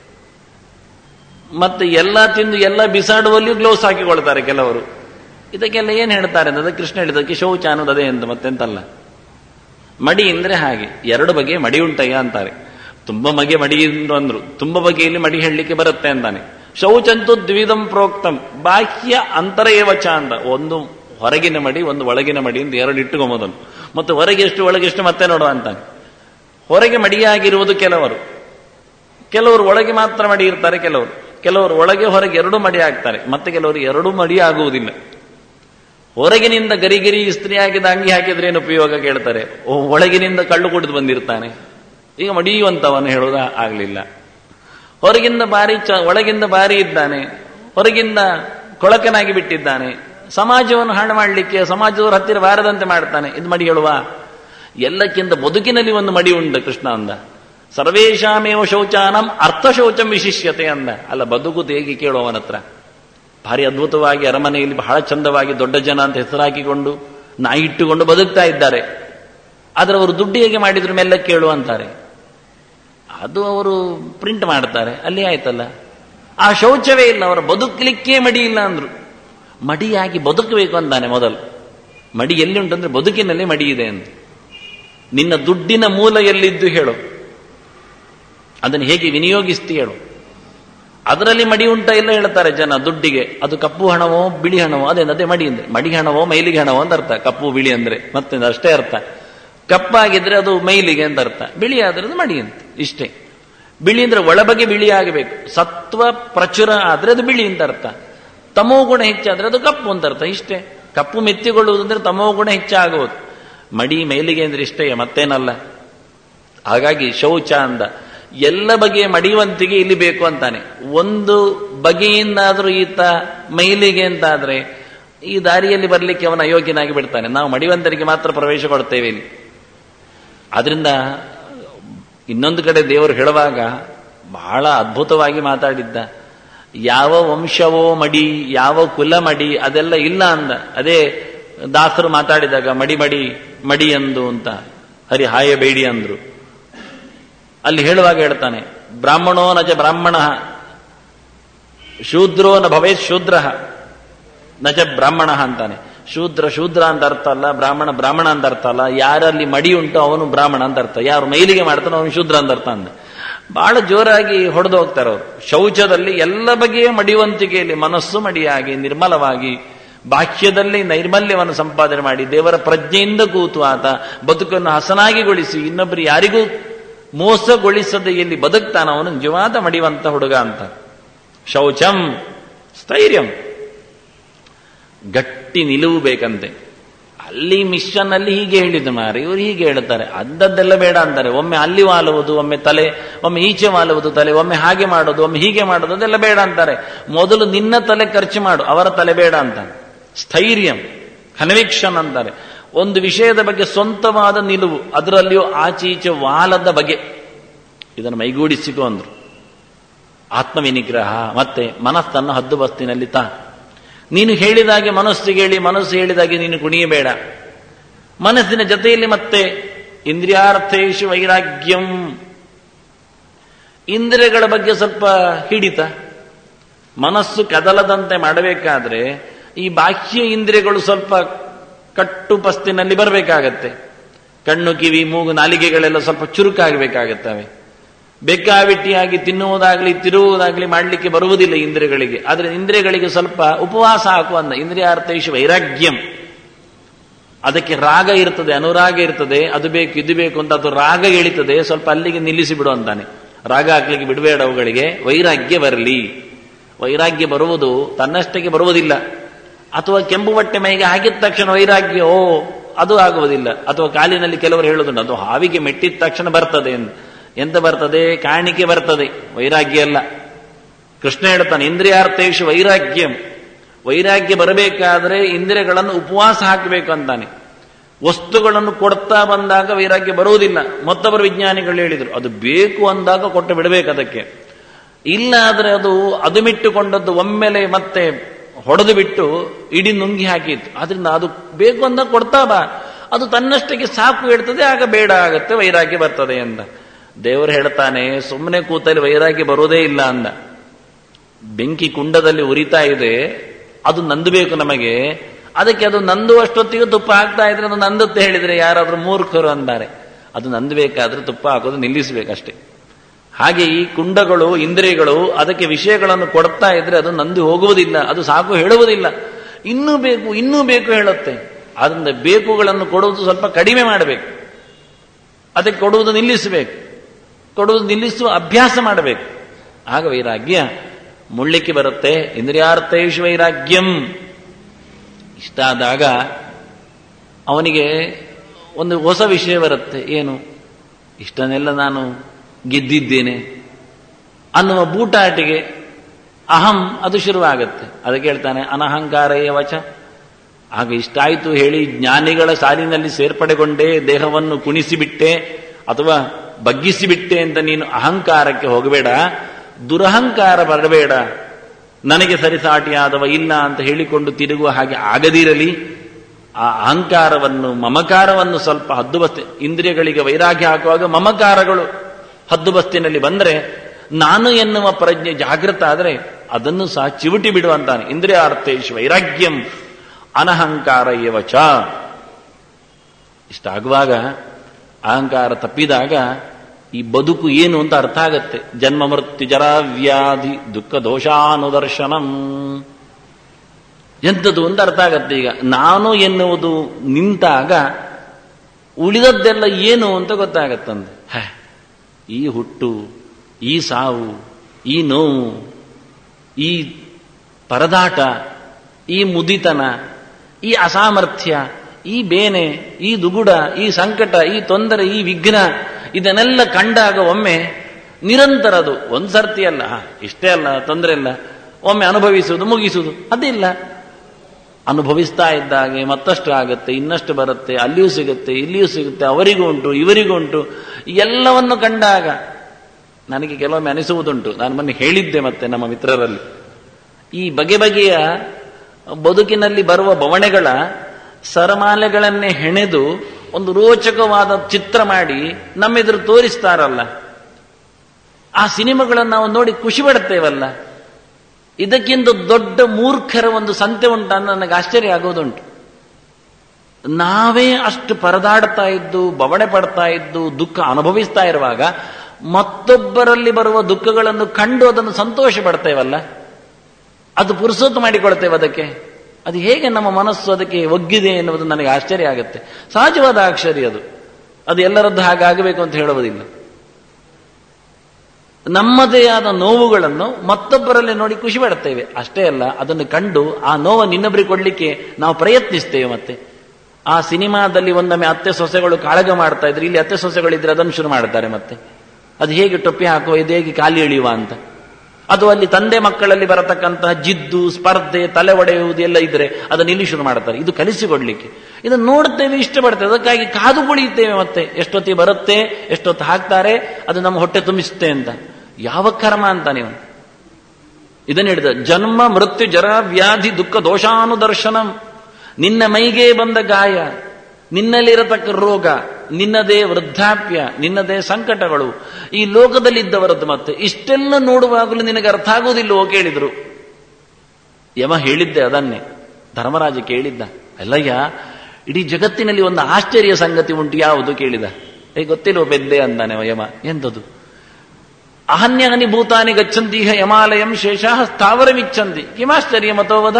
ಮತ್ತೆ ಎಲ್ಲ ತಿಂದು ಎಲ್ಲ ಬಿಸಾಡುವಲ್ಲಿಯೂ ಗ್ಲೌಸ್ ಹಾಕಿಕೊಳ್ತಾರೆ ಕೆಲವರು. ಇದಕ್ಕೆಲ್ಲ ಏನ್ ಹೇಳ್ತಾರೆ ಅಂದ್ರೆ ಕೃಷ್ಣ ಹೇಳಿದಕ್ಕೆ ಶೌಚ ಅನ್ನೋದು ಅದೇ ಅಂತ, ಮತ್ತೆಂತಲ್ಲ. ಮಡಿ ಅಂದ್ರೆ ಹಾಗೆ ಎರಡು ಬಗೆಯ ಮಡಿ ಉಂಟಯ್ಯ ಅಂತಾರೆ. ತುಂಬ ಬಗೆ ಮಡಿ ಅಂದ್ರು, ತುಂಬ ಬಗೆಯಲ್ಲಿ ಮಡಿ ಹೇಳಲಿಕ್ಕೆ ಬರುತ್ತೆ ಅಂತಾನೆ. ಶೌಚಂತೂ ದ್ವಿಧಂ ಪ್ರೋಕ್ತಂ ಬಾಹ್ಯ ಅಂತರ ಏವಚ ಅಂತ. ಒಂದು ಹೊರಗಿನ ಮಡಿ, ಒಂದು ಒಳಗಿನ ಮಡಿ ಅಂತ ಎರಡು ಇಟ್ಟುಕೊಂಬುದನ್ನು. ಮತ್ತು ಹೊರಗೆ ಎಷ್ಟು ಒಳಗೆ ಎಷ್ಟು ಮತ್ತೆ ನೋಡುವ ಅಂತಾನೆ. ಹೊರಗೆ ಮಡಿಯಾಗಿರುವುದು ಕೆಲವರು, ಕೆಲವರು ಒಳಗೆ ಮಾತ್ರ ಮಡಿ ಇರ್ತಾರೆ, ಕೆಲವರು ಕೆಲವರು ಒಳಗೆ ಹೊರಗೆ ಎರಡು ಮಡಿ ಆಗ್ತಾರೆ, ಮತ್ತೆ ಕೆಲವರು ಎರಡು ಮಡಿ ಆಗುವುದಿಲ್ಲ. ಹೊರಗಿನಿಂದ ಗರಿಗಿರಿ ಇಸ್ತ್ರಿ ಹಾಕಿದ ಅಂಗಿ ಹಾಕಿದ್ರೆ ಏನು ಉಪಯೋಗ ಕೇಳ್ತಾರೆ. ಓ, ಒಳಗಿನಿಂದ ಕಳ್ಳು ಕುಡಿದು ಬಂದಿರ್ತಾನೆ, ಈಗ ಮಡಿಯುವಂತವನು ಹೇಳೋದ ಆಗ್ಲಿಲ್ಲ. ಹೊರಗಿಂದ ಬಾರಿ ಚ ಒಳಗಿಂದ ಬಾರಿ ಇದ್ದಾನೆ, ಹೊರಗಿಂದ ಕೊಳಕನಾಗಿ ಬಿಟ್ಟಿದ್ದಾನೆ, ಸಮಾಜವನ್ನು ಹಾಳು ಮಾಡಲಿಕ್ಕೆ ಸಮಾಜದವರು ಹತ್ತಿರ ಬಾರದಂತೆ ಮಾಡ್ತಾನೆ. ಇದು ಮಡಿ ಹೇಳುವ? ಎಲ್ಲಕ್ಕಿಂತ ಬದುಕಿನಲ್ಲಿ ಒಂದು ಮಡಿ ಉಂಟು ಕೃಷ್ಣ ಅಂದ. ಸರ್ವೇಶಾಮೇವ ಶೌಚಾನಂ ಅರ್ಥ ಶೌಚಂ ವಿಶಿಷ್ಯತೆ ಅಂದ. ಅಲ್ಲ, ಬದುಕುದು ಹೇಗೆ ಕೇಳುವವನ ಹತ್ರ. ಭಾರಿ ಅದ್ಭುತವಾಗಿ ಅರಮನೆಯಲ್ಲಿ ಬಹಳ ಚಂದವಾಗಿ ದೊಡ್ಡ ಜನ ಅಂತ ಹೆಸರಾಕಿಕೊಂಡು ನಾಯಿ ಇಟ್ಟುಕೊಂಡು ಬದುಕ್ತಾ ಇದ್ದಾರೆ. ಆದರೆ ಅವರು ದುಡ್ಡು ಹೇಗೆ ಮಾಡಿದ್ರು ಮೆಲ್ಲ ಕೇಳು ಅಂತಾರೆ. ಅದು ಅವರು ಪ್ರಿಂಟ್ ಮಾಡ್ತಾರೆ, ಅಲ್ಲಿ ಆಯ್ತಲ್ಲ. ಆ ಶೌಚವೇ ಇಲ್ಲ, ಅವರ ಬದುಕಲಿಕ್ಕೆ ಮಡಿ ಇಲ್ಲ ಅಂದ್ರು. ಮಡಿಯಾಗಿ ಬದುಕಬೇಕು ಅಂತಾನೆ ಮೊದಲು. ಮಡಿ ಎಲ್ಲಿ ಉಂಟಂದ್ರೆ ಬದುಕಿನಲ್ಲಿ ಮಡಿ ಇದೆ ಅಂತ. ನಿನ್ನ ದುಡ್ಡಿನ ಮೂಲ ಎಲ್ಲಿದ್ದು ಹೇಳು, ಅದನ್ನು ಹೇಗೆ ವಿನಿಯೋಗಿಸ್ತಿ ಹೇಳು. ಅದರಲ್ಲಿ ಮಡಿ ಉಂಟ ಇಲ್ಲ ಹೇಳ್ತಾರೆ ಜನ. ದುಡ್ಡಿಗೆ ಅದು ಕಪ್ಪು ಹಣವೋ ಬಿಳಿ ಹಣವೋ, ಅದೇ ಅದೇ ಮಡಿ ಅಂದ್ರೆ. ಮಡಿ ಹಣವೋ ಮೈಲಿಗೆ ಹಣವೋ ಅಂತ ಅರ್ಥ. ಕಪ್ಪು ಬಿಳಿ ಅಂದ್ರೆ ಮತ್ತೆ ಅಷ್ಟೇ ಅರ್ಥ. ಕಪ್ಪಾಗಿದ್ರೆ ಅದು ಮೈಲಿಗೆ ಅಂತ ಅರ್ಥ, ಬಿಳಿ ಆದ್ರೆ ಅದು ಮಡಿ ಅಂತ, ಇಷ್ಟೇ. ಬಿಳಿ ಅಂದ್ರೆ ಒಳಬಗೆ ಬಿಳಿ ಆಗಬೇಕು. ಸತ್ವ ಪ್ರಚುರ ಆದ್ರೆ ಅದು ಬಿಳಿ ಅಂತ ಅರ್ಥ. ತಮೋ ಗುಣ ಹೆಚ್ಚಾದ್ರೆ ಅದು ಕಪ್ಪು ಅಂತ ಅರ್ಥ, ಇಷ್ಟೇ. ಕಪ್ಪು ಮೆತ್ತಿಗೊಳ್ಳುವುದಂದ್ರೆ ತಮೋ ಗುಣ ಹೆಚ್ಚಾಗುವುದು. ಮಡಿ ಮೈಲಿಗೆ ಅಂದ್ರೆ ಇಷ್ಟೇ, ಮತ್ತೇನಲ್ಲ. ಹಾಗಾಗಿ ಶೌಚ ಅಂದ. ಎಲ್ಲ ಬಗೆಯ ಮಡಿವಂತಿಗೆ ಇಲ್ಲಿ ಬೇಕು ಅಂತಾನೆ. ಒಂದು ಬಗೆಯಿಂದಾದ್ರೂ ಈತ ಮೈಲಿಗೆ ಅಂತಾದ್ರೆ ಈ ದಾರಿಯಲ್ಲಿ ಬರಲಿಕ್ಕೆ ಅವನ ಅಯೋಗ್ಯನಾಗಿ ಬಿಡ್ತಾನೆ. ನಾವು ಮಡಿವಂತರಿಗೆ ಮಾತ್ರ ಪ್ರವೇಶ ಕೊಡ್ತೇವೆ ಇಲ್ಲಿ. ಆದ್ರಿಂದ ಇನ್ನೊಂದು ಕಡೆ ದೇವರು ಹೇಳುವಾಗ ಬಹಳ ಅದ್ಭುತವಾಗಿ ಮಾತಾಡಿದ್ದ. ಯಾವ ವಂಶವೋ ಮಡಿ, ಯಾವ ಕುಲ ಮಡಿ, ಅದೆಲ್ಲ ಇಲ್ಲ ಅಂದ. ಅದೇ ದಾಸರು ಮಾತಾಡಿದಾಗ ಮಡಿ ಮಡಿ ಮಡಿ ಅಂದು ಅಂತ ಹರಿ ಹಾಯಬೇಡಿ ಅಂದ್ರು. ಅಲ್ಲಿ ಹೇಳುವಾಗ ಹೇಳ್ತಾನೆ, ಬ್ರಾಹ್ಮಣೋ ನಜ ಬ್ರಾಹ್ಮಣ, ಶೂದ್ರೋ ನ ಭವೇತ್ ಶೂದ್ರ ನಜ ಬ್ರಾಹ್ಮಣ ಅಂತಾನೆ. ಶೂದ್ರ ಶೂದ್ರ ಅಂತ ಅರ್ಥ ಅಲ್ಲ, ಬ್ರಾಹ್ಮಣ ಬ್ರಾಹ್ಮಣ ಅಂತ ಅರ್ಥ ಅಲ್ಲ. ಯಾರಲ್ಲಿ ಮಡಿ ಉಂಟು ಅವನು ಬ್ರಾಹ್ಮಣ ಅಂತ ಅರ್ಥ, ಯಾರು ಮೈಲಿಗೆ ಮಾಡ್ತಾನೋ ಅವನು ಶೂದ್ರ ಅಂತ ಅರ್ಥ ಅಂದ. ಬಹಳ ಜೋರಾಗಿ ಹೊಡೆದು ಹೋಗ್ತಾರೆ ಅವರು. ಶೌಚದಲ್ಲಿ ಎಲ್ಲ ಬಗೆಯ ಮಡಿಯುವಂತಿಕೆಯಲ್ಲಿ ಮನಸ್ಸು ಮಡಿಯಾಗಿ ನಿರ್ಮಲವಾಗಿ ಬಾಹ್ಯದಲ್ಲಿ ನೈರ್ಮಲ್ಯವನ್ನು ಸಂಪಾದನೆ ಮಾಡಿ ದೇವರ ಪ್ರಜ್ಞೆಯಿಂದ ಕೂತು ಆತ ಬದುಕನ್ನು ಹಸನಾಗಿಗೊಳಿಸಿ ಇನ್ನೊಬ್ಬರು ಯಾರಿಗೂ ಮೋಸಗೊಳಿಸದೆ ಎಲ್ಲಿ ಬದುಕ್ತಾನ ಅವನು ನಿಜವಾದ ಮಡಿವಂತ ಹುಡುಗ ಅಂತ. ಶೌಚಂ ಸ್ಥೈರ್ಯಂ, ಗಟ್ಟಿ ನಿಲುವು ಬೇಕಂತೆ. ಅಲ್ಲಿ ಮಿಷನ್ ಅಲ್ಲಿ ಹೀಗೆ ಹೇಳಿದ್ದು ಮಾರೆ, ಇವರು ಹೀಗೆ ಹೇಳ್ತಾರೆ, ಅದ್ದದ್ದೆಲ್ಲ ಬೇಡ ಅಂತಾರೆ. ಒಮ್ಮೆ ಅಲ್ಲಿ ವಾಲುವುದು, ಒಮ್ಮೆ ತಲೆ, ಒಮ್ಮೆ ಈಚೆ ವಾಲುವುದು ತಲೆ, ಒಮ್ಮೆ ಹಾಗೆ ಮಾಡೋದು, ಒಮ್ಮೆ ಹೀಗೆ ಮಾಡೋದು, ಅದೆಲ್ಲ ಬೇಡ ಅಂತಾರೆ. ಮೊದಲು ನಿನ್ನ ತಲೆ ಖರ್ಚು ಮಾಡು, ಅವರ ತಲೆ ಬೇಡ ಅಂತಾನೆ. ಸ್ಥೈರ್ಯಂ ಕನ್ವಿಕ್ಷನ್ ಅಂತಾರೆ. ಒಂದು ವಿಷಯದ ಬಗ್ಗೆ ಸ್ವಂತವಾದ ನಿಲುವು, ಅದರಲ್ಲಿಯೂ ಆಚೀಚೆ ವಾಲದ ಬಗೆ, ಇದನ್ನು ಮೈಗೂಡಿಸಿಕೊ ಅಂದ್ರು. ಆತ್ಮವಿನಿಗ್ರಹ, ಮತ್ತೆ ಮನಸ್ಸನ್ನು ಹದ್ದುಬಸ್ತಿನಲ್ಲಿ ತಾ. ನೀನು ಹೇಳಿದಾಗೆ ಮನಸ್ಸಿಗೆ ಹೇಳಿ, ಮನಸ್ಸು ಹೇಳಿದಾಗೆ ನೀನು ಕುಣಿಯಬೇಡ. ಮನಸ್ಸಿನ ಜೊತೆಯಲ್ಲಿ ಮತ್ತೆ ಇಂದ್ರಿಯಾರ್ಥೇಶು ವೈರಾಗ್ಯಂ, ಇಂದ್ರಿಯಗಳ ಬಗ್ಗೆ ಸ್ವಲ್ಪ ಹಿಡಿತ. ಮನಸ್ಸು ಕದಲದಂತೆ ಮಾಡಬೇಕಾದ್ರೆ ಈ ಬಾಹ್ಯ ಇಂದ್ರಿಯಗಳು ಸ್ವಲ್ಪ ಕಟ್ಟುಪಸ್ತಿನಲ್ಲಿ ಬರಬೇಕಾಗತ್ತೆ. ಕಣ್ಣು, ಕಿವಿ, ಮೂಗು, ನಾಲಿಗೆಗಳೆಲ್ಲ ಸ್ವಲ್ಪ ಚುರುಕಾಗಬೇಕಾಗತ್ತವೆ. ಬೇಕಾಬಿಟ್ಟಿಯಾಗಿ ತಿನ್ನುವುದಾಗ್ಲಿ ತಿರುವುದಾಗ್ಲಿ ಮಾಡಲಿಕ್ಕೆ ಬರುವುದಿಲ್ಲ ಇಂದ್ರಿಯಗಳಿಗೆ. ಆದರೆ ಇಂದ್ರಿಯಗಳಿಗೆ ಸ್ವಲ್ಪ ಉಪವಾಸ ಹಾಕುವಂದ. ಇಂದ್ರಿಯಾರ್ಥೇಶು ವೈರಾಗ್ಯಂ, ಅದಕ್ಕೆ ರಾಗ ಇರ್ತದೆ, ಅನುರಾಗ ಇರ್ತದೆ, ಅದು ಬೇಕು ಇದು ಬೇಕು ಅಂತ ಅದು ರಾಗ ಎಳಿತದೆ, ಸ್ವಲ್ಪ ಅಲ್ಲಿಗೆ ನಿಲ್ಲಿಸಿ ಬಿಡು ಅಂತಾನೆ. ರಾಗ ಹಾಕ್ಲಿಕ್ಕೆ ಬಿಡಬೇಡ ಅವುಗಳಿಗೆ, ವೈರಾಗ್ಯ ಬರಲಿ. ವೈರಾಗ್ಯ ಬರುವುದು ತನ್ನಷ್ಟಕ್ಕೆ ಬರುವುದಿಲ್ಲ. ಅಥವಾ ಕೆಂಪು ಬಟ್ಟೆ ಮೈಗೆ ಹಾಕಿದ ತಕ್ಷಣ ವೈರಾಗ್ಯ ಓ ಅದು ಆಗುವುದಿಲ್ಲ. ಅಥವಾ ಕಾಲಿನಲ್ಲಿ ಕೆಲವರು ಹೇಳುದುಂಟು ಅದು ಹಾವಿಗೆ ಮೆಟ್ಟಿದ ತಕ್ಷಣ ಬರ್ತದೆ ಎಂದು. ಎಂತ ಬರ್ತದೆ? ಕಾಣಿಕೆ ಬರ್ತದೆ, ವೈರಾಗ್ಯ ಅಲ್ಲ. ಕೃಷ್ಣ ಹೇಳ್ತಾನೆ ಇಂದ್ರಿಯಾರ್ಥೇಶು ವೈರಾಗ್ಯಂ, ವೈರಾಗ್ಯ ಬರಬೇಕಾದ್ರೆ ಇಂದ್ರಿಯಗಳನ್ನು ಉಪವಾಸ ಹಾಕಬೇಕು ಅಂತಾನೆ. ವಸ್ತುಗಳನ್ನು ಕೊಡ್ತಾ ಬಂದಾಗ ವೈರಾಗ್ಯ ಬರುವುದಿಲ್ಲ. ಮತ್ತೊಬ್ಬರು ವಿಜ್ಞಾನಿಗಳು ಹೇಳಿದರು ಅದು ಬೇಕು ಅಂದಾಗ ಕೊಟ್ಟು ಬಿಡಬೇಕು ಅದಕ್ಕೆ. ಇಲ್ಲ ಆದರೆ ಅದು ಅದುಮಿಟ್ಟುಕೊಂಡದ್ದು ಒಮ್ಮೆಲೆ ಮತ್ತೆ ಹೊಡೆದು ಬಿಟ್ಟು ಇಡೀ ನುಂಗಿ ಹಾಕಿತ್ತು. ಆದ್ರಿಂದ ಅದು ಬೇಕು ಅಂದಾಗ ಕೊಡ್ತಾ ಬಾ, ಅದು ತನ್ನಷ್ಟಕ್ಕೆ ಸಾಕು ಹೇಳ್ತದೆ, ಆಗ ಬೇಡ ಆಗತ್ತೆ, ವೈರಾಗ್ಯ ಬರ್ತದೆ ಅಂತ. ದೇವರು ಹೇಳ್ತಾನೆ ಸುಮ್ಮನೆ ಕೂತಲ್ಲಿ ವೈರಾಗ್ಯ ಬರೋದೇ ಇಲ್ಲ ಅಂದ. ಬೆಂಕಿ ಕುಂಡದಲ್ಲಿ ಉರಿತಾ ಇದೆ, ಅದು ನಂದಬೇಕು ನಮಗೆ, ಅದಕ್ಕೆ ಅದು ನಂದುವಷ್ಟೊತ್ತಿಗೆ ತುಪ್ಪ ಹಾಕ್ತಾ ಇದ್ರೆ ಅದು ನಂದುತ್ತೆ ಹೇಳಿದ್ರೆ ಯಾರಾದ್ರೂ ಮೂರ್ಖರು ಅಂತಾರೆ. ಅದು ನಂದಬೇಕಾದ್ರೆ ತುಪ್ಪ ಹಾಕೋದು ನಿಲ್ಲಿಸಬೇಕಷ್ಟೇ. ಹಾಗೆ ಈ ಕುಂಡಗಳು, ಇಂದ್ರಿಯಗಳು ಅದಕ್ಕೆ ವಿಷಯಗಳನ್ನು ಕೊಡ್ತಾ ಇದ್ರೆ ಅದು ನಂದು ಹೋಗುವುದಿಲ್ಲ, ಅದು ಸಾಕು ಹೇಳುವುದಿಲ್ಲ, ಇನ್ನೂ ಬೇಕು ಇನ್ನೂ ಬೇಕು ಹೇಳುತ್ತೆ. ಆದ್ರಿಂದ ಬೇಕುಗಳನ್ನು ಕೊಡುವುದು ಸ್ವಲ್ಪ ಕಡಿಮೆ ಮಾಡಬೇಕು, ಅದಕ್ಕೆ ಕೊಡುವುದು ನಿಲ್ಲಿಸಬೇಕು, ಕೊಡುವುದು ನಿಲ್ಲಿಸುವ ಅಭ್ಯಾಸ ಮಾಡಬೇಕು. ಆಗ ವೈರಾಗ್ಯ ಮುಳ್ಳಿಕ್ಕೆ ಬರುತ್ತೆ. ಇಂದ್ರಿಯಾರ್ಥೇಶು ವೈರಾಗ್ಯಂ. ಇಷ್ಟ ಆದಾಗ ಅವನಿಗೆ ಒಂದು ಹೊಸ ವಿಷಯ ಬರುತ್ತೆ. ಏನು? ಇಷ್ಟನ್ನೆಲ್ಲ ನಾನು ಗೆದ್ದಿದ್ದೇನೆ ಅನ್ನುವ ಬೂಟಾಟಿಗೆ ಅಹಂ ಅದು ಶುರುವಾಗತ್ತೆ. ಅದಕ್ಕೆ ಹೇಳ್ತಾನೆ ಅನಹಂಕಾರೇ ವಚ. ಆಗ ಇಷ್ಟಾಯಿತು ಹೇಳಿ ಜ್ಞಾನಿಗಳ ಸಾಲಿನಲ್ಲಿ ಸೇರ್ಪಡೆಗೊಂಡೇ ದೇಹವನ್ನು ಕುಣಿಸಿಬಿಟ್ಟೆ ಅಥವಾ ಬಗ್ಗಿಸಿಬಿಟ್ಟೆ ಅಂತ ನೀನು ಅಹಂಕಾರಕ್ಕೆ ಹೋಗಬೇಡ, ದುರಹಂಕಾರ ಬರಬೇಡ. ನನಗೆ ಸರಿಸಾಟಿಯಾದವ ಇಲ್ಲ ಅಂತ ಹೇಳಿಕೊಂಡು ತಿರುಗುವ ಹಾಗೆ ಆಗದಿರಲಿ. ಆ ಅಹಂಕಾರವನ್ನು, ಮಮಕಾರವನ್ನು ಸ್ವಲ್ಪ ಹದ್ದುಬಸ್ತಿ, ಇಂದ್ರಿಯಗಳಿಗೆ ವೈರಾಗ್ಯ ಹಾಕುವಾಗ ಮಮಕಾರಗಳು ಹದ್ದುಬಸ್ತಿನಲ್ಲಿ ಬಂದರೆ ನಾನು ಎನ್ನುವ ಪ್ರಜ್ಞೆ ಜಾಗೃತ ಆದರೆ ಅದನ್ನು ಸಹ ಚಿವುಟಿ ಬಿಡುವಂತಾನೆ. ಇಂದ್ರಿಯಾರ್ಥೇಶು ವೈರಾಗ್ಯಂ ಅನಹಂಕಾರ ಏವಚ. ಇಷ್ಟಾಗುವಾಗ ಅಹಂಕಾರ ತಪ್ಪಿದಾಗ ಈ ಬದುಕು ಏನು ಅಂತ ಅರ್ಥ ಆಗತ್ತೆ. ಜನ್ಮ ಮೃತ್ಯು ಜರಾ ವ್ಯಾಧಿ ದುಃಖ ದೋಷಾನುದರ್ಶನಂ ಎಂಥದ್ದು ಅಂತ ಅರ್ಥ ಆಗತ್ತೆ. ಈಗ ನಾನು ಎನ್ನುವುದು ನಿಂತಾಗ ಉಳಿದದ್ದೆಲ್ಲ ಏನು ಅಂತ ಗೊತ್ತಾಗತ್ತಂದೆ. ಹ, ಈ ಹುಟ್ಟು, ಈ ಸಾವು, ಈ ನೋವು, ಈ ಪರದಾಟ, ಈ ಮುದಿತನ, ಈ ಅಸಾಮರ್ಥ್ಯ, ಈ ಬೇನೆ, ಈ ದುಗುಡ, ಈ ಸಂಕಟ, ಈ ತೊಂದರೆ, ಈ ವಿಘ್ನ, ಇದನ್ನೆಲ್ಲ ಕಂಡಾಗ ಒಮ್ಮೆ ನಿರಂತರ ಅದು ಒಂದ್ಸರ್ತಿ ಅಲ್ಲ, ಇಷ್ಟೇ ಅಲ್ಲ, ತೊಂದರೆ ಇಲ್ಲ, ಒಮ್ಮೆ ಅನುಭವಿಸುವುದು ಮುಗಿಸುವುದು ಅದಿಲ್ಲ. ಅನುಭವಿಸ್ತಾ ಇದ್ದಾಗೆ ಮತ್ತಷ್ಟು ಆಗತ್ತೆ, ಇನ್ನಷ್ಟು ಬರುತ್ತೆ, ಅಲ್ಲಿಯೂ ಸಿಗುತ್ತೆ, ಇಲ್ಲಿಯೂ ಸಿಗುತ್ತೆ, ಅವರಿಗೂ ಉಂಟು, ಇವರಿಗೂ ಉಂಟು. ಎಲ್ಲವನ್ನು ಕಂಡಾಗ ನನಗೆ ಕೆಲವೊಮ್ಮೆ ಅನಿಸುವುದುಂಟು. ನಾನು ಮೊನ್ನೆ ಹೇಳಿದ್ದೆ ಮತ್ತೆ ನಮ್ಮ ಮಿತ್ರರಲ್ಲಿ, ಈ ಬಗೆ ಬಗೆಯ ಬದುಕಿನಲ್ಲಿ ಬರುವ ಬವಣೆಗಳ ಸರಮಾಲೆಗಳನ್ನೇ ಹೆಣೆದು ಒಂದು ರೋಚಕವಾದ ಚಿತ್ರ ಮಾಡಿ ನಮ್ಮೆದುರು ತೋರಿಸ್ತಾರಲ್ಲ, ಆ ಸಿನಿಮಾಗಳನ್ನು ನಾವು ನೋಡಿ ಖುಷಿ ಪಡ್ತೇವಲ್ಲ. ಇದಕ್ಕಿಂತ ದೊಡ್ಡ ಮೂರ್ಖರ ಒಂದು ಸಂತೆ ಉಂಟು ಅಂತ ನನಗೆ ಆಶ್ಚರ್ಯ ಆಗೋದುಂಟು. ನಾವೇ ಅಷ್ಟು ಪರದಾಡ್ತಾ ಇದ್ದು ಬವಣೆ ಪಡ್ತಾ ಇದ್ದು ದುಃಖ ಅನುಭವಿಸ್ತಾ ಇರುವಾಗ ಮತ್ತೊಬ್ಬರಲ್ಲಿ ಬರುವ ದುಃಖಗಳನ್ನು ಕಂಡು ಅದನ್ನು ಸಂತೋಷ ಪಡ್ತೇವಲ್ಲ, ಅದು ಪುರುಸೊತ್ತು ಮಾಡಿಕೊಳ್ತೇವೆ ಅದಕ್ಕೆ. ಅದು ಹೇಗೆ ನಮ್ಮ ಮನಸ್ಸು ಅದಕ್ಕೆ ಒಗ್ಗಿದೆ ಎನ್ನುವುದು ನನಗೆ ಆಶ್ಚರ್ಯ ಆಗುತ್ತೆ. ಸಹಜವಾದ ಆಶ್ಚರ್ಯ ಅದು. ಅದು ಎಲ್ಲರದ್ದು ಹಾಗಾಗಬೇಕು ಅಂತ ಹೇಳುವುದಿಲ್ಲ. ನಮ್ಮದೇ ಆದ ನೋವುಗಳನ್ನು ಮತ್ತೊಬ್ಬರಲ್ಲಿ ನೋಡಿ ಖುಷಿ ಪಡ್ತೇವೆ ಅಷ್ಟೇ ಅಲ್ಲ, ಅದನ್ನು ಕಂಡು ಆ ನೋವನ್ನು ಇನ್ನೊಬ್ಬರಿಗೆ ಕೊಡ್ಲಿಕ್ಕೆ ನಾವು ಪ್ರಯತ್ನಿಸ್ತೇವೆ. ಮತ್ತೆ ಆ ಸಿನಿಮಾದಲ್ಲಿ ಒಂದೊಮ್ಮೆ ಅತ್ತೆ ಸೊಸೆಗಳು ಕಾಳಗ ಮಾಡ್ತಾ ಇದ್ರೆ, ಇಲ್ಲಿ ಅತ್ತೆ ಸೊಸೆಗಳಿದ್ರೆ ಅದನ್ನು ಶುರು ಮಾಡ್ತಾರೆ. ಮತ್ತೆ ಅದು ಹೇಗೆ ಟೊಪ್ಪಿ ಹಾಕುವ, ಇದು ಹೇಗೆ ಕಾಲಿ ಎಳೆಯುವ ಅಂತ. ಅದು ಅಲ್ಲಿ ತಂದೆ ಮಕ್ಕಳಲ್ಲಿ ಬರತಕ್ಕಂತಹ ಜಿದ್ದು, ಸ್ಪರ್ಧೆ, ತಲೆ ಒಡೆಯುವುದು ಎಲ್ಲ ಇದ್ರೆ ಅದನ್ನು ಇಲ್ಲಿ ಶುರು ಮಾಡ್ತಾರೆ. ಇದು ಕಲಿಸಿಕೊಡ್ಲಿಕ್ಕೆ ಇದನ್ನು ನೋಡ್ತೇವೆ, ಇಷ್ಟಪಡ್ತೇವೆ, ಅದಕ್ಕಾಗಿ ಕಾದು ಕುಳಿಯುತ್ತೇವೆ. ಮತ್ತೆ ಎಷ್ಟೊತ್ತಿ ಬರುತ್ತೆ, ಎಷ್ಟೊತ್ತು ಹಾಕ್ತಾರೆ, ಅದು ನಮ್ಮ ಹೊಟ್ಟೆ ತುಂಬಿಸುತ್ತೆ ಅಂತ. ಯಾವ ಕರ್ಮ ಅಂತ ನೀವು ಇದನ್ನ ಹಿಡಿದ ಜನ್ಮ ಮೃತ್ಯು ಜರ ವ್ಯಾಧಿ ದುಃಖ ದೋಷಾನುದರ್ಶನಂ. ನಿನ್ನ ಮೈಗೆ ಬಂದ ಗಾಯ, ನಿನ್ನಲ್ಲಿರತಕ್ಕ ರೋಗ, ನಿನ್ನದೇ ವೃದ್ಧಾಪ್ಯ, ನಿನ್ನದೇ ಸಂಕಟಗಳು, ಈ ಲೋಕದಲ್ಲಿದ್ದವರದ್ದು. ಮತ್ತೆ ಇಷ್ಟೆಲ್ಲ ನೋಡುವಾಗಲೂ ನಿನಗೆ ಅರ್ಥ ಆಗುವುದಿಲ್ಲವೋ ಕೇಳಿದ್ರು. ಯಮ ಹೇಳಿದ್ದೆ ಅದನ್ನೇ. ಧರ್ಮರಾಜ ಕೇಳಿದ್ದ, ಅಲ್ಲಯ್ಯ ಇಡೀ ಜಗತ್ತಿನಲ್ಲಿ ಒಂದು ಆಶ್ಚರ್ಯ ಸಂಗತಿ ಉಂಟು, ಯಾವುದು ಕೇಳಿದ. ಏ ಗೊತ್ತಿಲ್ವ ಬೆದ್ದೆ ಅಂದಾನೆ ಯಮ. ಎಂಥದ್ದು? ಅಹನ್ಯಾನಿ ಭೂತಾನಿ ಗಚ್ಚಂತೀಹ ಯಮಾಲಯಂ ಶೇಷಾಃ ಸ್ಥಾವರಮಿಚ್ಚಂತಿ ಕಿಮಾಶ್ಚರ್ಯ ಮತೋವದ.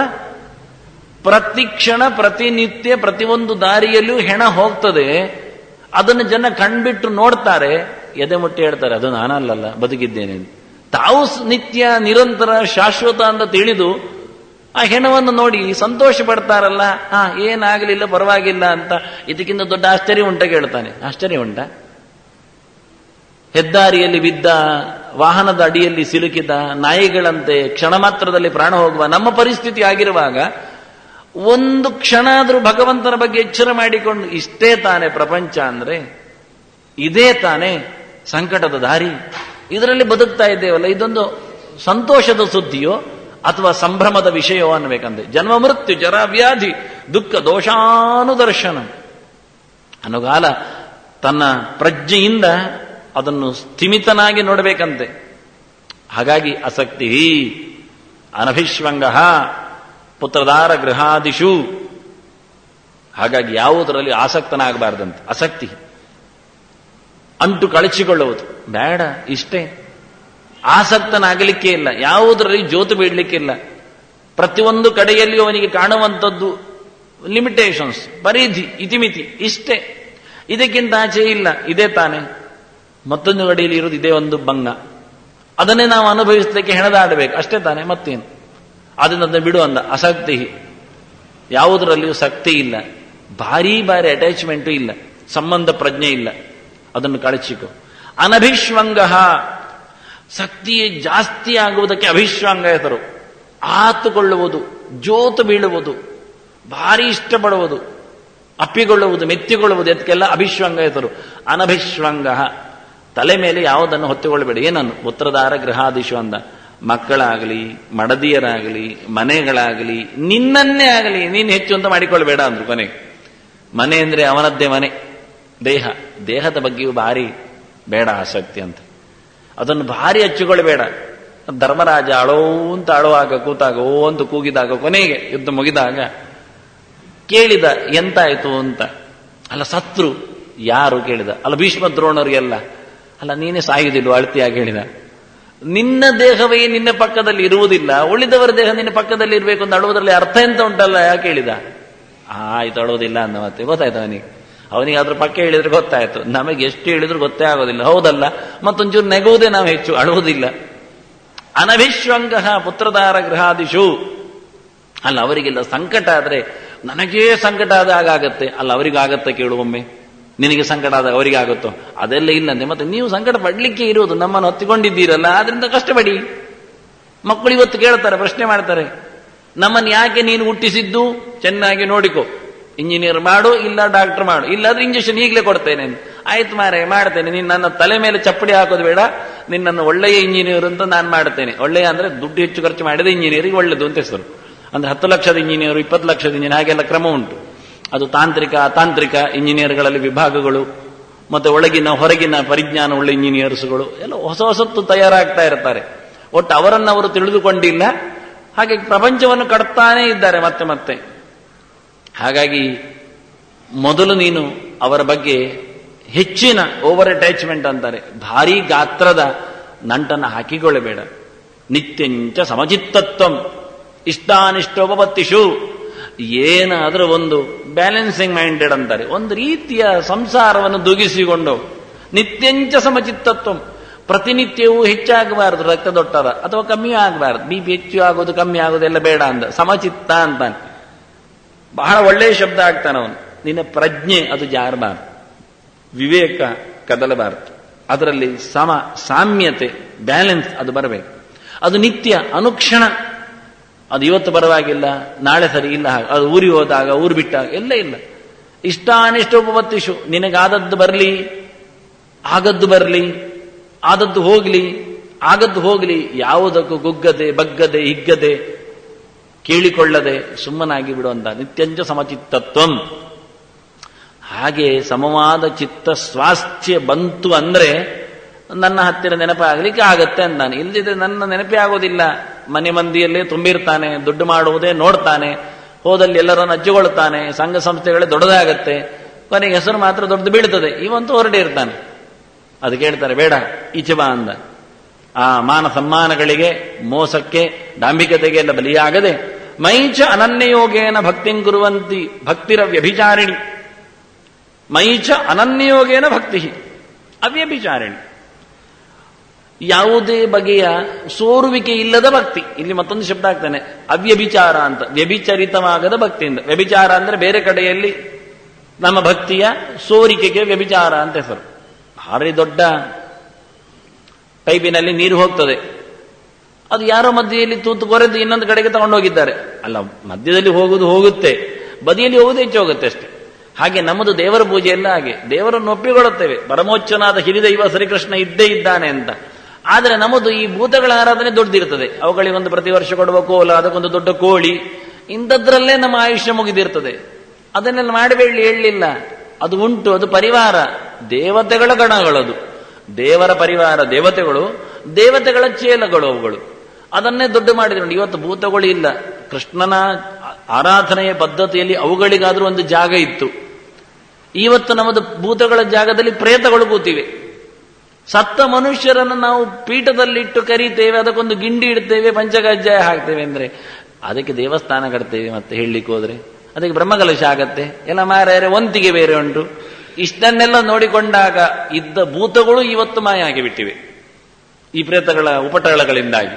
ಪ್ರತಿ ಕ್ಷಣ ಪ್ರತಿನಿತ್ಯ ಪ್ರತಿಯೊಂದು ದಾರಿಯಲ್ಲೂ ಹೆಣ ಹೋಗ್ತದೆ. ಅದನ್ನು ಜನ ಕಣ್ಬಿಟ್ಟು ನೋಡ್ತಾರೆ, ಎದೆ ಮುಟ್ಟಿ ಹೇಳ್ತಾರೆ ಅದು ನಾನಲ್ಲಲ್ಲ, ಬದುಕಿದ್ದೇನೆ. ತಾವು ನಿತ್ಯ ನಿರಂತರ ಶಾಶ್ವತ ಅಂತ ತಿಳಿದು ಆ ಹೆಣವನ್ನು ನೋಡಿ ಸಂತೋಷ ಪಡ್ತಾರಲ್ಲ, ಹಾ ಏನಾಗಲಿಲ್ಲ ಪರವಾಗಿಲ್ಲ ಅಂತ. ಇದಕ್ಕಿಂತ ದೊಡ್ಡ ಆಶ್ಚರ್ಯ ಉಂಟ ಕೇಳ್ತಾನೆ. ಆಶ್ಚರ್ಯ ಉಂಟ? ಹೆದ್ದಾರಿಯಲ್ಲಿ ಬಿದ್ದ, ವಾಹನದ ಅಡಿಯಲ್ಲಿ ಸಿಲುಕಿದ ನಾಯಿಗಳಂತೆ ಕ್ಷಣ ಮಾತ್ರದಲ್ಲಿ ಪ್ರಾಣ ಹೋಗುವ ನಮ್ಮ ಪರಿಸ್ಥಿತಿ ಆಗಿರುವಾಗ ಒಂದು ಕ್ಷಣ ಆದರೂ ಭಗವಂತನ ಬಗ್ಗೆ ಎಚ್ಚರ ಮಾಡಿಕೊಂಡು, ಇಷ್ಟೇ ತಾನೇ ಪ್ರಪಂಚ ಅಂದ್ರೆ, ಇದೇ ತಾನೇ ಸಂಕಟದ ದಾರಿ, ಇದರಲ್ಲಿ ಬದುಕ್ತಾ ಇದ್ದೇವಲ್ಲ, ಇದೊಂದು ಸಂತೋಷದ ಸುದ್ದಿಯೋ ಅಥವಾ ಸಂಭ್ರಮದ ವಿಷಯವೋ ಅನ್ನಬೇಕಂದ್ರೆ. ಜನ್ಮ ಮೃತ್ಯು ಜರ ವ್ಯಾಧಿ ದುಃಖ ದೋಷಾನುದರ್ಶನ ಅನ್ನೋಗಾಲ ತನ್ನ ಪ್ರಜ್ಞೆಯಿಂದ ಅದನ್ನು ಸ್ಥಿಮಿತನಾಗಿ ನೋಡಬೇಕಂತೆ. ಹಾಗಾಗಿ ಅಸಕ್ತಿ ಅನಭಿಶ್ವಂಗ ಪುತ್ರದಾರ ಗೃಹಾದಿಷು. ಹಾಗಾಗಿ ಯಾವುದರಲ್ಲಿ ಆಸಕ್ತನಾಗಬಾರ್ದಂತೆ. ಆಸಕ್ತಿ ಅಂಟು ಕಳಚಿಕೊಳ್ಳುವುದು ಬೇಡ, ಇಷ್ಟೇ. ಆಸಕ್ತನಾಗಲಿಕ್ಕೆ ಇಲ್ಲ, ಯಾವುದರಲ್ಲಿ ಜೋತು ಬೀಳಲಿಕ್ಕಿಲ್ಲ. ಪ್ರತಿಯೊಂದು ಕಡೆಯಲ್ಲಿ ಅವನಿಗೆ ಕಾಣುವಂಥದ್ದು ಲಿಮಿಟೇಷನ್ಸ್, ಪರಿಧಿ, ಇತಿಮಿತಿ, ಇಷ್ಟೇ. ಇದಕ್ಕಿಂತ ಆಚೆ ಇಲ್ಲ. ಇದೇ ತಾನೆ. ಮತ್ತೊಂದು ಕಡೆಯಲ್ಲಿ ಇರುವುದು ಇದೇ ಒಂದು ಭಂಗ. ಅದನ್ನೇ ನಾವು ಅನುಭವಿಸಲಿಕ್ಕೆ ಹೆಣದಾಡಬೇಕು, ಅಷ್ಟೇ ತಾನೆ, ಮತ್ತೇನು. ಅದನ್ನು ಅದನ್ನು ಬಿಡು ಅಂದ. ಅಸಕ್ತಿ, ಯಾವುದರಲ್ಲಿಯೂ ಶಕ್ತಿ ಇಲ್ಲ, ಭಾರಿ ಭಾರಿ ಅಟ್ಯಾಚ್ಮೆಂಟು ಇಲ್ಲ, ಸಂಬಂಧ ಪ್ರಜ್ಞೆ ಇಲ್ಲ, ಅದನ್ನು ಕಳಚಿಕೊ. ಅನಭಿಶ್ವಂಗ, ಶಕ್ತಿ ಜಾಸ್ತಿ ಆಗುವುದಕ್ಕೆ ಅಭಿಶ್ವಂಗ ಹೆಸರು. ಆತುಕೊಳ್ಳುವುದು, ಜೋತು ಬೀಳುವುದು, ಭಾರಿ ಇಷ್ಟಪಡುವುದು, ಅಪ್ಪಿಕೊಳ್ಳುವುದು, ಮೆತ್ತಿಕೊಳ್ಳುವುದು, ಅದಕ್ಕೆಲ್ಲ ಅಭಿಶ್ವಂಗ ಹೆಸರು. ಅನಭಿಶ್ವಂಗ, ತಲೆ ಮೇಲೆ ಯಾವುದನ್ನು ಹೊತ್ತುಕೊಳ್ಳಬೇಡಿ. ಏನನ್ನು? ಪುತ್ರದಾರ ಗೃಹಾದಿಶು ಅಂದ. ಮಕ್ಕಳಾಗಲಿ, ಮಡದಿಯರಾಗಲಿ, ಮನೆಗಳಾಗಲಿ, ನಿನ್ನನ್ನೇ ಆಗಲಿ ನೀನು ಹೆಚ್ಚು ಅಂತ ಮಾಡಿಕೊಳ್ಬೇಡ ಅಂದ್ರು ಕೊನೆಗೆ. ಮನೆ ಅಂದ್ರೆ ಅವನದ್ದೇ ಮನೆ, ದೇಹ, ದೇಹದ ಬಗ್ಗೆಯೂ ಭಾರಿ ಬೇಡ ಆಸಕ್ತಿ ಅಂತ. ಅದನ್ನು ಭಾರಿ ಹಚ್ಚಿಕೊಳ್ಬೇಡ. ಧರ್ಮರಾಜ ಅಳೋ ಅಂತ ಅಳುವಾಗ ಕೂತಾಗ ಓ ಅಂತ ಕೂಗಿದಾಗ ಕೊನೆಗೆ ಯುದ್ಧ ಮುಗಿದಾಗ ಕೇಳಿದ, ಎಂತಾಯ್ತು ಅಂತ. ಅಲ್ಲ ಸತ್ರು ಯಾರು ಕೇಳಿದ. ಅಲ್ಲ ಭೀಷ್ಮ ದ್ರೋಣರಿಗೆಲ್ಲ. ಅಲ್ಲ ನೀನೇ ಸಾಯುವುದಿಲ್ಲ ಅಳ್ತಿಯಾಗಿ ಹೇಳಿದ. ನಿನ್ನ ದೇಹವೇ ನಿನ್ನ ಪಕ್ಕದಲ್ಲಿ ಇರುವುದಿಲ್ಲ, ಉಳಿದವರ ದೇಹ ನಿನ್ನ ಪಕ್ಕದಲ್ಲಿ ಇರಬೇಕು ಅಂತ ಅಳುವುದರಲ್ಲಿ ಅರ್ಥ ಎಂತ ಉಂಟಲ್ಲ, ಯಾಕೆ ಹೇಳಿದ? ಆಯ್ತು ಅಳುವುದಿಲ್ಲ ಅಂದ. ಮತ್ತೆ ಗೊತ್ತಾಯ್ತು ಅವನಿಗೆ. ಅವನಿಗೆ ಅದ್ರ ಪಕ್ಕ ಹೇಳಿದ್ರೆ ಗೊತ್ತಾಯ್ತು. ನಮಗೆ ಎಷ್ಟು ಹೇಳಿದ್ರು ಗೊತ್ತೇ ಆಗೋದಿಲ್ಲ, ಹೌದಲ್ಲ? ಮತ್ತೊಂಚೂರು ನೆಗುವುದೇ ನಾವು ಹೆಚ್ಚು, ಅಳುವುದಿಲ್ಲ. ಅನಭಿಶ್ವಂಗ ಪುತ್ರದಾರ ಗೃಹಾದಿಶು. ಅಲ್ಲ ಅವರಿಗೆಲ್ಲ ಸಂಕಟ ಆದ್ರೆ ನನಗೇ ಸಂಕಟ ಆದಾಗ ಆಗತ್ತೆ. ಅಲ್ಲ ಅವರಿಗಾಗತ್ತೆ ಕೇಳು ಒಮ್ಮೆ. ನಿನಗೆ ಸಂಕಟ ಆದಾಗ ಅವರಿಗೆ ಆಗುತ್ತೋ? ಅದೆಲ್ಲ ಇಲ್ಲಂತೆ. ಮತ್ತೆ ನೀವು ಸಂಕಟ ಪಡ್ಲಿಕ್ಕೆ ಇರುವುದು, ನಮ್ಮನ್ನು ಹೊತ್ತಿಕೊಂಡಿದ್ದೀರಲ್ಲ, ಆದ್ರಿಂದ ಕಷ್ಟಪಡಿ. ಮಕ್ಕಳು ಇವತ್ತು ಕೇಳ್ತಾರೆ, ಪ್ರಶ್ನೆ ಮಾಡ್ತಾರೆ, ನಮ್ಮನ್ನು ಯಾಕೆ ನೀನು ಹುಟ್ಟಿಸಿದ್ದು? ಚೆನ್ನಾಗಿ ನೋಡಿಕೋ, ಇಂಜಿನಿಯರ್ ಮಾಡು, ಇಲ್ಲ ಡಾಕ್ಟರ್ ಮಾಡು, ಇಲ್ಲಾದ್ರೆ ಇಂಜೆಕ್ಷನ್ ಈಗಲೇ ಕೊಡ್ತೇನೆ. ಆಯ್ತು ಮಾರೆ ಮಾಡ್ತೇನೆ, ನೀನು ನನ್ನ ತಲೆ ಮೇಲೆ ಚಪ್ಪಡಿ ಹಾಕೋದು ಬೇಡ, ನಿನ್ನನ್ನು ಒಳ್ಳೆಯ ಇಂಜಿನಿಯರ್ ಅಂತ ನಾನು ಮಾಡ್ತೇನೆ. ಒಳ್ಳೆಯ ಅಂದ್ರೆ ದುಡ್ಡು ಹೆಚ್ಚು ಖರ್ಚು ಮಾಡಿದ ಇಂಜಿನಿಯರಿಗೆ ಒಳ್ಳೆದು ಅಂತ ಹೆಸರು. ಅಂದ್ರೆ ಹತ್ತು ಲಕ್ಷದ ಇಂಜಿನಿಯರ್, ಇಪ್ಪತ್ತು ಲಕ್ಷದ ಇಂಜಿನಿಯರ್, ಹಾಗೆಲ್ಲ ಕ್ರಮ ಉಂಟು. ಅದು ತಾಂತ್ರಿಕ ಅತಾಂತ್ರಿಕ ಇಂಜಿನಿಯರ್ಗಳಲ್ಲಿ ವಿಭಾಗಗಳು, ಮತ್ತೆ ಒಳಗಿನ ಹೊರಗಿನ ಪರಿಜ್ಞಾನ ಉಳ್ಳ ಇಂಜಿನಿಯರ್ಸ್ಗಳು ಎಲ್ಲ ಹೊಸ ಹೊಸತ್ತು ತಯಾರಾಗ್ತಾ ಇರ್ತಾರೆ. ಒಟ್ಟು ಅವರನ್ನು ಅವರು ತಿಳಿದುಕೊಂಡಿಲ್ಲ, ಹಾಗೆ ಪ್ರಪಂಚವನ್ನು ಕಟ್ತಾನೇ ಇದ್ದಾರೆ ಮತ್ತೆ ಮತ್ತೆ. ಹಾಗಾಗಿ ಮೊದಲು ನೀನು ಅವರ ಬಗ್ಗೆ ಹೆಚ್ಚಿನ ಓವರ್ ಅಟ್ಯಾಚ್ಮೆಂಟ್ ಅಂತಾರೆ, ಭಾರೀ ಗಾತ್ರದ ನಂಟನ್ನು ಹಾಕಿಕೊಳ್ಳಬೇಡ. ನಿತ್ಯಂಚ ಸಮಚಿತ್ತತ್ವಂ ಇಷ್ಟಾನಿಷ್ಟೋಪತ್ತಿಷು, ಏನಾದರೂ ಒಂದು ಬ್ಯಾಲೆನ್ಸಿಂಗ್ ಮೈಂಡೆಡ್ ಅಂತಾರೆ, ಒಂದು ರೀತಿಯ ಸಂಸಾರವನ್ನು ದುಗಿಸಿಕೊಂಡು ನಿತ್ಯಂಚ ಸಮಚಿತ್ತತ್ವಂ, ಪ್ರತಿನಿತ್ಯವೂ ಹೆಚ್ಚಾಗಬಾರದು ರಕ್ತದೊತ್ತಡ ಅಥವಾ ಕಮ್ಮಿ ಆಗಬಾರದು, ಬಿ ಪಿ ಹೆಚ್ಚು ಆಗೋದು ಕಮ್ಮಿ ಆಗೋದು ಎಲ್ಲ ಬೇಡ ಅಂದ. ಸಮಚಿತ್ತ ಅಂತಾನೆ, ಬಹಳ ಒಳ್ಳೆಯ ಶಬ್ದ ಆಗ್ತಾನೆ ಅವನು. ನಿನ್ನ ಪ್ರಜ್ಞೆ ಅದು ಜಾರಬಾರದು, ವಿವೇಕ ಕದಲಬಾರದು, ಅದರಲ್ಲಿ ಸಮ ಸಾಮ್ಯತೆ ಬ್ಯಾಲೆನ್ಸ್ ಅದು ಬರಬೇಕು. ಅದು ನಿತ್ಯ ಅನುಕ್ಷಣ, ಅದು ಇವತ್ತು ಬರವಾಗಿಲ್ಲ, ನಾಳೆ ಸರಿ ಇಲ್ಲ, ಅದು ಊರಿಗೆ ಹೋದಾಗ ಊರು ಬಿಟ್ಟಾಗ ಎಲ್ಲ ಇಲ್ಲ. ಇಷ್ಟಾನಿಷ್ಟೋಪತ್ತಿಷು, ನಿನಗಾದದ್ದು ಬರಲಿ ಆಗದ್ದು ಬರಲಿ, ಆದದ್ದು ಹೋಗ್ಲಿ ಆಗದ್ದು ಹೋಗ್ಲಿ, ಯಾವುದಕ್ಕೂ ಗುಗ್ಗದೆ ಬಗ್ಗದೆ ಹಿಗ್ಗದೆ ಕೇಳಿಕೊಳ್ಳದೆ ಸುಮ್ಮನಾಗಿ ಬಿಡುವಂತ ನಿತ್ಯಂಚ ಸಮಚಿತ್ತತ್ವಂ. ಹಾಗೆ ಸಮವಾದ ಚಿತ್ತ ಸ್ವಾಸ್ಥ್ಯ ಬಂತು ಅಂದ್ರೆ ನನ್ನ ಹತ್ತಿರ ನೆನಪಾಗಲಿಕ್ಕೆ ಆಗತ್ತೆ ಅಂತಾನೆ. ಇಲ್ಲದಿದ್ರೆ ನನ್ನ ನೆನಪೇ ಆಗೋದಿಲ್ಲ. ಮನೆ ಮಂದಿಯಲ್ಲೇ ತುಂಬಿರ್ತಾನೆ, ದುಡ್ಡು ಮಾಡುವುದೇ ನೋಡ್ತಾನೆ, ಹೋದಲ್ಲಿ ಎಲ್ಲರನ್ನು ಹಚ್ಚಿಕೊಳ್ತಾನೆ, ಸಂಘ ಸಂಸ್ಥೆಗಳೇ ದೊಡ್ಡದಾಗತ್ತೆ, ಕೊನೆಗೆ ಹೆಸರು ಮಾತ್ರ ದೊಡ್ಡದು ಬೀಳ್ತದೆ, ಇವಂತೂ ಹೊರಟೇ ಇರ್ತಾನೆ. ಅದು ಕೇಳ್ತಾರೆ, ಬೇಡ ಈಚೆ ಬಾ ಅಂದ. ಆ ಮಾನ ಸಮ್ಮಾನಗಳಿಗೆ, ಮೋಸಕ್ಕೆ, ಡಾಂಬಿಕತೆಗೆ ಎಲ್ಲ ಬಲಿಯಾಗದೆ ಮೈಚ ಅನನ್ಯಯೋಗೇನ ಭಕ್ತಿಂ ಕುರುವಂತಿ ಭಕ್ತಿರ ವ್ಯಭಿಚಾರಿಣಿ. ಮೈಚ ಅನನ್ಯಯೋಗೇನ ಭಕ್ತಿ ಅವ್ಯಭಿಚಾರಿಣಿ, ಯಾವುದೇ ಬಗೆಯ ಸೋರುವಿಕೆ ಇಲ್ಲದ ಭಕ್ತಿ. ಇಲ್ಲಿ ಮತ್ತೊಂದು ಶಬ್ದ ಆಗ್ತಾನೆ, ಅವ್ಯಭಿಚಾರ ಅಂತ, ವ್ಯಭಿಚರಿತವಾಗದ ಭಕ್ತಿಯಿಂದ. ವ್ಯಭಿಚಾರ ಅಂದ್ರೆ ಬೇರೆ ಕಡೆಯಲ್ಲಿ ನಮ್ಮ ಭಕ್ತಿಯ ಸೋರಿಕೆಗೆ ವ್ಯಭಿಚಾರ ಅಂತ ಹೆಸರು. ಭಾರಿ ದೊಡ್ಡ ಪೈಪಿನಲ್ಲಿ ನೀರು ಹೋಗ್ತದೆ, ಅದು ಯಾರೋ ಮಧ್ಯೆಯಲ್ಲಿ ತೂತು ಕೊರೆದು ಇನ್ನೊಂದು ಕಡೆಗೆ ತಗೊಂಡೋಗಿದ್ದಾರೆ. ಅಲ್ಲ, ಮಧ್ಯದಲ್ಲಿ ಹೋಗುದು ಹೋಗುತ್ತೆ, ಬದಿಯಲ್ಲಿ ಹೋಗುದು ಹೆಚ್ಚು ಹೋಗುತ್ತೆ ಅಷ್ಟೇ. ಹಾಗೆ ನಮ್ಮದು ದೇವರ ಪೂಜೆ ಎಲ್ಲ ಹಾಗೆ, ದೇವರನ್ನು ಒಪ್ಪಿಕೊಳ್ಳುತ್ತೇವೆ, ಪರಮೋಚ್ಚನಾದ ಹಿರಿದೈವ ಶ್ರೀಕೃಷ್ಣ ಇದ್ದೇ ಇದ್ದಾನೆ ಅಂತ. ಆದರೆ ನಮ್ಮದು ಈ ಭೂತಗಳ ಆರಾಧನೆ ದೊಡ್ಡದಿರ್ತದೆ, ಅವುಗಳಿಗೊಂದು ಪ್ರತಿ ವರ್ಷ ಕೊಡುವ ಕೋಲ, ಅದಕ್ಕೊಂದು ದೊಡ್ಡ ಕೋಳಿ, ಇಂಥದ್ರಲ್ಲೇ ನಮ್ಮ ಆಯುಷ್ಯ ಮುಗಿದಿರ್ತದೆ. ಅದನ್ನೆಲ್ಲ ಮಾಡಬೇಡಿ ಹೇಳಲಿಲ್ಲ, ಅದು ಉಂಟು, ಅದು ಪರಿವಾರ, ದೇವತೆಗಳ ಗಣಗಳದು, ದೇವರ ಪರಿವಾರ, ದೇವತೆಗಳು, ದೇವತೆಗಳ ಚೇಲಗಳು ಅವುಗಳು. ಅದನ್ನೇ ದೊಡ್ಡ ಮಾಡಿದ್ರು. ಇವತ್ತು ಭೂತಗಳು ಇಲ್ಲ. ಕೃಷ್ಣನ ಆರಾಧನೆಯ ಪದ್ಧತಿಯಲ್ಲಿ ಅವುಗಳಿಗಾದ್ರೂ ಒಂದು ಜಾಗ ಇತ್ತು. ಇವತ್ತು ನಮ್ಮದು ಭೂತಗಳ ಜಾಗದಲ್ಲಿ ಪ್ರೇತಗಳು ಕೂತಿವೆ. ಸತ್ತ ಮನುಷ್ಯರನ್ನು ನಾವು ಪೀಠದಲ್ಲಿಟ್ಟು ಕರೀತೇವೆ, ಅದಕ್ಕೊಂದು ಗಿಂಡಿ ಇಡ್ತೇವೆ, ಪಂಚಕಜ್ಜಾಯ ಹಾಕ್ತೇವೆ. ಅಂದ್ರೆ ಅದಕ್ಕೆ ದೇವಸ್ಥಾನ ಕಟ್ತೇವೆ. ಮತ್ತೆ ಹೇಳಲಿಕ್ಕೆ ಹೋದ್ರೆ ಅದಕ್ಕೆ ಬ್ರಹ್ಮಕಲಶ ಆಗತ್ತೆ, ಎಲ್ಲ ಮಾರಾಯರೆ ವಂತಿಗೆ ಬೇರೆ ಉಂಟು. ಇಷ್ಟನ್ನೆಲ್ಲ ನೋಡಿಕೊಂಡಾಗ ಇದ್ದ ಭೂತಗಳು ಇವತ್ತು ಮಾಯ ಆಗಿಬಿಟ್ಟಿವೆ ಈ ಪ್ರೇತಗಳ ಉಪಟಳಗಳಿಂದಾಗಿ.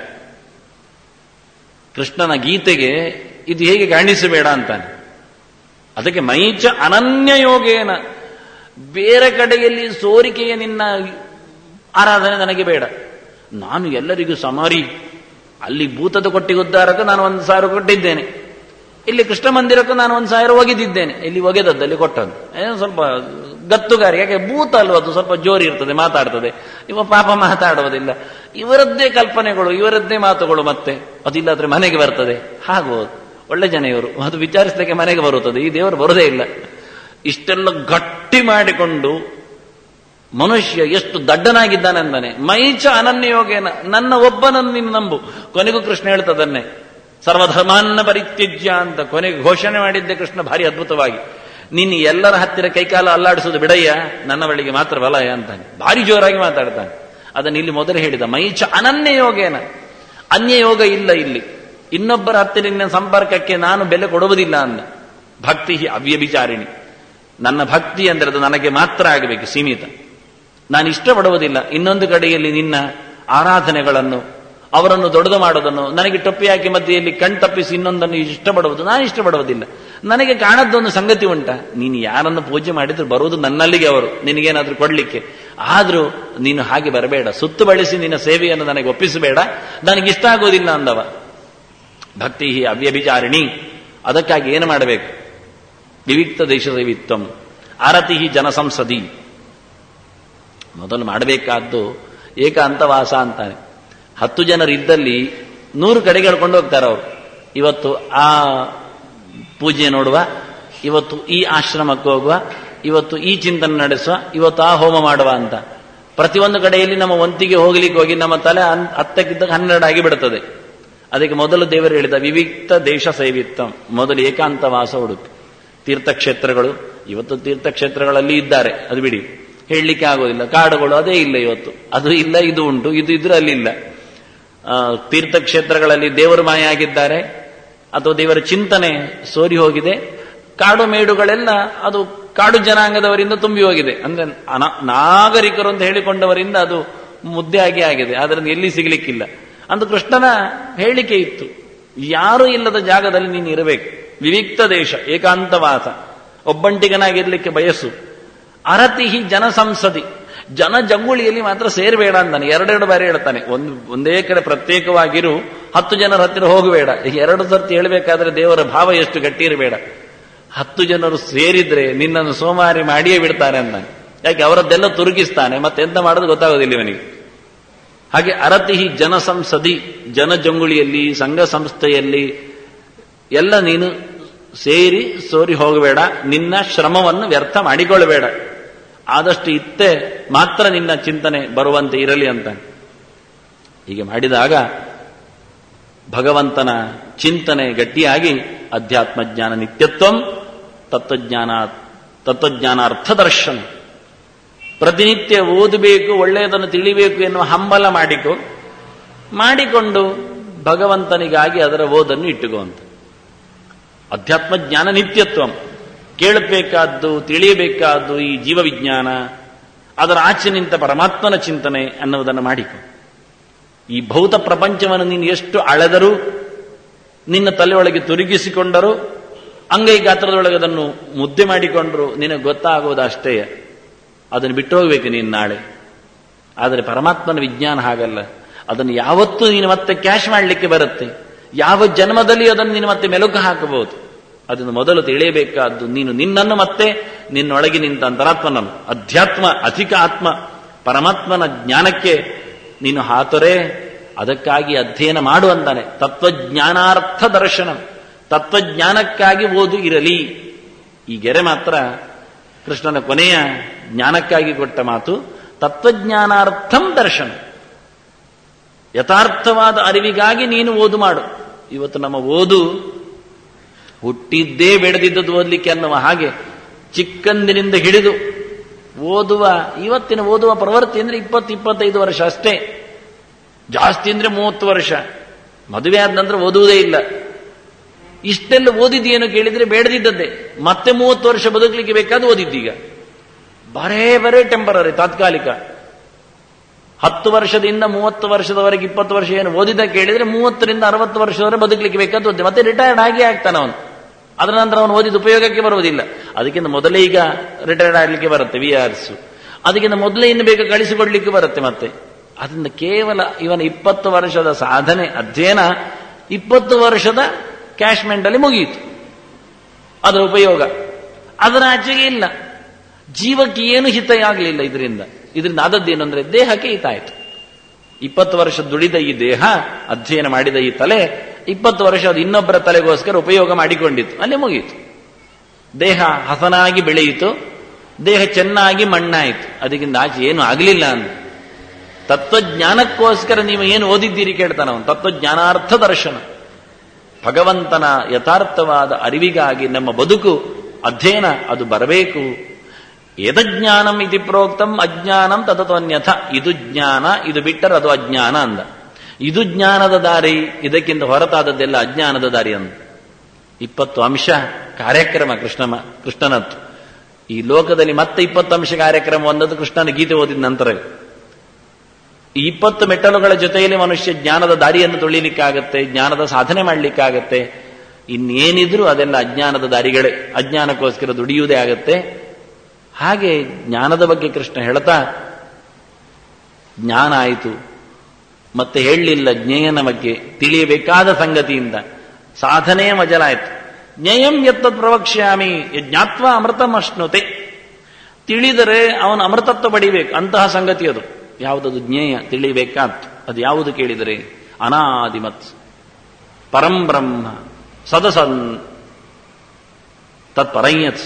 ಕೃಷ್ಣನ ಗೀತೆಗೆ ಇದು ಹೇಗೆ ಕಾಣಿಸಬೇಡ ಅಂತಾನೆ. ಅದಕ್ಕೆ ಮೈಚ ಅನನ್ಯ ಯೋಗೇನ, ಬೇರೆ ಕಡೆಯಲ್ಲಿ ಸೋರಿಕೆಯ ನಿನ್ನ ಆರಾಧನೆ ನನಗೆ ಬೇಡ. ನಾನು ಎಲ್ಲರಿಗೂ ಸಮಾರಿ, ಅಲ್ಲಿ ಭೂತದ ಕೊಟ್ಟಿಗೆ ಉದ್ಧಾರಕ್ಕೆ ನಾನು ಒಂದು ಸಾವಿರ ಕೊಟ್ಟಿದ್ದೇನೆ, ಇಲ್ಲಿ ಕೃಷ್ಣ ಮಂದಿರಕ್ಕೂ ನಾನು ಒಂದು ಸಾವಿರ ಒಗೆದಿದ್ದೇನೆ. ಇಲ್ಲಿ ಒಗೆದದ್ದಲ್ಲಿ ಕೊಟ್ಟದ್ದು ಏನೋ ಸ್ವಲ್ಪ ಗತ್ತುಗಾರಿ, ಯಾಕೆ ಭೂತ ಅಲ್ವದು, ಸ್ವಲ್ಪ ಜೋರಿ ಇರ್ತದೆ, ಮಾತಾಡ್ತದೆ. ಇವ ಪಾಪ ಮಾತಾಡುವುದಿಲ್ಲ, ಇವರದ್ದೇ ಕಲ್ಪನೆಗಳು, ಇವರದ್ದೇ ಮಾತುಗಳು, ಮತ್ತೆ ಅದಿಲ್ಲಾದ್ರೆ ಮನೆಗೆ ಬರ್ತದೆ. ಹಾಗೂ ಒಳ್ಳೆ ಜನ ಇವರು, ಅದು ವಿಚಾರಿಸಲಿಕ್ಕೆ ಮನೆಗೆ ಬರುತ್ತದೆ, ಈ ದೇವರು ಬರುವುದೇ ಇಲ್ಲ. ಇಷ್ಟೆಲ್ಲ ಗಟ್ಟಿ ಮಾಡಿಕೊಂಡು ಮನುಷ್ಯ ಎಷ್ಟು ದಡ್ಡನಾಗಿದ್ದಾನೆ ಅಂದಾನೆ. ಮೈಚ ಅನನ್ಯ ಯೋಗೇನ, ನನ್ನ ಒಬ್ಬನನ್ನು ನೀನು ನಂಬು. ಕೊನೆಗೂ ಕೃಷ್ಣ ಹೇಳ್ತದನ್ನೇ, ಸರ್ವಧರ್ಮಾನ್ನ ಪರಿತ್ಯಜ್ಯ ಅಂತ ಕೊನೆಗೆ ಘೋಷಣೆ ಮಾಡಿದ್ದೆ ಕೃಷ್ಣ ಭಾರಿ ಅದ್ಭುತವಾಗಿ. ನೀನು ಎಲ್ಲರ ಹತ್ತಿರ ಕೈಕಾಲ ಅಲ್ಲಾಡಿಸೋದು ಬಿಡಯ್ಯ, ನನ್ನ ಬಳಿಗೆ ಮಾತ್ರ ವಲಯ ಅಂತಾನೆ. ಭಾರಿ ಜೋರಾಗಿ ಮಾತಾಡ್ತಾನೆ. ಅದನ್ನು ಇಲ್ಲಿ ಮೊದಲು ಹೇಳಿದ, ಮೈಚ ಅನನ್ಯ ಯೋಗೇನ, ಅನ್ಯ ಯೋಗ ಇಲ್ಲ ಇಲ್ಲಿ, ಇನ್ನೊಬ್ಬರ ಹತ್ತಿರ ಸಂಪರ್ಕಕ್ಕೆ ನಾನು ಬೆಲೆ ಕೊಡುವುದಿಲ್ಲ ಅಂದ. ಭಕ್ತಿ ಅವ್ಯಭಿಚಾರಿಣಿ, ನನ್ನ ಭಕ್ತಿ ಅಂದ್ರೆ ಅದು ನನಗೆ ಮಾತ್ರ ಆಗಬೇಕು, ಸೀಮಿತ. ನಾನು ಇಷ್ಟಪಡುವುದಿಲ್ಲ ಇನ್ನೊಂದು ಕಡೆಯಲ್ಲಿ ನಿನ್ನ ಆರಾಧನೆಗಳನ್ನು, ಅವರನ್ನು ದೊಡ್ಡದು ಮಾಡೋದನ್ನು, ನನಗೆ ಟೊಪ್ಪಿ ಹಾಕಿ ಮಧ್ಯೆಯಲ್ಲಿ ಕಣ್ತಪ್ಪಿಸಿ ಇನ್ನೊಂದನ್ನು ಇಷ್ಟಪಡುವುದು ನಾನು ಇಷ್ಟಪಡುವುದಿಲ್ಲ. ನನಗೆ ಕಾಣದ್ದೊಂದು ಸಂಗತಿ ಉಂಟ, ನೀನು ಯಾರನ್ನು ಪೂಜೆ ಮಾಡಿದ್ರು ಬರುವುದು ನನ್ನಲ್ಲಿಗೆ ಅವರು, ನಿನಗೇನಾದ್ರೂ ಕೊಡ್ಲಿಕ್ಕೆ. ಆದ್ರೂ ನೀನು ಹಾಗೆ ಬರಬೇಡ, ಸುತ್ತು ಬಳಸಿ ನಿನ್ನ ಸೇವೆಯನ್ನು ನನಗೆ ಒಪ್ಪಿಸಬೇಡ, ನನಗಿಷ್ಟ ಆಗೋದಿಲ್ಲ ಅಂದವ. ಭಕ್ತಿ ಅವ್ಯಭಿಚಾರಿಣಿ. ಅದಕ್ಕಾಗಿ ಏನು ಮಾಡಬೇಕು? ವಿವಿಕ್ತ ದೇಶ ಸೇವಿತ್ವಂ, ಆರತಿ ಜನಸಂಸದಿ. ಮೊದಲು ಮಾಡಬೇಕಾದ್ದು ಏಕಾಂತವಾಸ ಅಂತಾನೆ. ಹತ್ತು ಜನರಿದ್ದಲ್ಲಿ ನೂರು ಕಡೆಗೆ ಹೇಳ್ಕೊಂಡು ಹೋಗ್ತಾರೆ ಅವರು. ಇವತ್ತು ಆ ಪೂಜೆ ನೋಡುವ, ಇವತ್ತು ಈ ಆಶ್ರಮಕ್ಕೆ ಹೋಗುವ, ಇವತ್ತು ಈ ಚಿಂತನೆ ನಡೆಸುವ, ಇವತ್ತು ಆ ಹೋಮ ಮಾಡುವ ಅಂತ. ಪ್ರತಿಯೊಂದು ಕಡೆಯಲ್ಲಿ ನಮ್ಮ ಒಂತಿಗೆ ಹೋಗ್ಲಿಕ್ಕೆ ಹೋಗಿ ನಮ್ಮ ತಲೆ ಹತ್ತಕ್ಕಿದ್ದಾಗ ಹನ್ನೆರಡಾಗಿ ಬಿಡುತ್ತದೆ. ಅದಕ್ಕೆ ಮೊದಲು ದೇವರು ಹೇಳಿದ ವಿವಿಕ್ತ ದೇಶ ಸೇವಿತ್ತಂ, ಮೊದಲು ಏಕಾಂತವಾಸ ಹುಡುಕು. ತೀರ್ಥಕ್ಷೇತ್ರಗಳು, ಇವತ್ತು ತೀರ್ಥಕ್ಷೇತ್ರಗಳಲ್ಲಿ ಇದ್ದಾರೆ, ಅದು ಬಿಡಿ, ಹೇಳಲಿಕ್ಕೆ ಆಗೋದಿಲ್ಲ. ಕಾಡುಗಳು ಅದೇ ಇಲ್ಲ, ಇವತ್ತು ಅದು ಇಲ್ಲ, ಇದು ಉಂಟು, ಇದು ಇದ್ರೆ ಅಲ್ಲಿಲ್ಲ. ತೀರ್ಥಕ್ಷೇತ್ರಗಳಲ್ಲಿ ದೇವರು ಮಾಯ ಆಗಿದ್ದಾರೆ, ಅಥವಾ ದೇವರ ಚಿಂತನೆ ಸೋರಿ ಹೋಗಿದೆ. ಕಾಡು ಮೇಡುಗಳೆಲ್ಲ ಅದು ಕಾಡು ಜನಾಂಗದವರಿಂದ ತುಂಬಿ ಹೋಗಿದೆ. ಅಂದ್ರೆ ನಾಗರಿಕರು ಅಂತ ಹೇಳಿಕೊಂಡವರಿಂದ ಅದು ಮುದ್ದೆ ಆಗಿ ಆಗಿದೆ, ಅದರಿಂದ ಎಲ್ಲಿ ಸಿಗಲಿಕ್ಕಿಲ್ಲ. ಅಂತ ಕೃಷ್ಣನ ಹೇಳಿಕೆ ಇತ್ತು, ಯಾರೂ ಇಲ್ಲದ ಜಾಗದಲ್ಲಿ ನೀನು ಇರಬೇಕು. ವಿವಿಕ್ತ ದೇಶ, ಏಕಾಂತವಾಸ, ಒಬ್ಬಂಟಿಗನಾಗಿರ್ಲಿಕ್ಕೆ ಬಯಸು. ಅರತಿಹಿ ಜನಸಂಸದಿ, ಜನ ಜಂಗುಳಿಯಲ್ಲಿ ಮಾತ್ರ ಸೇರಬೇಡ ಅಂತಾನೆ. ಎರಡೆರಡು ಬಾರಿ ಹೇಳ್ತಾನೆ. ಒಂದು ಒಂದೇ ಕಡೆ ಪ್ರತ್ಯೇಕವಾಗಿರು, ಹತ್ತು ಜನರ ಹತ್ತಿರ ಹೋಗಬೇಡ. ಎರಡು ಸರ್ತಿ ಹೇಳಬೇಕಾದ್ರೆ ದೇವರ ಭಾವ ಎಷ್ಟು ಗಟ್ಟಿ ಇರಬೇಡ. ಹತ್ತು ಜನರು ಸೇರಿದ್ರೆ ನಿನ್ನನ್ನು ಸೋಮಾರಿ ಮಾಡಿಯೇ ಬಿಡ್ತಾನೆ ಅಂತಾನೆ. ಯಾಕೆ ಅವರದ್ದೆಲ್ಲ ತುರುಗಿಸ್ತಾನೆ, ಮತ್ತೆ ಎಂತ ಮಾಡೋದು ಗೊತ್ತಾಗೋದಿಲ್ಲ ಇವನಿಗೆ. ಹಾಗೆ ಅರತಿಹಿ ಜನಸಂಸದಿ, ಜನ ಜಂಗುಳಿಯಲ್ಲಿ, ಸಂಘ ಸಂಸ್ಥೆಯಲ್ಲಿ ಎಲ್ಲ ನೀನು ಸೇರಿ ಸೋರಿ ಹೋಗಬೇಡ. ನಿನ್ನ ಶ್ರಮವನ್ನು ವ್ಯರ್ಥ ಮಾಡಿಕೊಳ್ಳಬೇಡ. ಆದಷ್ಟು ಇತ್ತೆ ಮಾತ್ರ ನಿನ್ನ ಚಿಂತನೆ ಬರುವಂತೆ ಇರಲಿ ಅಂತ. ಹೀಗೆ ಮಾಡಿದಾಗ ಭಗವಂತನ ಚಿಂತನೆ ಗಟ್ಟಿಯಾಗಿ ಅಧ್ಯಾತ್ಮ ಜ್ಞಾನ ನಿತ್ಯತ್ವಂ, ತತ್ವಜ್ಞಾನ ತತ್ವಜ್ಞಾನ ಅರ್ಥದರ್ಶನ. ಪ್ರತಿನಿತ್ಯ ಓದಬೇಕು, ಒಳ್ಳೆಯದನ್ನು ತಿಳಿಬೇಕು ಎನ್ನುವ ಹಂಬಲ ಮಾಡಿಕೊ ಮಾಡಿಕೊಂಡು ಭಗವಂತನಿಗಾಗಿ ಅದರ ಓದನ್ನು ಇಟ್ಟುಕೋ ಅಂತ. ಅಧ್ಯಾತ್ಮ ಜ್ಞಾನ ನಿತ್ಯತ್ವಂ, ಕೇಳಬೇಕಾದ್ದು, ತಿಳಿಯಬೇಕಾದ್ದು ಈ ಜೀವ ವಿಜ್ಞಾನ, ಅದರ ಆಚೆ ನಿಂತ ಪರಮಾತ್ಮನ ಚಿಂತನೆ ಅನ್ನುವುದನ್ನು ಮಾಡಿಕೊ. ಈ ಭೌತ ಪ್ರಪಂಚವನ್ನು ನೀನು ಎಷ್ಟು ಅಳೆದರೂ, ನಿನ್ನ ತಲೆಯೊಳಗೆ ತುರುಗಿಸಿಕೊಂಡರೂ, ಅಂಗೈ ಗಾತ್ರದೊಳಗೆ ಅದನ್ನು ಮುದ್ದೆ ಮಾಡಿಕೊಂಡರೂ ನಿನಗೆ ಗೊತ್ತಾಗುವುದು ಅಷ್ಟೇ. ಅದನ್ನು ಬಿಟ್ಟು ಹೋಗ್ಬೇಕು ನೀನು ನಾಳೆ. ಆದರೆ ಪರಮಾತ್ಮನ ವಿಜ್ಞಾನ ಹಾಗಲ್ಲ. ಅದನ್ನು ಯಾವತ್ತೂ ನೀನು ಮತ್ತೆ ಕ್ಯಾಶ್ ಮಾಡಲಿಕ್ಕೆ ಬರುತ್ತೆ. ಯಾವ ಜನ್ಮದಲ್ಲಿ ಅದನ್ನು ನೀನು ಮತ್ತೆ ಮೆಲುಕು ಹಾಕಬಹುದು. ಅದನ್ನು ಮೊದಲು ತಿಳಿಯಬೇಕಾದ್ದು ನೀನು ನಿನ್ನನ್ನು ಮತ್ತೆ ನಿನ್ನೊಳಗೆ ನಿಂತ ಅಂತರಾತ್ಮನನ್ನು, ಅಧ್ಯಾತ್ಮ ಅಧಿಕ ಆತ್ಮ ಪರಮಾತ್ಮನ ಜ್ಞಾನಕ್ಕೆ ನೀನು ಹಾತೊರೆ. ಅದಕ್ಕಾಗಿ ಅಧ್ಯಯನ ಮಾಡುವಂತಾನೆ. ತತ್ವಜ್ಞಾನಾರ್ಥ ದರ್ಶನ, ತತ್ವಜ್ಞಾನಕ್ಕಾಗಿ ಓದು ಇರಲಿ. ಈ ಗೆರೆ ಮಾತ್ರ ಕೃಷ್ಣನ ಕೊನೆಯ ಜ್ಞಾನಕ್ಕಾಗಿ ಕೊಟ್ಟ ಮಾತು. ತತ್ವಜ್ಞಾನಾರ್ಥಂ ದರ್ಶನ, ಯಥಾರ್ಥವಾದ ಅರಿವಿಗಾಗಿ ನೀನು ಓದು ಮಾಡು. ಇವತ್ತು ನಮ್ಮ ಓದು ಹುಟ್ಟಿದ್ದೇ ಬೆಳೆದಿದ್ದದ್ದು ಓದಲಿಕ್ಕೆ ಅನ್ನುವ ಹಾಗೆ ಚಿಕ್ಕಂದಿನಿಂದ ಹಿಡಿದು ಓದುವ, ಇವತ್ತಿನ ಓದುವ ಪ್ರವೃತ್ತಿ ಅಂದ್ರೆ ಇಪ್ಪತ್ತು ಇಪ್ಪತ್ತೈದು ವರ್ಷ ಅಷ್ಟೇ. ಜಾಸ್ತಿ ಅಂದ್ರೆ ಮೂವತ್ತು ವರ್ಷ. ಮದುವೆ ಆದ ನಂತರ ಓದುವುದೇ ಇಲ್ಲ. ಇಷ್ಟೆಲ್ಲ ಓದಿದ್ದೇನು ಕೇಳಿದ್ರೆ ಬೇಡದಿದ್ದದ್ದೇ. ಮತ್ತೆ ಮೂವತ್ತು ವರ್ಷ ಬದುಕಲಿಕ್ಕೆ ಬೇಕಾದ ಓದಿದ್ದೀಗ ಬರೇ ಬರೇ ಟೆಂಪರರಿ, ತಾತ್ಕಾಲಿಕ. ಹತ್ತು ವರ್ಷದಿಂದ ಮೂವತ್ತು ವರ್ಷದವರೆಗೆ ಇಪ್ಪತ್ತು ವರ್ಷ ಏನು ಓದಿದ ಕೇಳಿದ್ರೆ ಮೂವತ್ತರಿಂದ ಅರವತ್ತು ವರ್ಷದವರೆಗೆ ಬದುಕಲಿಕ್ಕೆ ಬೇಕಾದ ಓದಿ. ಮತ್ತೆ ರಿಟೈರ್ಡ್ ಆಗಿ ಆಗ್ತಾನೆ ಅವನು. ಅದರ ನಂತರ ಅವನು ಓದಿದ ಉಪಯೋಗಕ್ಕೆ ಬರುವುದಿಲ್ಲ. ಅದಕ್ಕಿಂತ ಮೊದಲೇ ಈಗ ರಿಟೈರ್ಡ್ ಆಗಲಿಕ್ಕೆ ಬರುತ್ತೆ ವಿ ಆರ್ಸ್. ಅದಕ್ಕಿಂತ ಮೊದಲೇ ಇನ್ನು ಬೇಗ ಕಳಿಸಿಕೊಡ್ಲಿಕ್ಕೆ ಬರುತ್ತೆ ಮತ್ತೆ. ಅದರಿಂದ ಕೇವಲ ಇವನ ಇಪ್ಪತ್ತು ವರ್ಷದ ಸಾಧನೆ ಅಧ್ಯಯನ ಇಪ್ಪತ್ತು ವರ್ಷದ ಕ್ಯಾಶ್ಮೆಂಟ್ ಅಲ್ಲಿ ಮುಗಿಯಿತು. ಅದರ ಉಪಯೋಗ ಅದರ ಆಚೆಗೆ ಇಲ್ಲ. ಜೀವಕ್ಕೆ ಏನು ಹಿತ ಆಗಲಿಲ್ಲ ಇದರಿಂದ. ಇದರಿಂದ ಆದದ್ದೇನು ಅಂದ್ರೆ ದೇಹಕ್ಕೆ ಹಿತ ಆಯಿತು. ಇಪ್ಪತ್ತು ವರ್ಷ ದುಡಿದ ಈ ದೇಹ, ಅಧ್ಯಯನ ಮಾಡಿದ ಈ ತಲೆ, ಇಪ್ಪತ್ತು ವರ್ಷ ಅದು ಇನ್ನೊಬ್ಬರ ತಲೆಗೋಸ್ಕರ ಉಪಯೋಗ ಮಾಡಿಕೊಂಡಿತ್ತು, ಅಲ್ಲೇ ಮುಗಿಯಿತು. ದೇಹ ಹಸನಾಗಿ ಬೆಳೆಯಿತು, ದೇಹ ಚೆನ್ನಾಗಿ ಮಣ್ಣಾಯಿತು. ಅದಕ್ಕಿಂತ ಆಚೆ ಏನು ಆಗಲಿಲ್ಲ ಅಂತ. ತತ್ವಜ್ಞಾನಕ್ಕೋಸ್ಕರ ನೀವು ಏನು ಓದಿದ್ದೀರಿ ಕೇಳ್ತಾನ ಅವನು. ತತ್ವಜ್ಞಾನಾರ್ಥ ದರ್ಶನ, ಭಗವಂತನ ಯಥಾರ್ಥವಾದ ಅರಿವಿಗಾಗಿ ನಮ್ಮ ಬದುಕು ಅಧ್ಯಯನ ಅದು ಬರಬೇಕು. ಯದಜ್ಞಾನಂ ಇತಿ ಪ್ರೋಕ್ತಂ ಅಜ್ಞಾನಂ ತದತೋನ್ಯಥ. ಇದು ಜ್ಞಾನ, ಇದು ಬಿಟ್ಟರೆ ಅದು ಅಜ್ಞಾನ ಅಂದ. ಇದು ಜ್ಞಾನದ ದಾರಿ, ಇದಕ್ಕಿಂತ ಹೊರತಾದದ್ದೆಲ್ಲ ಅಜ್ಞಾನದ ದಾರಿ ಅಂದ. ಇಪ್ಪತ್ತು ಅಂಶ ಕಾರ್ಯಕ್ರಮ ಕೃಷ್ಣ ಕೃಷ್ಣನತ್ತು. ಈ ಲೋಕದಲ್ಲಿ ಮತ್ತೆ ಇಪ್ಪತ್ತು ಅಂಶ ಕಾರ್ಯಕ್ರಮ ಒಂದದ್ದು ಕೃಷ್ಣನ ಗೀತೆ ಓದಿದ ನಂತರ. ಈ ಇಪ್ಪತ್ತು ಮೆಟ್ಟಲುಗಳ ಜೊತೆಯಲ್ಲಿ ಮನುಷ್ಯ ಜ್ಞಾನದ ದಾರಿಯನ್ನು ತುಳಿಲಿಕ್ಕಾಗತ್ತೆ, ಜ್ಞಾನದ ಸಾಧನೆ ಮಾಡಲಿಕ್ಕಾಗತ್ತೆ. ಇನ್ನೇನಿದ್ರೂ ಅದೆಲ್ಲ ಅಜ್ಞಾನದ ದಾರಿಗಳೇ. ಅಜ್ಞಾನಕ್ಕೋಸ್ಕರ ದುಡಿಯುವುದೇ ಆಗತ್ತೆ. ಹಾಗೆ ಜ್ಞಾನದ ಬಗ್ಗೆ ಕೃಷ್ಣ ಹೇಳ್ತಾ, ಜ್ಞಾನ ಆಯಿತು, ಮತ್ತೆ ಹೇಳಲಿಲ್ಲ ಜ್ಞೇಯನ ಬಗ್ಗೆ ತಿಳಿಯಬೇಕಾದ ಸಂಗತಿಯಿಂದ ಸಾಧನೆಯ ಮಜಲಾಯಿತು. ಜ್ಞೇಯಂ ಯತ್ತತ್ ಪ್ರವಕ್ಷ್ಯಾಮಿ ಜ್ಞಾತ್ವಾ ಅಮೃತಂ ಅಶ್ನುತೆ. ತಿಳಿದರೆ ಅವನು ಅಮೃತತ್ವ ಪಡಿಬೇಕು. ಅಂತಹ ಸಂಗತಿ ಅದು. ಯಾವುದದು ಜ್ಞೇಯ ತಿಳಿಬೇಕಾತ್. ಅದು ಯಾವುದು ಕೇಳಿದರೆ ಅನಾದಿಮತ್ ಪರಂಬ್ರಹ್ಮ ಸದಸನ್ ತತ್ಪರಯ್ಯತ್.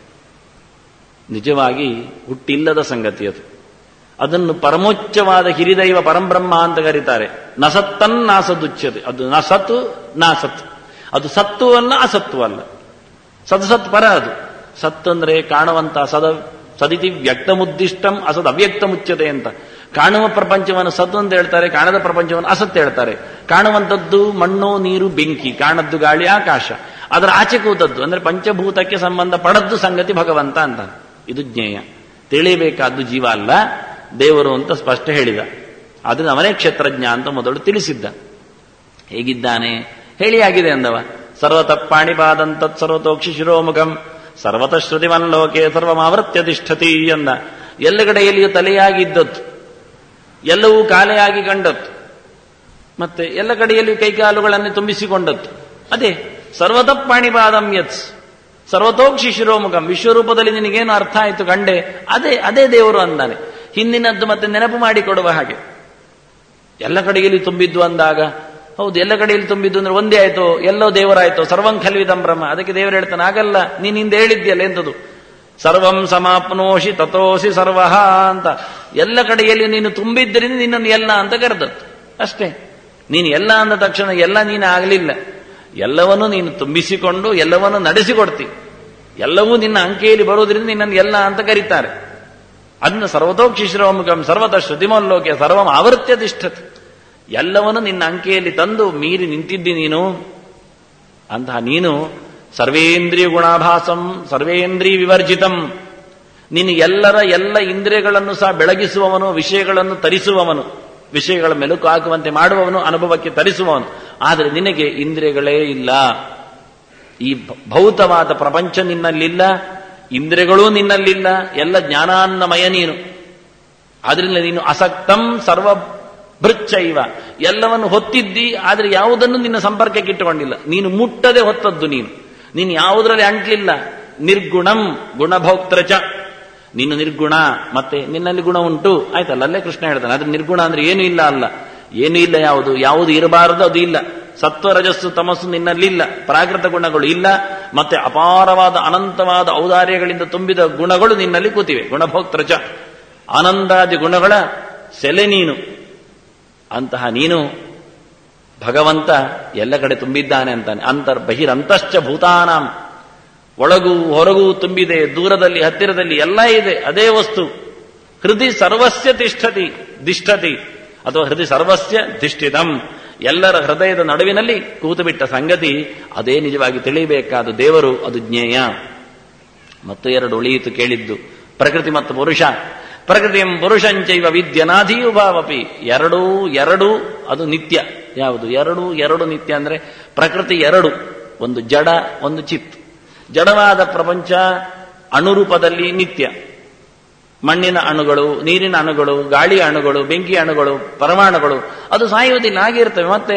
ನಿಜವಾಗಿ ಹುಟ್ಟಿಲ್ಲದ ಸಂಗತಿ ಅದು. ಅದನ್ನು ಪರಮೋಚ್ಚವಾದ ಹಿರಿದೈವ ಪರಂಬ್ರಹ್ಮ ಅಂತ ಕರೀತಾರೆ. ನಸತ್ತನ್ನಾಸದುಚ್ಯತೆ. ಅದು ನಸತ್ತು ನಾಸತ್. ಅದು ಸತ್ತು ಅಲ್ಲ, ಅಸತ್ತು ಅಲ್ಲ. ಸದಸತ್ ಪರ ಅದು. ಸತ್ ಅಂದ್ರೆ ಕಾಣುವಂತ ಸದ ಸದಿತಿ ವ್ಯಕ್ತಮುದ್ದಿಷ್ಟಂ ಅಸದ್ ಅವ್ಯಕ್ತ ಮುಚ್ಯತೆ ಅಂತ. ಕಾಣುವ ಪ್ರಪಂಚವನ್ನು ಸತ್ತು ಅಂತ ಹೇಳ್ತಾರೆ, ಕಾಣದ ಪ್ರಪಂಚವನ್ನು ಅಸತ್ ಹೇಳ್ತಾರೆ. ಕಾಣುವಂಥದ್ದು ಮಣ್ಣು, ನೀರು, ಬೆಂಕಿ, ಕಾಣದ್ದು ಗಾಳಿ, ಆಕಾಶ. ಅದರ ಆಚೆ ಕೂತದ್ದು ಅಂದ್ರೆ ಪಂಚಭೂತಕ್ಕೆ ಸಂಬಂಧ ಪಡದ್ದು ಸಂಗತಿ ಭಗವಂತ ಅಂತ. ಇದು ಜ್ಞೇಯ. ತಿಳಿಬೇಕಾದ್ದು ಜೀವ ಅಲ್ಲ, ದೇವರು ಅಂತ ಸ್ಪಷ್ಟ ಹೇಳಿದ. ಅದನ್ನು ಅವನೇ ಕ್ಷೇತ್ರಜ್ಞ ಅಂತ ಮೊದಲು ತಿಳಿಸಿದ್ದ. ಹೇಗಿದ್ದಾನೆ ಹೇಳಿ ಆಗಿದೆ ಅಂದವ. ಸರ್ವತಃ ಪಾಣಿಪಾದಂತತ್ ಸರ್ವತೋಕ್ಷಿ ಶಿರೋಮುಖಂ ಸರ್ವತಃ ಶ್ರುತಿವನ್ಲೋಕೆ ಸರ್ವಮಾವೃತ್ಯ ತಿಷ್ಠತಿ ಅಂದ. ಎಲ್ಲ ಕಡೆಯಲ್ಲಿಯೂ ತಲೆಯಾಗಿದ್ದದ್ದು, ಎಲ್ಲವೂ ಕಾಲೆಯಾಗಿ ಕಂಡದ್ದು, ಮತ್ತೆ ಎಲ್ಲ ಕಡೆಯಲ್ಲಿಯೂ ಕೈಕಾಲುಗಳನ್ನು ತುಂಬಿಸಿಕೊಂಡದ್ದು. ಅದೇ ಸರ್ವತಃ ಪಾಣಿಪಾದಂ ಯತ್ ಸರ್ವತೋಕ್ಷಿ ಶಿರೋಮುಖಂ. ವಿಶ್ವರೂಪದಲ್ಲಿ ನಿನಗೇನು ಅರ್ಥ ಆಯಿತು ಕಂಡೆ, ಅದೇ ಅದೇ ದೇವರು ಅಂದಾನೆ. ಹಿಂದಿನದ್ದು ಮತ್ತೆ ನೆನಪು ಮಾಡಿಕೊಡುವ ಹಾಗೆ. ಎಲ್ಲ ಕಡೆಯಲ್ಲಿ ತುಂಬಿದ್ದು ಅಂದಾಗ ಹೌದು, ಎಲ್ಲ ಕಡೆಯಲ್ಲಿ ತುಂಬಿದ್ದು ಅಂದ್ರೆ ಒಂದೇ ಆಯ್ತು, ಎಲ್ಲೋ ದೇವರಾಯ್ತು. ಸರ್ವಂ ಖಲ್ವಿದಂ ಬ್ರಹ್ಮ. ಅದಕ್ಕೆ ದೇವರು ಹೇಳ್ತಾನೆ ಆಗಲ್ಲ, ನೀನ್ ಹಿಂದೆ ಹೇಳಿದ್ಯಲ್ಲ ಎಂತದು ಸರ್ವಂ ಸಮಾಪ್ನೋಷಿ ತಥೋಸಿ ಸರ್ವಹ ಅಂತ. ಎಲ್ಲ ಕಡೆಯಲ್ಲಿ ನೀನು ತುಂಬಿದ್ದರಿಂದ ನಿನ್ನನ್ನು ಎಲ್ಲ ಅಂತ ಕರೆದದ್ದು ಅಷ್ಟೇ. ನೀನು ಎಲ್ಲ ಅಂದ ತಕ್ಷಣ ಎಲ್ಲ ನೀನು ಆಗಲಿಲ್ಲ. ಎಲ್ಲವನ್ನೂ ನೀನು ತುಂಬಿಸಿಕೊಂಡು ಎಲ್ಲವನ್ನೂ ನಡೆಸಿಕೊಡ್ತಿ. ಎಲ್ಲವೂ ನಿನ್ನ ಅಂಕೆಯಲ್ಲಿ ಬರುವುದರಿಂದ ನಿನ್ನನ್ನು ಎಲ್ಲ ಅಂತ ಕರೀತಾರೆ. ಅದನ್ನ ಸರ್ವತೋಕ್ಷಿ ಶಿರೋಮುಖಂ ಸರ್ವತಃ ಶ್ರುತಿಮೋಲ್ಲೋಕೆ ಸರ್ವಂ ಆವೃತ್ಯ ತಿಷ್ಠತಿ. ಎಲ್ಲವನ್ನು ನಿನ್ನ ಅಂಕೆಯಲ್ಲಿ ತಂದು ಮೀರಿ ನಿಂತಿದ್ದಿ ನೀನು. ಅಂತಹ ನೀನು ಸರ್ವೇಂದ್ರಿಯ ಗುಣಾಭಾಸಂ ಸರ್ವೇಂದ್ರಿಯ ವಿವರ್ಜಿತಂ. ನೀನು ಎಲ್ಲರ ಎಲ್ಲ ಇಂದ್ರಿಯಗಳನ್ನು ಸಹ ಬೆಳಗಿಸುವವನು, ವಿಷಯಗಳನ್ನು ತರಿಸುವವನು, ವಿಷಯಗಳ ಮೆಲುಕು ಹಾಕುವಂತೆ ಮಾಡುವವನು, ಅನುಭವಕ್ಕೆ ತರಿಸುವವನು. ಆದರೆ ನಿನಗೆ ಇಂದ್ರಿಯಗಳೇ ಇಲ್ಲ. ಈ ಭೌತವಾದ ಪ್ರಪಂಚ ನಿನ್ನಲ್ಲಿಲ್ಲ, ಇಂದ್ರಿಯಗಳೂ ನಿನ್ನಲ್ಲಿಲ್ಲ, ಎಲ್ಲ ಜ್ಞಾನಾನ್ನಮಯ ನೀನು. ಆದ್ರಿಂದ ನೀನು ಅಸಕ್ತಂ ಸರ್ವ ಭೃಚ್ಚೈವ. ಎಲ್ಲವನ್ನು ಹೊತ್ತಿದ್ದಿ, ಆದರೆ ಯಾವುದನ್ನು ನಿನ್ನ ಸಂಪರ್ಕಕ್ಕೆ ಇಟ್ಟುಕೊಂಡಿಲ್ಲ. ನೀನು ಮುಟ್ಟದೆ ಹೊತ್ತದ್ದು ನೀನು. ನೀನು ಯಾವುದರಲ್ಲಿ ಅಂಟ್ಲಿಲ್ಲ. ನಿರ್ಗುಣಂ ಗುಣಭೋಕ್ತೃಚ. ನೀನು ನಿರ್ಗುಣ, ಮತ್ತೆ ನಿನ್ನಲ್ಲಿ ಗುಣ ಉಂಟು ಆಯ್ತಲ್ಲ. ಅಲ್ಲೇ ಕೃಷ್ಣ ಹೇಳ್ತಾನೆ. ಅದ್ರ ನಿರ್ಗುಣ ಅಂದ್ರೆ ಏನೂ ಇಲ್ಲ ಅಲ್ಲ. ಏನೂ ಇಲ್ಲ. ಯಾವುದು ಯಾವುದು ಇರಬಾರದು ಅದು ಇಲ್ಲ. ಸತ್ವ ರಜಸ್ಸು ತಮಸ್ಸು ನಿನ್ನಲ್ಲಿಲ್ಲ. ಪ್ರಾಕೃತ ಗುಣಗಳು ಇಲ್ಲ. ಮತ್ತೆ ಅಪಾರವಾದ ಅನಂತವಾದ ಔದಾರ್ಯಗಳಿಂದ ತುಂಬಿದ ಗುಣಗಳು ನಿನ್ನಲ್ಲಿ ಕೂತಿವೆ. ಗುಣಭೋಕ್ತೃಚ. ಆನಂದಾದಿ ಗುಣಗಳ ಸೆಲೆ ನೀನು. ಅಂತಹ ನೀನು ಭಗವಂತ ಎಲ್ಲ ಕಡೆ ತುಂಬಿದ್ದಾನೆ ಅಂತಾನೆ. ಅಂತರ್ ಬಹಿರಂತಶ್ಚ ಭೂತಾನಾಂ. ಒಳಗೂ ಹೊರಗೂ ತುಂಬಿದೆ, ದೂರದಲ್ಲಿ ಹತ್ತಿರದಲ್ಲಿ ಎಲ್ಲ ಇದೆ. ಅದೇ ವಸ್ತು. ಹೃದಯ ಸರ್ವಸ್ಯ ತಿಷ್ಠತಿ ದಿಷ್ಠತಿ ಅಥವಾ ಹೃದಯ ಸರ್ವಸ್ಯ ದಿಷ್ಠಿತಂ. ಎಲ್ಲರ ಹೃದಯದ ನಡುವಿನಲ್ಲಿ ಕೂತುಬಿಟ್ಟ ಸಂಗತಿ ಅದೇ ನಿಜವಾಗಿ ತಿಳಿಯಬೇಕಾದ ದೇವರು. ಅದು ಜ್ಞೇಯ. ಮತ್ತು ಎರಡು ಉಳಿಯಿತು ಕೇಳಿದ್ದು, ಪ್ರಕೃತಿ ಮತ್ತು ಪುರುಷ. ಪ್ರಕೃತಿಯಂ ಪುರುಷಂಚೈವ ವಿದ್ಯನಾಧೀಯುಭಾವಪಿ. ಎರಡೂ ಎರಡು ಅದು ನಿತ್ಯ. ಯಾವುದು ಎರಡು ಎರಡು ನಿತ್ಯ ಅಂದ್ರೆ ಪ್ರಕೃತಿ ಎರಡು, ಒಂದು ಜಡ ಒಂದು ಚಿತ್. ಜಡವಾದ ಪ್ರಪಂಚ ಅಣುರೂಪದಲ್ಲಿ ನಿತ್ಯ. ಮಣ್ಣಿನ ಅಣುಗಳು, ನೀರಿನ ಅಣುಗಳು, ಗಾಳಿ ಅಣುಗಳು, ಬೆಂಕಿ ಅಣುಗಳು, ಪರಮಾಣುಗಳು ಅದು ಸಾಯುವುದಿಲ್ಲ, ಆಗಿರ್ತವೆ. ಮತ್ತೆ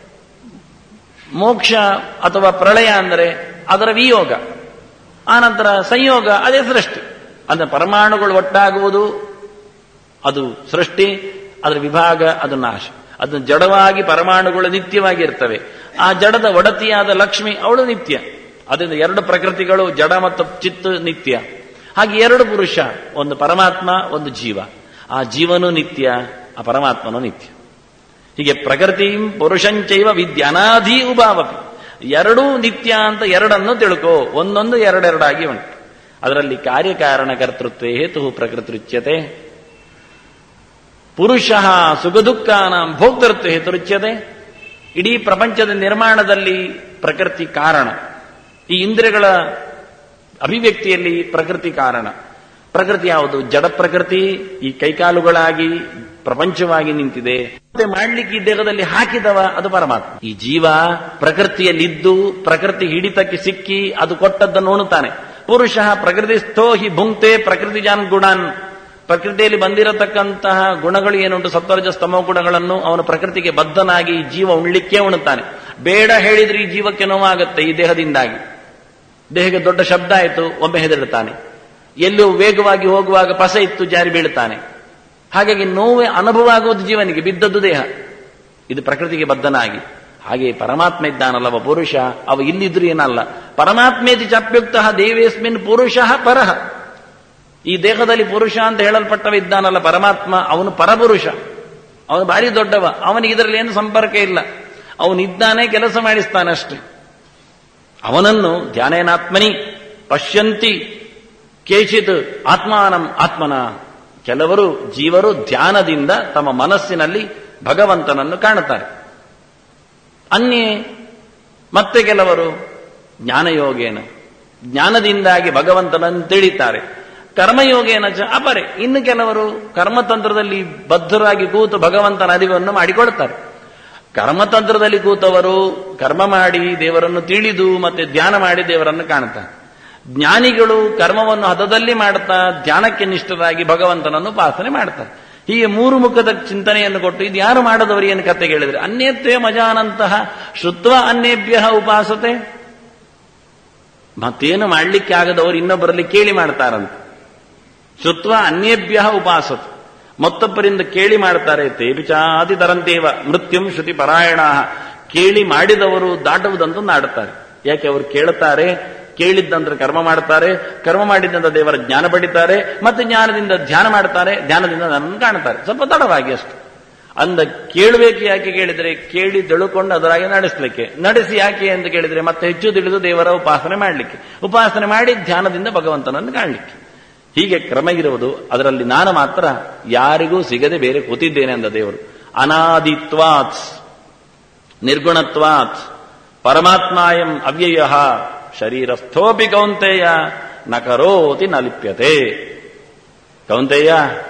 ಮೋಕ್ಷ ಅಥವಾ ಪ್ರಳಯ ಅಂದರೆ ಅದರ ವಿಯೋಗ, ಆನಂತರ ಸಂಯೋಗ, ಅದೇ ಸೃಷ್ಟಿ. ಅಂದ್ರೆ ಪರಮಾಣುಗಳು ಒಟ್ಟಾಗುವುದು ಅದು ಸೃಷ್ಟಿ, ಅದರ ವಿಭಾಗ ಅದು ನಾಶ. ಅದನ್ನು ಜಡವಾಗಿ ಪರಮಾಣುಗಳು ನಿತ್ಯವಾಗಿರ್ತವೆ. ಆ ಜಡದ ಒಡತಿಯಾದ ಲಕ್ಷ್ಮಿ ಅವಳು ನಿತ್ಯ. ಅದರಿಂದ ಎರಡು ಪ್ರಕೃತಿಗಳು ಜಡ ಮತ್ತು ಚಿತ್ತು ನಿತ್ಯ. ಹಾಗೆ ಎರಡು ಪುರುಷ, ಒಂದು ಪರಮಾತ್ಮ ಒಂದು ಜೀವ. ಆ ಜೀವನೂ ನಿತ್ಯ, ಆ ಪರಮಾತ್ಮನೂ ನಿತ್ಯ. ಹೀಗೆ ಪ್ರಕೃತಿ ಪುರುಷಂಚೈವ ವಿದ್ಯ ಅನಾಧಿ ಉಭಾವಪಿ. ಎರಡೂ ನಿತ್ಯ ಅಂತ ಎರಡನ್ನು ತಿಳ್ಕೋ. ಒಂದೊಂದು ಎರಡೆರಡಾಗಿ ಉಂಟು. ಅದರಲ್ಲಿ ಕಾರ್ಯಕಾರಣ ಕರ್ತೃತ್ವೇ ಹೇತು ಪ್ರಕೃತಿರುಚ್ಯತೆ. ಪುರುಷ ಸುಖ ದುಃಖಾನಾಂ ಭೋಕ್ತೃತ್ವ ಹೇತುರುಚ್ಯತೆ. ಇಡೀ ಪ್ರಪಂಚದ ನಿರ್ಮಾಣದಲ್ಲಿ ಪ್ರಕೃತಿ ಕಾರಣ. ಈ ಇಂದ್ರಿಯಗಳ ಅಭಿವ್ಯಕ್ತಿಯಲ್ಲಿ ಪ್ರಕೃತಿ ಕಾರಣ. ಪ್ರಕೃತಿ ಯಾವುದು? ಜಡ ಪ್ರಕೃತಿ. ಈ ಕೈಕಾಲುಗಳಾಗಿ ಪ್ರಪಂಚವಾಗಿ ನಿಂತಿದೆ. ಮತ್ತೆ ಮಾಡ್ಲಿಕ್ಕೆ ಈ ದೇಹದಲ್ಲಿ ಹಾಕಿದವ ಅದು ಪರಮಾತ್ಮ. ಈ ಜೀವ ಪ್ರಕೃತಿಯಲ್ಲಿದ್ದು ಪ್ರಕೃತಿ ಹಿಡಿತಕ್ಕೆ ಸಿಕ್ಕಿ ಅದು ಕೊಟ್ಟದ್ದನ್ನು ಉಣುತ್ತಾನೆ. ಪುರುಷ ಪ್ರಕೃತಿಸ್ಥೋ ಹಿ ಭುಂಕ್ತೆ ಪ್ರಕೃತಿಜಾನ್ ಗುಣಾನ್. ಪ್ರಕೃತಿಯಲ್ಲಿ ಬಂದಿರತಕ್ಕಂತಹ ಗುಣಗಳು ಏನುಂಟು, ಸತ್ವರಜ ಸ್ತಮೋ ಗುಣಗಳನ್ನು ಅವನು ಪ್ರಕೃತಿಗೆ ಬದ್ಧನಾಗಿ ಜೀವ ಉಣ್ಲಿಕ್ಕೆ ಉಣುತ್ತಾನೆ. ಬೇಡ ಹೇಳಿದ್ರೆ ಈ ಜೀವಕ್ಕೆ ನೋವಾಗುತ್ತೆ ಈ ದೇಹದಿಂದಾಗಿ. ದೇಹಕ್ಕೆ ದೊಡ್ಡ ಶಬ್ದ ಆಯಿತು, ಒಮ್ಮೆ ಹೆದರುತ್ತಾನೆ. ಎಲ್ಲೋ ವೇಗವಾಗಿ ಹೋಗುವಾಗ ಪಸ ಇತ್ತು ಜಾರಿ ಬೀಳುತ್ತಾನೆ. ಹಾಗಾಗಿ ನೋವೇ ಅನುಭವ ಆಗುವುದು ಜೀವನಿಗೆ, ಬಿದ್ದದ್ದು ದೇಹ. ಇದು ಪ್ರಕೃತಿಗೆ ಬದ್ಧನಾಗಿ. ಹಾಗೆ ಪರಮಾತ್ಮ ಇದ್ದಾನಲ್ಲವ ಪುರುಷ, ಅವ ಇಲ್ಲಿದ್ರು ಏನಲ್ಲ. ಪರಮಾತ್ಮೇತಿ ಚಾಪ್ಯುಕ್ತ ದೇವೇಸ್ಮಿನ್ ಪುರುಷ ಪರಃ. ಈ ದೇಹದಲ್ಲಿ ಪುರುಷ ಅಂತ ಹೇಳಲ್ಪಟ್ಟವ ಇದ್ದಾನಲ್ಲ ಪರಮಾತ್ಮ, ಅವನು ಪರಪುರುಷ, ಅವನು ಭಾರಿ ದೊಡ್ಡವ. ಅವನಿಗೆ ಇದರಲ್ಲಿ ಏನು ಸಂಪರ್ಕ ಇಲ್ಲ. ಅವನಿದ್ದಾನೆ, ಕೆಲಸ ಮಾಡಿಸ್ತಾನೆ ಅಷ್ಟೇ. ಅವನನ್ನು ಧ್ಯಾನೇನಾತ್ಮನಿ ಪಶ್ಯಂತಿ ಕೇಚಿತ್ ಆತ್ಮಾನಂ ಆತ್ಮನ. ಕೆಲವರು ಜೀವರು ಧ್ಯಾನದಿಂದ ತಮ್ಮ ಮನಸ್ಸಿನಲ್ಲಿ ಭಗವಂತನನ್ನು ಕಾಣುತ್ತಾರೆ. ಅನ್ಯೇ ಮತ್ತೆ ಕೆಲವರು ಜ್ಞಾನಯೋಗೇನ, ಜ್ಞಾನದಿಂದಾಗಿ ಭಗವಂತನನ್ನು ತಿಳಿತಾರೆ. ಕರ್ಮಯೋಗೇನ ಚ ಅಪರೆ, ಇನ್ನು ಕೆಲವರು ಕರ್ಮತಂತ್ರದಲ್ಲಿ ಬದ್ಧರಾಗಿ ಕೂತು ಭಗವಂತನ ಅರಿವನ್ನು ಮಾಡಿಕೊಳ್ತಾರೆ. ಕರ್ಮತಂತ್ರದಲ್ಲಿ ಕೂತವರು ಕರ್ಮ ಮಾಡಿ ದೇವರನ್ನು ತಿಳಿದು ಮತ್ತೆ ಧ್ಯಾನ ಮಾಡಿ ದೇವರನ್ನು ಕಾಣುತ್ತಾರೆ. ಜ್ಞಾನಿಗಳು ಕರ್ಮವನ್ನು ಹದದಲ್ಲಿ ಮಾಡುತ್ತಾ ಧ್ಯಾನಕ್ಕೆ ನಿಷ್ಠರಾಗಿ ಭಗವಂತನನ್ನು ಉಪಾಸನೆ ಮಾಡ್ತಾರೆ. ಹೀಗೆ ಮೂರು ಮುಖದ ಚಿಂತನೆಯನ್ನು ಕೊಟ್ಟು ಇದು ಯಾರು ಮಾಡದವರು ಏನು ಕತೆ ಕೇಳಿದ್ರೆ, ಅನ್ಯತ್ವೇ ಮಜಾನಂತಹ ಶ್ರುತ್ವ ಅನ್ಯೇಭ್ಯ ಉಪಾಸತೆ. ಮತ್ತೇನು ಮಾಡ್ಲಿಕ್ಕೆ ಆಗದವರು ಇನ್ನೊಬ್ಬರಲ್ಲಿ ಕೇಳಿ ಮಾಡ್ತಾರಂತ. ಶ್ರುತ್ವ ಅನ್ಯೇಭ್ಯ ಉಪಾಸತೆ, ಮತ್ತೊಬ್ಬರಿಂದ ಕೇಳಿ ಮಾಡ್ತಾರೆ. ತೇಪಿಚಾತಿ ತರಂತೇವ ಮೃತ್ಯುಂ ಶ್ರುತಿ ಪರಾಯಣ. ಕೇಳಿ ಮಾಡಿದವರು ದಾಟುವುದಂತೂ ನಾಡುತ್ತಾರೆ. ಯಾಕೆ ಅವರು ಕೇಳುತ್ತಾರೆ, ಕೇಳಿದ್ದಂದ್ರೆ ಕರ್ಮ ಮಾಡ್ತಾರೆ, ಕರ್ಮ ಮಾಡಿದ್ದಂತ ದೇವರ ಜ್ಞಾನ ಪಡಿತಾರೆ, ಮತ್ತೆ ಜ್ಞಾನದಿಂದ ಧ್ಯಾನ ಮಾಡ್ತಾರೆ, ಧ್ಯಾನದಿಂದ ನನ್ನನ್ನು ಕಾಣ್ತಾರೆ. ಸ್ವಲ್ಪ ತಡವಾಗಿ ಅಷ್ಟು. ಅಂದ ಕೇಳಬೇಕು ಯಾಕೆ ಕೇಳಿದರೆ, ಕೇಳಿ ತಿಳುಕೊಂಡು ಅದರಾಗಿ ನಡೆಸಲಿಕ್ಕೆ. ನಡೆಸಿ ಯಾಕೆ ಅಂತ ಕೇಳಿದರೆ ಮತ್ತೆ ಹೆಚ್ಚು ತಿಳಿದು ದೇವರ ಉಪಾಸನೆ ಮಾಡಲಿಕ್ಕೆ, ಉಪಾಸನೆ ಮಾಡಿ ಧ್ಯಾನದಿಂದ ಭಗವಂತನನ್ನು ಕಾಣಲಿಕ್ಕೆ. ಹೀಗೆ ಕ್ರಮ ಇರುವುದು. ಅದರಲ್ಲಿ ನಾನು ಮಾತ್ರ ಯಾರಿಗೂ ಸಿಗದೆ ಬೇರೆ ಕೂತಿದ್ದೇನೆ ಅಂದ ದೇವರು. ಅನಾದಿತ್ವಾತ್ ನಿರ್ಗುಣತ್ವಾತ್ ಪರಮಾತ್ಮಾಯಂ ಅವ್ಯಯ ಶರೀರಸ್ಥೋಪಿ ಕೌಂತೆಯ ನ ಕರೋತಿ ನ ಲಿಪ್ಯತೆ. ಕೌಂತೆಯ,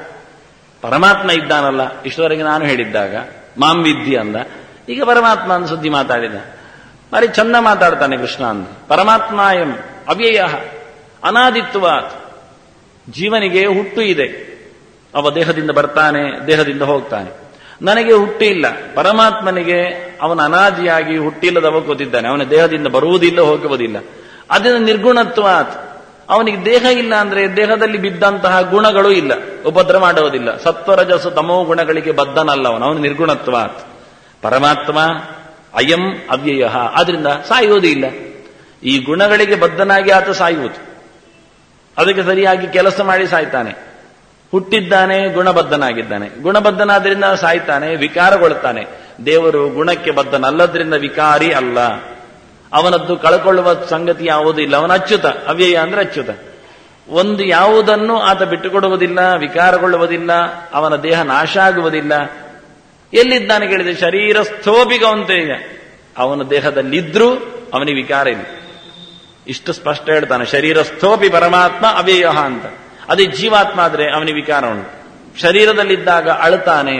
ಪರಮಾತ್ಮ ಇದ್ದಾನಲ್ಲ, ಇಷ್ಟವರೆಗೆ ನಾನು ಹೇಳಿದ್ದಾಗ ಮಾಂ ವಿದ್ಯೆ ಅಂದ. ಈಗ ಪರಮಾತ್ಮ ಅಂದ ಸುದ್ದಿ ಮಾತಾಡಿದ, ಬಾರಿ ಚಂದ ಮಾತಾಡ್ತಾನೆ ಕೃಷ್ಣ ಅಂದ. ಪರಮಾತ್ಮಾಯಂ ಅವ್ಯಯ ಅನಾದಿತ್ವಾತ್. ಜೀವನಿಗೆ ಹುಟ್ಟು ಇದೆ, ಅವ ದೇಹದಿಂದ ಬರ್ತಾನೆ, ದೇಹದಿಂದ ಹೋಗ್ತಾನೆ. ನನಗೆ ಹುಟ್ಟು ಇಲ್ಲ. ಪರಮಾತ್ಮನಿಗೆ ಅವನ ಅನಾದಿಯಾಗಿ ಹುಟ್ಟಿಲ್ಲದವ ಕೂತಿದ್ದಾನೆ, ಅವನ ದೇಹದಿಂದ ಬರುವುದಿಲ್ಲ, ಹೋಗುವುದಿಲ್ಲ. ಅದನ್ನು ನಿರ್ಗುಣತ್ವಾತ್. ಅವನಿಗೆ ದೇಹ ಇಲ್ಲ ಅಂದ್ರೆ ದೇಹದಲ್ಲಿ ಬಿದ್ದಂತಹ ಗುಣಗಳು ಇಲ್ಲ, ಉಪದ್ರ ಮಾಡುವುದಿಲ್ಲ. ಸತ್ವರಜಸು ತಮೋ ಗುಣಗಳಿಗೆ ಬದ್ಧನಲ್ಲ ಅವನು, ಅವನು ನಿರ್ಗುಣತ್ವಾತ್. ಪರಮಾತ್ಮ ಅಯಂ ಅವ್ಯಯ, ಆದ್ರಿಂದ ಸಾಯುವುದೂ ಇಲ್ಲ. ಈ ಗುಣಗಳಿಗೆ ಬದ್ಧನಾಗಿ ಆತ ಸಾಯುವುದು, ಅದಕ್ಕೆ ಸರಿಯಾಗಿ ಕೆಲಸ ಮಾಡಿ ಸಾಯ್ತಾನೆ. ಹುಟ್ಟಿದ್ದಾನೆ, ಗುಣಬದ್ಧನಾಗಿದ್ದಾನೆ, ಗುಣಬದ್ಧನಾದ್ರಿಂದ ಸಾಯ್ತಾನೆ, ವಿಕಾರಗೊಳ್ಳುತ್ತಾನೆ. ದೇವರು ಗುಣಕ್ಕೆ ಬದ್ಧನಲ್ಲದ್ರಿಂದ ವಿಕಾರಿ ಅಲ್ಲ. ಅವನದ್ದು ಕಳ್ಕೊಳ್ಳುವ ಸಂಗತಿ ಯಾವುದೂ ಇಲ್ಲ. ಅವನ ಅಚ್ಯುತ, ಅವ್ಯಯ ಅಂದ್ರೆ ಅಚ್ಯುತ. ಒಂದು ಯಾವುದನ್ನು ಆತ ಬಿಟ್ಟುಕೊಡುವುದಿಲ್ಲ, ವಿಕಾರಗೊಳ್ಳುವುದಿಲ್ಲ, ಅವನ ದೇಹ ನಾಶ ಆಗುವುದಿಲ್ಲ. ಎಲ್ಲಿದ್ದಾನೆ ಕೇಳಿದೆ, ಶರೀರಸ್ಥೋಪಿ ಕೌಂತೆಯ. ಅವನ ದೇಹದಲ್ಲಿದ್ರೂ ಅವನಿಗೆ ವಿಕಾರ ಇಲ್ಲ. ಇಷ್ಟು ಸ್ಪಷ್ಟ ಹೇಳ್ತಾನೆ. ಶರೀರಸ್ಥೋಪಿ ಪರಮಾತ್ಮ ಅವ್ಯಯ ಅಂತ. ಅದೇ ಜೀವಾತ್ಮ ಆದ್ರೆ ಅವನಿಗೆ ವಿಕಾರ ಉಂಟು. ಶರೀರದಲ್ಲಿದ್ದಾಗ ಅಳುತ್ತಾನೆ,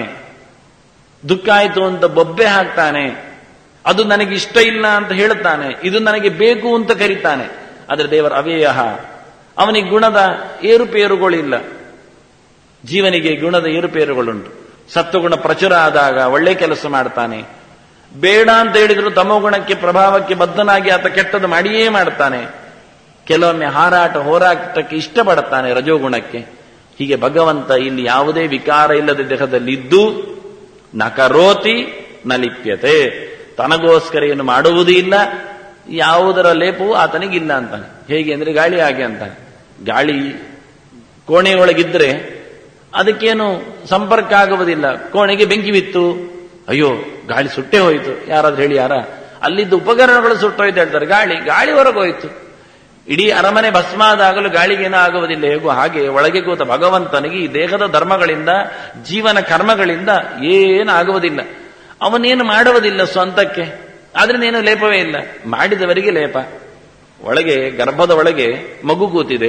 ದುಃಖ ಆಯಿತು ಅಂತ ಬೊಬ್ಬೆ ಹಾಕ್ತಾನೆ, ಅದು ನನಗೆ ಇಷ್ಟ ಇಲ್ಲ ಅಂತ ಹೇಳುತ್ತಾನೆ, ಇದು ನನಗೆ ಬೇಕು ಅಂತ ಕರೀತಾನೆ. ಆದರೆ ದೇವರ ಅವ್ಯಯ, ಅವನಿಗೆ ಗುಣದ ಏರುಪೇರುಗಳಿಲ್ಲ. ಜೀವನಿಗೆ ಗುಣದ ಏರುಪೇರುಗಳುಂಟು. ಸತ್ವಗುಣ ಪ್ರಚುರ ಆದಾಗ ಒಳ್ಳೆ ಕೆಲಸ ಮಾಡ್ತಾನೆ, ಬೇಡ ಅಂತ ಹೇಳಿದ್ರು ತಮೋಗುಣಕ್ಕೆ ಪ್ರಭಾವಕ್ಕೆ ಬದ್ಧನಾಗಿ ಆತ ಕೆಟ್ಟದ್ದು ಮಾಡಿಯೇ ಮಾಡ್ತಾನೆ. ಕೆಲವೊಮ್ಮೆ ಹಾರಾಟ ಹೋರಾಟಕ್ಕೆ ಇಷ್ಟಪಡುತ್ತಾನೆ ರಜೋಗುಣಕ್ಕೆ. ಹೀಗೆ ಭಗವಂತ ಇಲ್ಲಿ ಯಾವುದೇ ವಿಕಾರ ಇಲ್ಲದ ದೇಹದಲ್ಲಿದ್ದು ನ ಕರೋತಿ ನ ಲಿಪ್ಯತೆ. ತನಗೋಸ್ಕರ ಏನು ಮಾಡುವುದೂ ಇಲ್ಲ, ಯಾವುದರ ಲೇಪವೂ ಆತನಿಗಿಲ್ಲ ಅಂತಾನೆ. ಹೇಗೆ ಅಂದ್ರೆ ಗಾಳಿ ಹಾಗೆ ಅಂತಾನೆ. ಗಾಳಿ ಕೋಣೆಯೊಳಗಿದ್ರೆ ಅದಕ್ಕೇನು ಸಂಪರ್ಕ ಆಗುವುದಿಲ್ಲ. ಕೋಣೆಗೆ ಬೆಂಕಿ ಬಿತ್ತು, ಅಯ್ಯೋ ಗಾಳಿ ಸುಟ್ಟೇ ಹೋಯಿತು, ಯಾರಾದ್ರೂ ಹೇಳಿ ಯಾರ? ಅಲ್ಲಿದ್ದ ಉಪಕರಣಗಳು ಸುಟ್ಟೋಯ್ತು ಹೇಳ್ತಾರೆ. ಗಾಳಿ ಗಾಳಿ ಹೊರಗೆ ಹೋಯಿತು. ಇಡೀ ಅರಮನೆ ಭಸ್ಮಾದಾಗಲೂ ಗಾಳಿಗೇನೂ ಆಗುವುದಿಲ್ಲ. ಹೇಗೂ ಹಾಗೆ ಒಳಗೆ ಕೂತ ಭಗವಂತನಿಗೆ ಈ ದೇಹದ ಧರ್ಮಗಳಿಂದ, ಜೀವನ ಕರ್ಮಗಳಿಂದ ಏನು ಆಗುವುದಿಲ್ಲ. ಅವನೇನು ಮಾಡುವುದಿಲ್ಲ ಸ್ವಂತಕ್ಕೆ, ಆದ್ರೇನೇನು ಲೇಪವೇ ಇಲ್ಲ. ಮಾಡಿದವರಿಗೆ ಲೇಪ. ಒಳಗೆ ಗರ್ಭದ ಒಳಗೆ ಮಗು ಕೂತಿದೆ,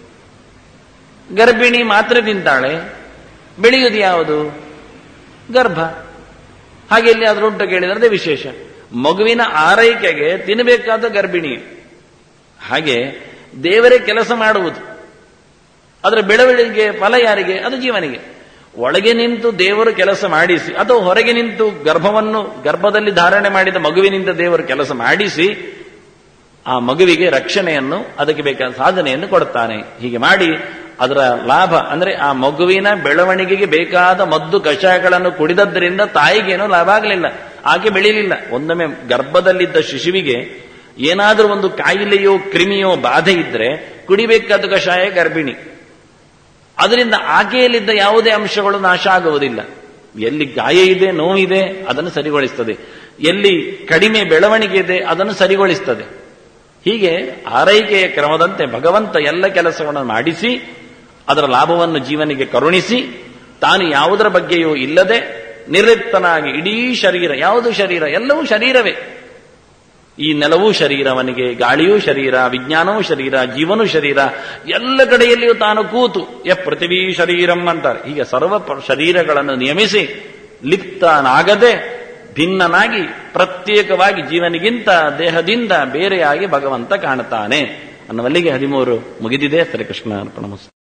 ಗರ್ಭಿಣಿ ಮಾತ್ರೆ ತಿಂತಾಳೆ, ಬೆಳೆಯುವುದು ಯಾವುದು? ಗರ್ಭ. ಹಾಗೆ ಎಲ್ಲಿ ಆದ್ರೂ ಉಂಟು ಕೇಳಿದ್ರೆ ವಿಶೇಷ. ಮಗುವಿನ ಆರೈಕೆಗೆ ತಿನ್ನಬೇಕಾದ ಗರ್ಭಿಣಿ. ಹಾಗೆ ದೇವರೇ ಕೆಲಸ ಮಾಡುವುದು. ಅದರ ಬೆಳವಣಿಗೆ ಫಲ ಯಾರಿಗೆ? ಅದು ಜೀವನಿಗೆ. ಒಳಗೆ ನಿಂತು ದೇವರು ಕೆಲಸ ಮಾಡಿಸಿ, ಅಥವಾ ಹೊರಗೆ ನಿಂತು ಗರ್ಭವನ್ನು ಗರ್ಭದಲ್ಲಿ ಧಾರಣೆ ಮಾಡಿದ ಮಗುವಿನಿಂದ ದೇವರು ಕೆಲಸ ಮಾಡಿಸಿ ಆ ಮಗುವಿಗೆ ರಕ್ಷಣೆಯನ್ನು ಅದಕ್ಕೆ ಬೇಕಾದ ಸಾಧನೆಯನ್ನು ಕೊಡ್ತಾನೆ. ಹೀಗೆ ಮಾಡಿ ಅದರ ಲಾಭ ಅಂದ್ರೆ ಆ ಮಗುವಿನ ಬೆಳವಣಿಗೆಗೆ ಬೇಕಾದ ಮದ್ದು ಕಷಾಯಗಳನ್ನು ಕುಡಿದದ್ದರಿಂದ ತಾಯಿಗೇನೂ ಲಾಭ ಆಗಲಿಲ್ಲ, ಆಕೆ ಬೆಳೀಲಿಲ್ಲ. ಒಂದೊಮ್ಮೆ ಗರ್ಭದಲ್ಲಿದ್ದ ಶಿಶುವಿಗೆ ಏನಾದರೂ ಒಂದು ಕಾಯಿಲೆಯೋ ಕ್ರಿಮಿಯೋ ಬಾಧೆ ಇದ್ರೆ ಕುಡಿಬೇಕಾದ ಕಷಾಯ ಗರ್ಭಿಣಿ, ಅದರಿಂದ ಆಕೆಯಲ್ಲಿದ್ದ ಯಾವುದೇ ಅಂಶಗಳು ನಾಶ ಆಗುವುದಿಲ್ಲ. ಎಲ್ಲಿ ಗಾಯ ಇದೆ, ನೋವಿದೆ, ಅದನ್ನು ಸರಿಗೊಳಿಸ್ತದೆ. ಎಲ್ಲಿ ಕಡಿಮೆ ಬೆಳವಣಿಗೆ ಇದೆ ಅದನ್ನು ಸರಿಗೊಳಿಸ್ತದೆ. ಹೀಗೆ ಆರೈಕೆಯ ಕ್ರಮದಂತೆ ಭಗವಂತ ಎಲ್ಲ ಕೆಲಸಗಳನ್ನು ಮಾಡಿಸಿ ಅದರ ಲಾಭವನ್ನು ಜೀವನಿಗೆ ಕರುಣಿಸಿ ತಾನು ಯಾವುದರ ಬಗ್ಗೆಯೂ ಇಲ್ಲದೆ ನಿರ್ಲಿಪ್ತನಾಗಿ ಇಡೀ ಶರೀರ, ಯಾವುದು ಶರೀರ, ಎಲ್ಲವೂ ಶರೀರವೇ. ಈ ನೆಲವೂ ಶರೀರವನಿಗೆ, ಗಾಳಿಯೂ ಶರೀರ, ವಿಜ್ಞಾನವೂ ಶರೀರ, ಜೀವನೂ ಶರೀರ, ಎಲ್ಲ ಕಡೆಯಲ್ಲಿಯೂ ತಾನು ಕೂತು ಯ ಪೃಥಿವೀ ಶರೀರಂ ಅಂತಾರೆ. ಹೀಗೆ ಸರ್ವ ಶರೀರಗಳನ್ನು ನಿಯಮಿಸಿ ಲಿಪ್ತನಾಗದೆ ಭಿನ್ನನಾಗಿ ಪ್ರತ್ಯೇಕವಾಗಿ ಜೀವನಿಗಿಂತ ದೇಹದಿಂದ ಬೇರೆಯಾಗಿ ಭಗವಂತ ಕಾಣುತ್ತಾನೆ ಅನ್ನುವಲ್ಲಿಗೆ ಹದಿಮೂರು ಮುಗಿದಿದೆ. ಶ್ರೀಕೃಷ್ಣ ಅರ್ಪಣಮಸ್ತು.